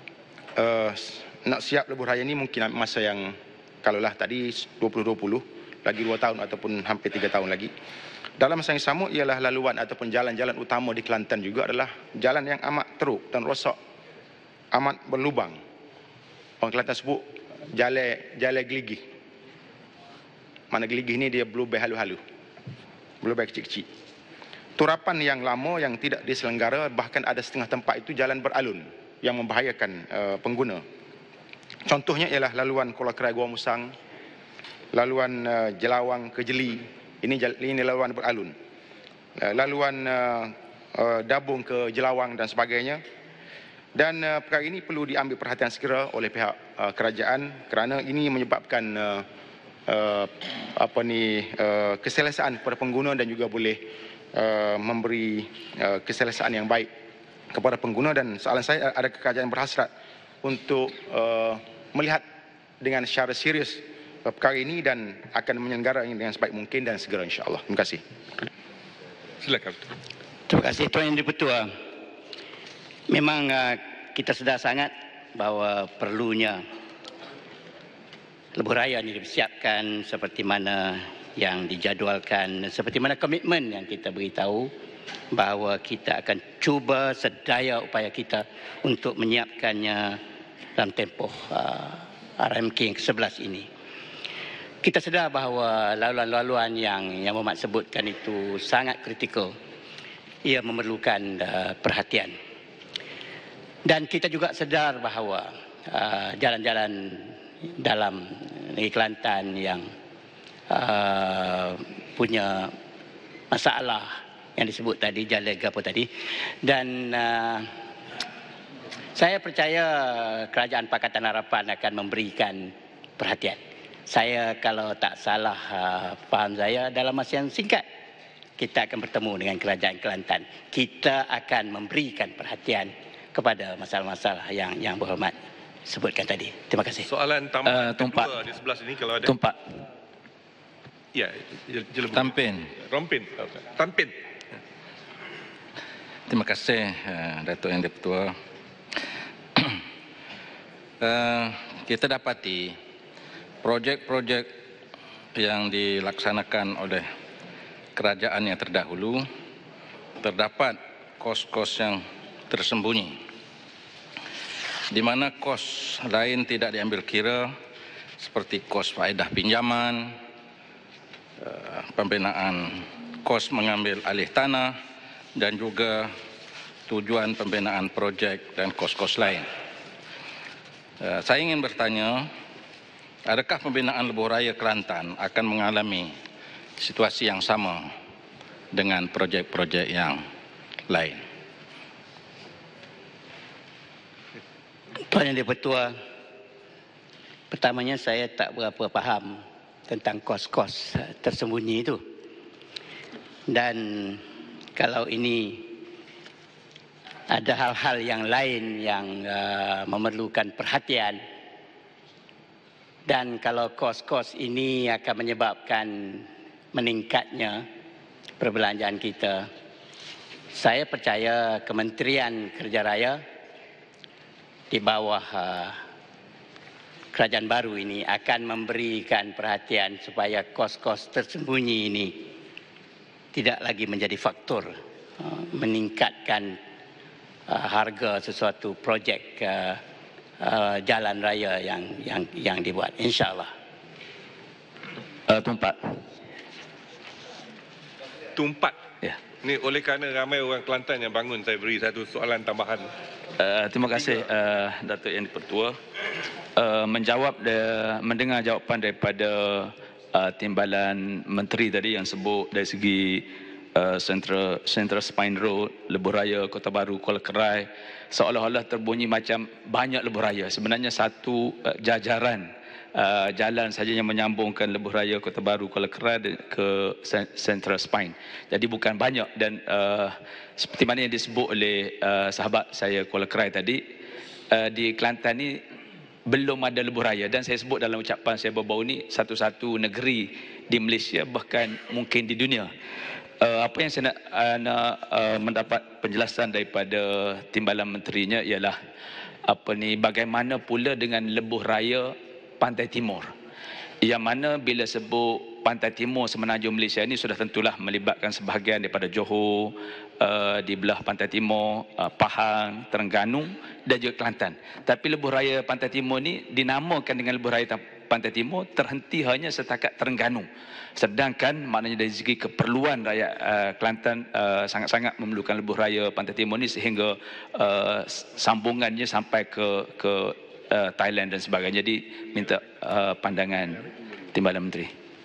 nak siap lebuh raya ini mungkin masa yang kalaulah tadi 2020 lagi 2 tahun ataupun hampir 3 tahun lagi. Dalam masa yang sama ialah laluan ataupun jalan-jalan utama di Kelantan juga adalah jalan yang amat teruk dan rosak, amat berlubang. Orang Kelantan sebut jalan geligih. Mana geligih ni dia berlubang halu-halu, berlubang kecil-kecil. Turapan yang lama yang tidak diselenggara, bahkan ada setengah tempat itu jalan beralun yang membahayakan pengguna. Contohnya ialah laluan Kuala Kerai Gua Musang, laluan Jelawang ke Jeli, ini laluan beralun. Laluan Dabung ke Jelawang dan sebagainya. Dan perkara ini perlu diambil perhatian segera oleh pihak kerajaan kerana ini menyebabkan keselesaan kepada pengguna dan juga boleh memberi keselesaan yang baik kepada pengguna. Dan soalan saya, adakah kerajaan berhasrat untuk melihat dengan secara serius perkara ini dan akan menyelenggarakannya dengan sebaik mungkin dan segera insya-Allah. Terima kasih. Silakan. Terima kasih Tuan Yang Di-Pertua. Memang kita sedar sangat bahawa perlunya lebuh raya ini dipersiapkan seperti mana yang dijadualkan, seperti mana komitmen yang kita beritahu bahawa kita akan cuba sedaya upaya kita untuk menyiapkannya dalam tempoh RMK yang ke-11 ini. Kita sedar bahawa laluan-laluan yang Muhammad sebutkan itu sangat kritikal. Ia memerlukan perhatian. Dan kita juga sedar bahawa jalan-jalan dalam negeri Kelantan yang punya masalah yang disebut tadi, jalan gapo tadi, dan saya percaya Kerajaan Pakatan Harapan akan memberikan perhatian. Saya kalau tak salah faham saya, dalam masa yang singkat kita akan bertemu dengan Kerajaan Kelantan. Kita akan memberikan perhatian kepada masalah-masalah yang berhormat sebutkan tadi. Terima kasih. Soalan tambahan kedua di sebelah sini kalau ada. Tumpak. Ya, Tampin. Rompin. Tampin. Terima kasih Datuk Yang Di-Pertua. Kita dapati projek-projek yang dilaksanakan oleh kerajaan yang terdahulu terdapat kos-kos yang tersembunyi, di mana kos lain tidak diambil kira seperti kos faedah pinjaman, pembinaan kos mengambil alih tanah dan juga tujuan pembinaan projek dan kos-kos lain. Saya ingin bertanya, adakah pembinaan lebuh raya Kelantan akan mengalami situasi yang sama dengan projek-projek yang lain? Tuan Yang Di-Pertua, pertamanya saya tak berapa faham tentang kos-kos tersembunyi itu. Dan kalau ini ada hal-hal yang lain yang memerlukan perhatian, dan kalau kos-kos ini akan menyebabkan meningkatnya perbelanjaan kita, saya percaya Kementerian Kerja Raya di bawah kerajaan baru ini akan memberikan perhatian supaya kos-kos tersembunyi ini tidak lagi menjadi faktor meningkatkan harga sesuatu projek jalan raya yang dibuat, insya-Allah. Tumpat. Ya. Ini oleh kerana ramai orang Kelantan yang bangun, saya beri satu soalan tambahan. Terima kasih Datuk Yang Di-Pertua. Mendengar jawapan daripada timbalan menteri tadi yang sebut dari segi Central Spine Road, lebuh raya Kota Baru, Kuala Kerai, seolah-olah terbunyi macam banyak lebuh raya. Sebenarnya satu jajaran jalan saja yang menyambungkan lebuh raya Kota Baru, Kuala Kerai ke Central Spine. Jadi bukan banyak, dan seperti mana yang disebut oleh sahabat saya Kuala Kerai tadi, di Kelantan ni belum ada lebuh raya, dan saya sebut dalam ucapan saya baru-baru ni satu-satu negeri di Malaysia, bahkan mungkin di dunia. Apa yang saya nak mendapat penjelasan daripada timbalan menterinya ialah bagaimana pula dengan lebuh raya Pantai Timur, yang mana bila sebut Pantai Timur semenanjung Malaysia ini sudah tentulah melibatkan sebahagian daripada Johor, di belah Pantai Timur, Pahang, Terengganu dan juga Kelantan. Tapi lebuh raya Pantai Timur ni dinamakan dengan lebuh raya Pantai Timur, terhenti hanya setakat Terengganu. Sedangkan maknanya dari segi keperluan rakyat Kelantan sangat-sangat memerlukan lebuh raya Pantai Timur ni, sehingga sambungannya sampai ke Thailand dan sebagainya. Jadi minta pandangan Timbalan Menteri.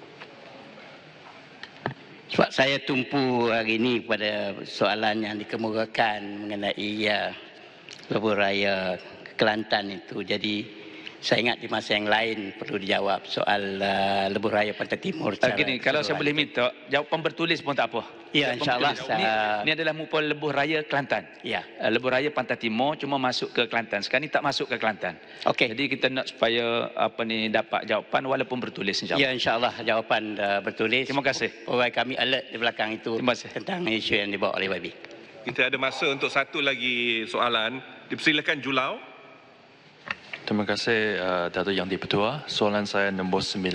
Sebab saya tumpu hari ini pada soalan yang dikemukakan mengenai lebuh raya Kelantan itu. Jadi saya ingat di masa yang lain perlu dijawab soal lebuh raya Pantai Timur. Gini, kalau saya boleh minta jawapan bertulis pun tak apa. Ya, insyaAllah. Ini adalah lebuh raya Kelantan. Ya. Lebuh raya Pantai Timur cuma masuk ke Kelantan. Sekarang ni tak masuk ke Kelantan. Okey. Jadi kita nak supaya dapat jawapan walaupun bertulis insyaAllah. Ya, insyaAllah jawapan bertulis. Terima kasih. Pegawai kami alert di belakang itu tentang isu yang dibawa oleh YB. Kita ada masa untuk satu lagi soalan. Dipersilakan Julau. Terima kasih Datuk Yang di-Pertua. Soalan saya nombor 9.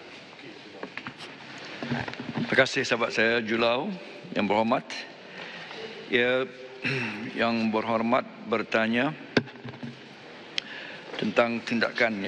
Terima kasih sahabat saya Julau yang berhormat. Yang berhormat bertanya tentang tindakan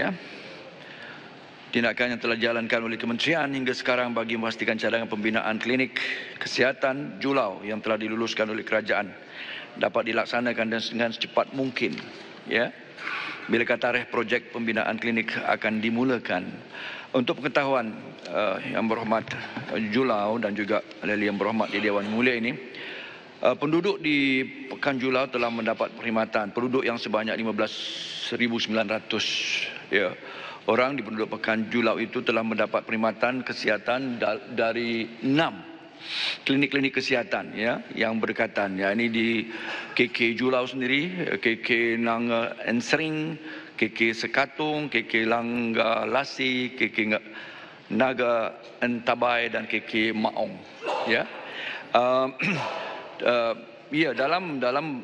yang telah dijalankan oleh kementerian hingga sekarang bagi memastikan cadangan pembinaan klinik kesihatan Julau yang telah diluluskan oleh kerajaan dapat dilaksanakan dengan secepat mungkin. Bilakah tarikh projek pembinaan klinik akan dimulakan? Untuk pengetahuan yang berhormat Julau dan juga ahli yang berhormat di Dewan Mulia ini, penduduk di Pekan Julau telah mendapat perkhidmatan. Penduduk yang sebanyak 15,900 orang di penduduk Pekan Julau itu telah mendapat perkhidmatan kesihatan dari 6 klinik-klinik kesihatan yang berdekatan. Ini di KK Julau sendiri, KK Nanga Ensering, KK Sekatung, KK Langga Lasi, KK Naga Entabai dan KK Maong. Dalam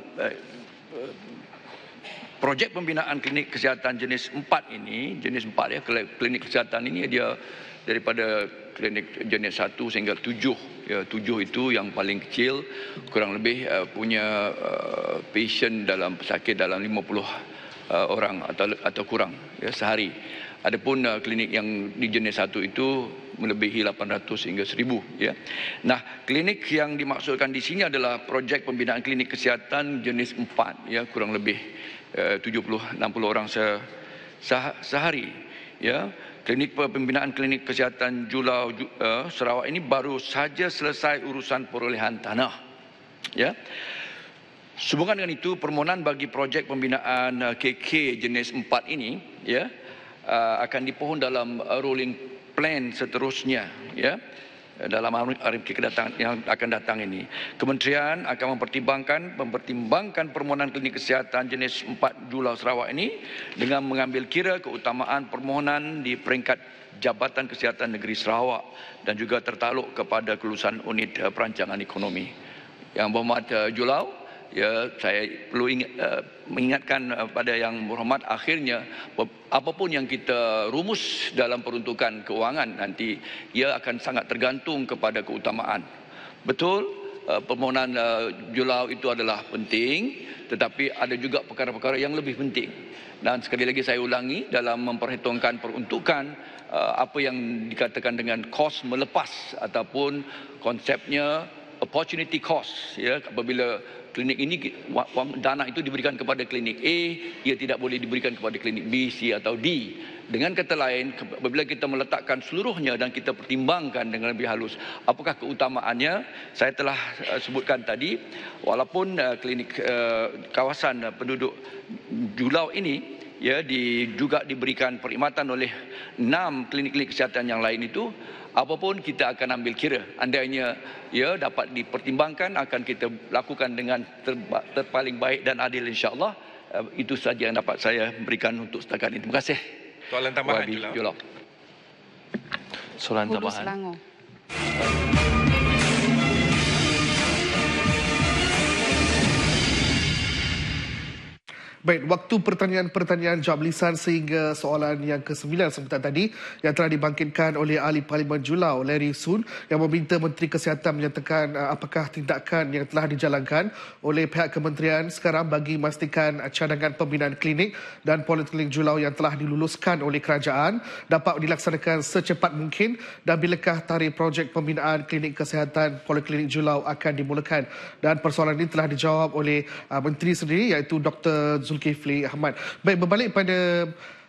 projek pembinaan klinik kesihatan jenis 4 ini, klinik kesihatan ini dia daripada klinik jenis 1 sehingga 7. 7 itu yang paling kecil, kurang lebih punya patient dalam pesakit dalam 50 orang atau kurang sehari. Adapun klinik yang di jenis 1 itu melebihi 800 hingga 1000. Nah, klinik yang dimaksudkan di sini adalah projek pembinaan klinik kesihatan jenis 4, kurang lebih 70-60 orang sehari. Klinik pembinaan klinik kesihatan Julau Sarawak ini baru saja selesai urusan perolehan tanah. Sehubungan dengan itu, permohonan bagi projek pembinaan KK jenis 4 ini akan dipohon dalam rolling plan seterusnya dalam RMK yang akan datang ini. Kementerian akan mempertimbangkan permohonan klinik kesihatan jenis 4 Julau Sarawak ini dengan mengambil kira keutamaan permohonan di peringkat Jabatan Kesihatan Negeri Sarawak dan juga tertakluk kepada kelulusan unit perancangan ekonomi. Yang berhormat Julau, saya perlu mengingatkan pada yang berhormat, akhirnya apapun yang kita rumus dalam peruntukan keuangan nanti ia akan sangat tergantung kepada keutamaan. Betul, permohonan Julau itu adalah penting, tetapi ada juga perkara-perkara yang lebih penting. Dan sekali lagi saya ulangi, dalam memperhitungkan peruntukan, apa yang dikatakan dengan kos melepas ataupun konsepnya opportunity cost, apabila klinik ini dana itu diberikan kepada klinik A, ia tidak boleh diberikan kepada klinik B, C atau D. Dengan kata lain, apabila kita meletakkan seluruhnya dan kita pertimbangkan dengan lebih halus, apakah keutamaannya? Saya telah sebutkan tadi, walaupun klinik kawasan penduduk Julau ini juga diberikan perkhidmatan oleh 6 klinik-klinik kesihatan yang lain itu, apapun kita akan ambil kira. Andainya dapat dipertimbangkan, akan kita lakukan dengan terpaling baik dan adil, insya-Allah. Itu saja yang dapat saya berikan untuk setakat ini. Terima kasih. Soalan tambahan Julau. Soalan tambahan. Baik, waktu pertanyaan jawab lisan sehingga soalan yang ke-9 sebentar tadi yang telah dibangkitkan oleh Ahli Parlimen Julau, Larry Sun, yang meminta Menteri Kesihatan menyatakan apakah tindakan yang telah dijalankan oleh pihak kementerian sekarang bagi memastikan cadangan pembinaan klinik dan poliklinik Julau yang telah diluluskan oleh kerajaan dapat dilaksanakan secepat mungkin, dan bilakah tarikh projek pembinaan klinik kesihatan poliklinik Julau akan dimulakan. Dan persoalan ini telah dijawab oleh Menteri sendiri, iaitu Dr. Zulkifli Ahmad. Baik, berbalik pada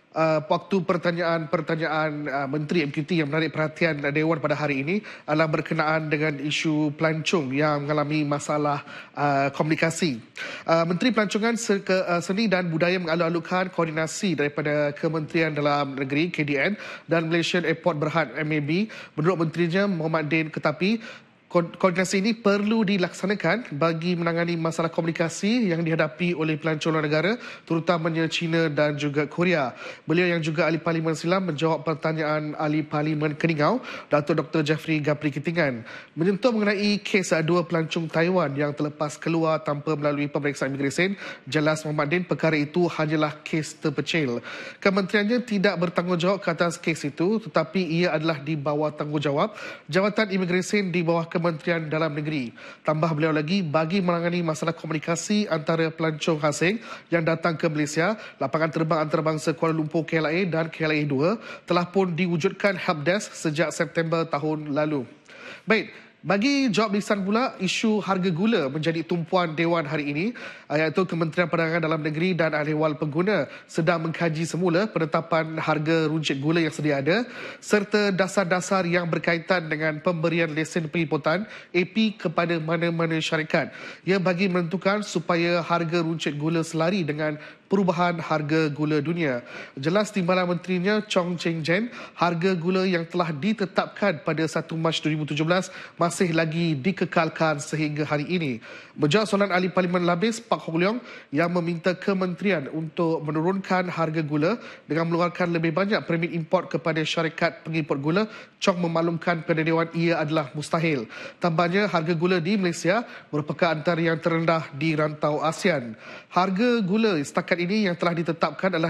waktu pertanyaan Menteri MKT yang menarik perhatian Dewan pada hari ini adalah berkenaan dengan isu pelancong yang mengalami masalah komunikasi. Menteri Pelancongan Seni dan Budaya mengalu-alukan koordinasi daripada Kementerian Dalam Negeri KDN dan Malaysian Airport Berhad MAB. Menurut menterinya Muhammad Din Ketapi, koordinasi ini perlu dilaksanakan bagi menangani masalah komunikasi yang dihadapi oleh pelancong luar negara, terutamanya China dan juga Korea. Beliau yang juga Ahli Parlimen Silam menjawab pertanyaan Ahli Parlimen Keningau, Dato' Dr. Jeffrey Gapri Kitingan, menyentuh mengenai kes dua pelancong Taiwan yang terlepas keluar tanpa melalui pemeriksaan imigresen. Jelas Muhammad Din, perkara itu hanyalah kes terpecil. Kementeriannya tidak bertanggungjawab ke atas kes itu, tetapi ia adalah di bawah tanggungjawab Jabatan Imigresen di bawah Kementerian Dalam Negeri. Tambah beliau lagi, bagi menangani masalah komunikasi antara pelancong asing yang datang ke Malaysia, lapangan terbang antarabangsa Kuala Lumpur KLIA dan KLIA 2 telah pun diwujudkan helpdesk sejak September tahun lalu. Baik, bagi jawab lisan pula, isu harga gula menjadi tumpuan Dewan hari ini, iaitu Kementerian Perdagangan Dalam Negeri dan Ahli Ehwal Pengguna sedang mengkaji semula penetapan harga runcit gula yang sedia ada serta dasar-dasar yang berkaitan dengan pemberian lesen pengliputan AP kepada mana-mana syarikat. Ia bagi menentukan supaya harga runcit gula selari dengan perubahan harga gula dunia. Jelas Timbalan Menterinya Chong Cheng Jen, harga gula yang telah ditetapkan pada 1 Mac 2017 masih lagi dikekalkan sehingga hari ini. Menjawab soalan Ahli Parlimen Labis Pak Hong Leong yang meminta kementerian untuk menurunkan harga gula dengan mengeluarkan lebih banyak permit import kepada syarikat pengimport gula, Chong memaklumkan kepada Dewan ia adalah mustahil. Tambahnya, harga gula di Malaysia merupakan antara yang terendah di rantau ASEAN. Harga gula setakat ini yang telah ditetapkan adalah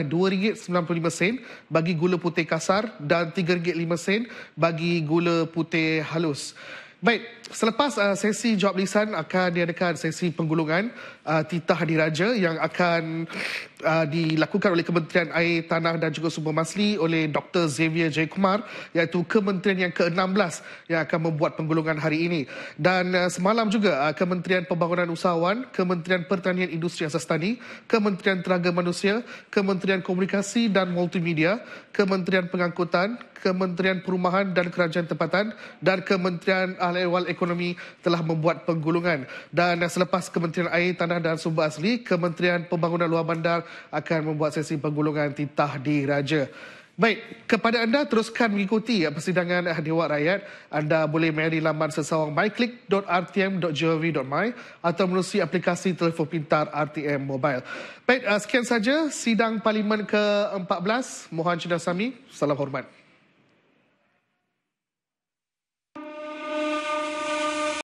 RM2.95 bagi gula putih kasar dan RM3.05 bagi gula putih halus. Baik, selepas sesi jawab lisan akan diadakan sesi penggulungan titah diraja yang akan dilakukan oleh Kementerian Air, Tanah dan juga Sumber Masli oleh Dr. Xavier Jayakumar, iaitu kementerian yang ke-16 yang akan membuat penggulungan hari ini. Dan semalam juga Kementerian Pembangunan Usahawan, Kementerian Pertanian Industri Asas Tani, Kementerian Tenaga Manusia, Kementerian Komunikasi dan Multimedia, Kementerian Pengangkutan, Kementerian Perumahan dan Kerajaan Tempatan dan Kementerian Ahli Ehwal Ekonomi telah membuat penggulungan. Dan selepas Kementerian Air, Tanah dan Sumber Asli, Kementerian Pembangunan Luar Bandar akan membuat sesi penggulungan titah diraja. Baik, kepada anda teruskan mengikuti persidangan Dewan Rakyat. Anda boleh melayari laman sesawang myclick.rtm.gov.my atau menerusi aplikasi telefon pintar RTM Mobile. Baik, sekian saja sidang Parlimen ke-14. Mohon cendersami. Salam hormat.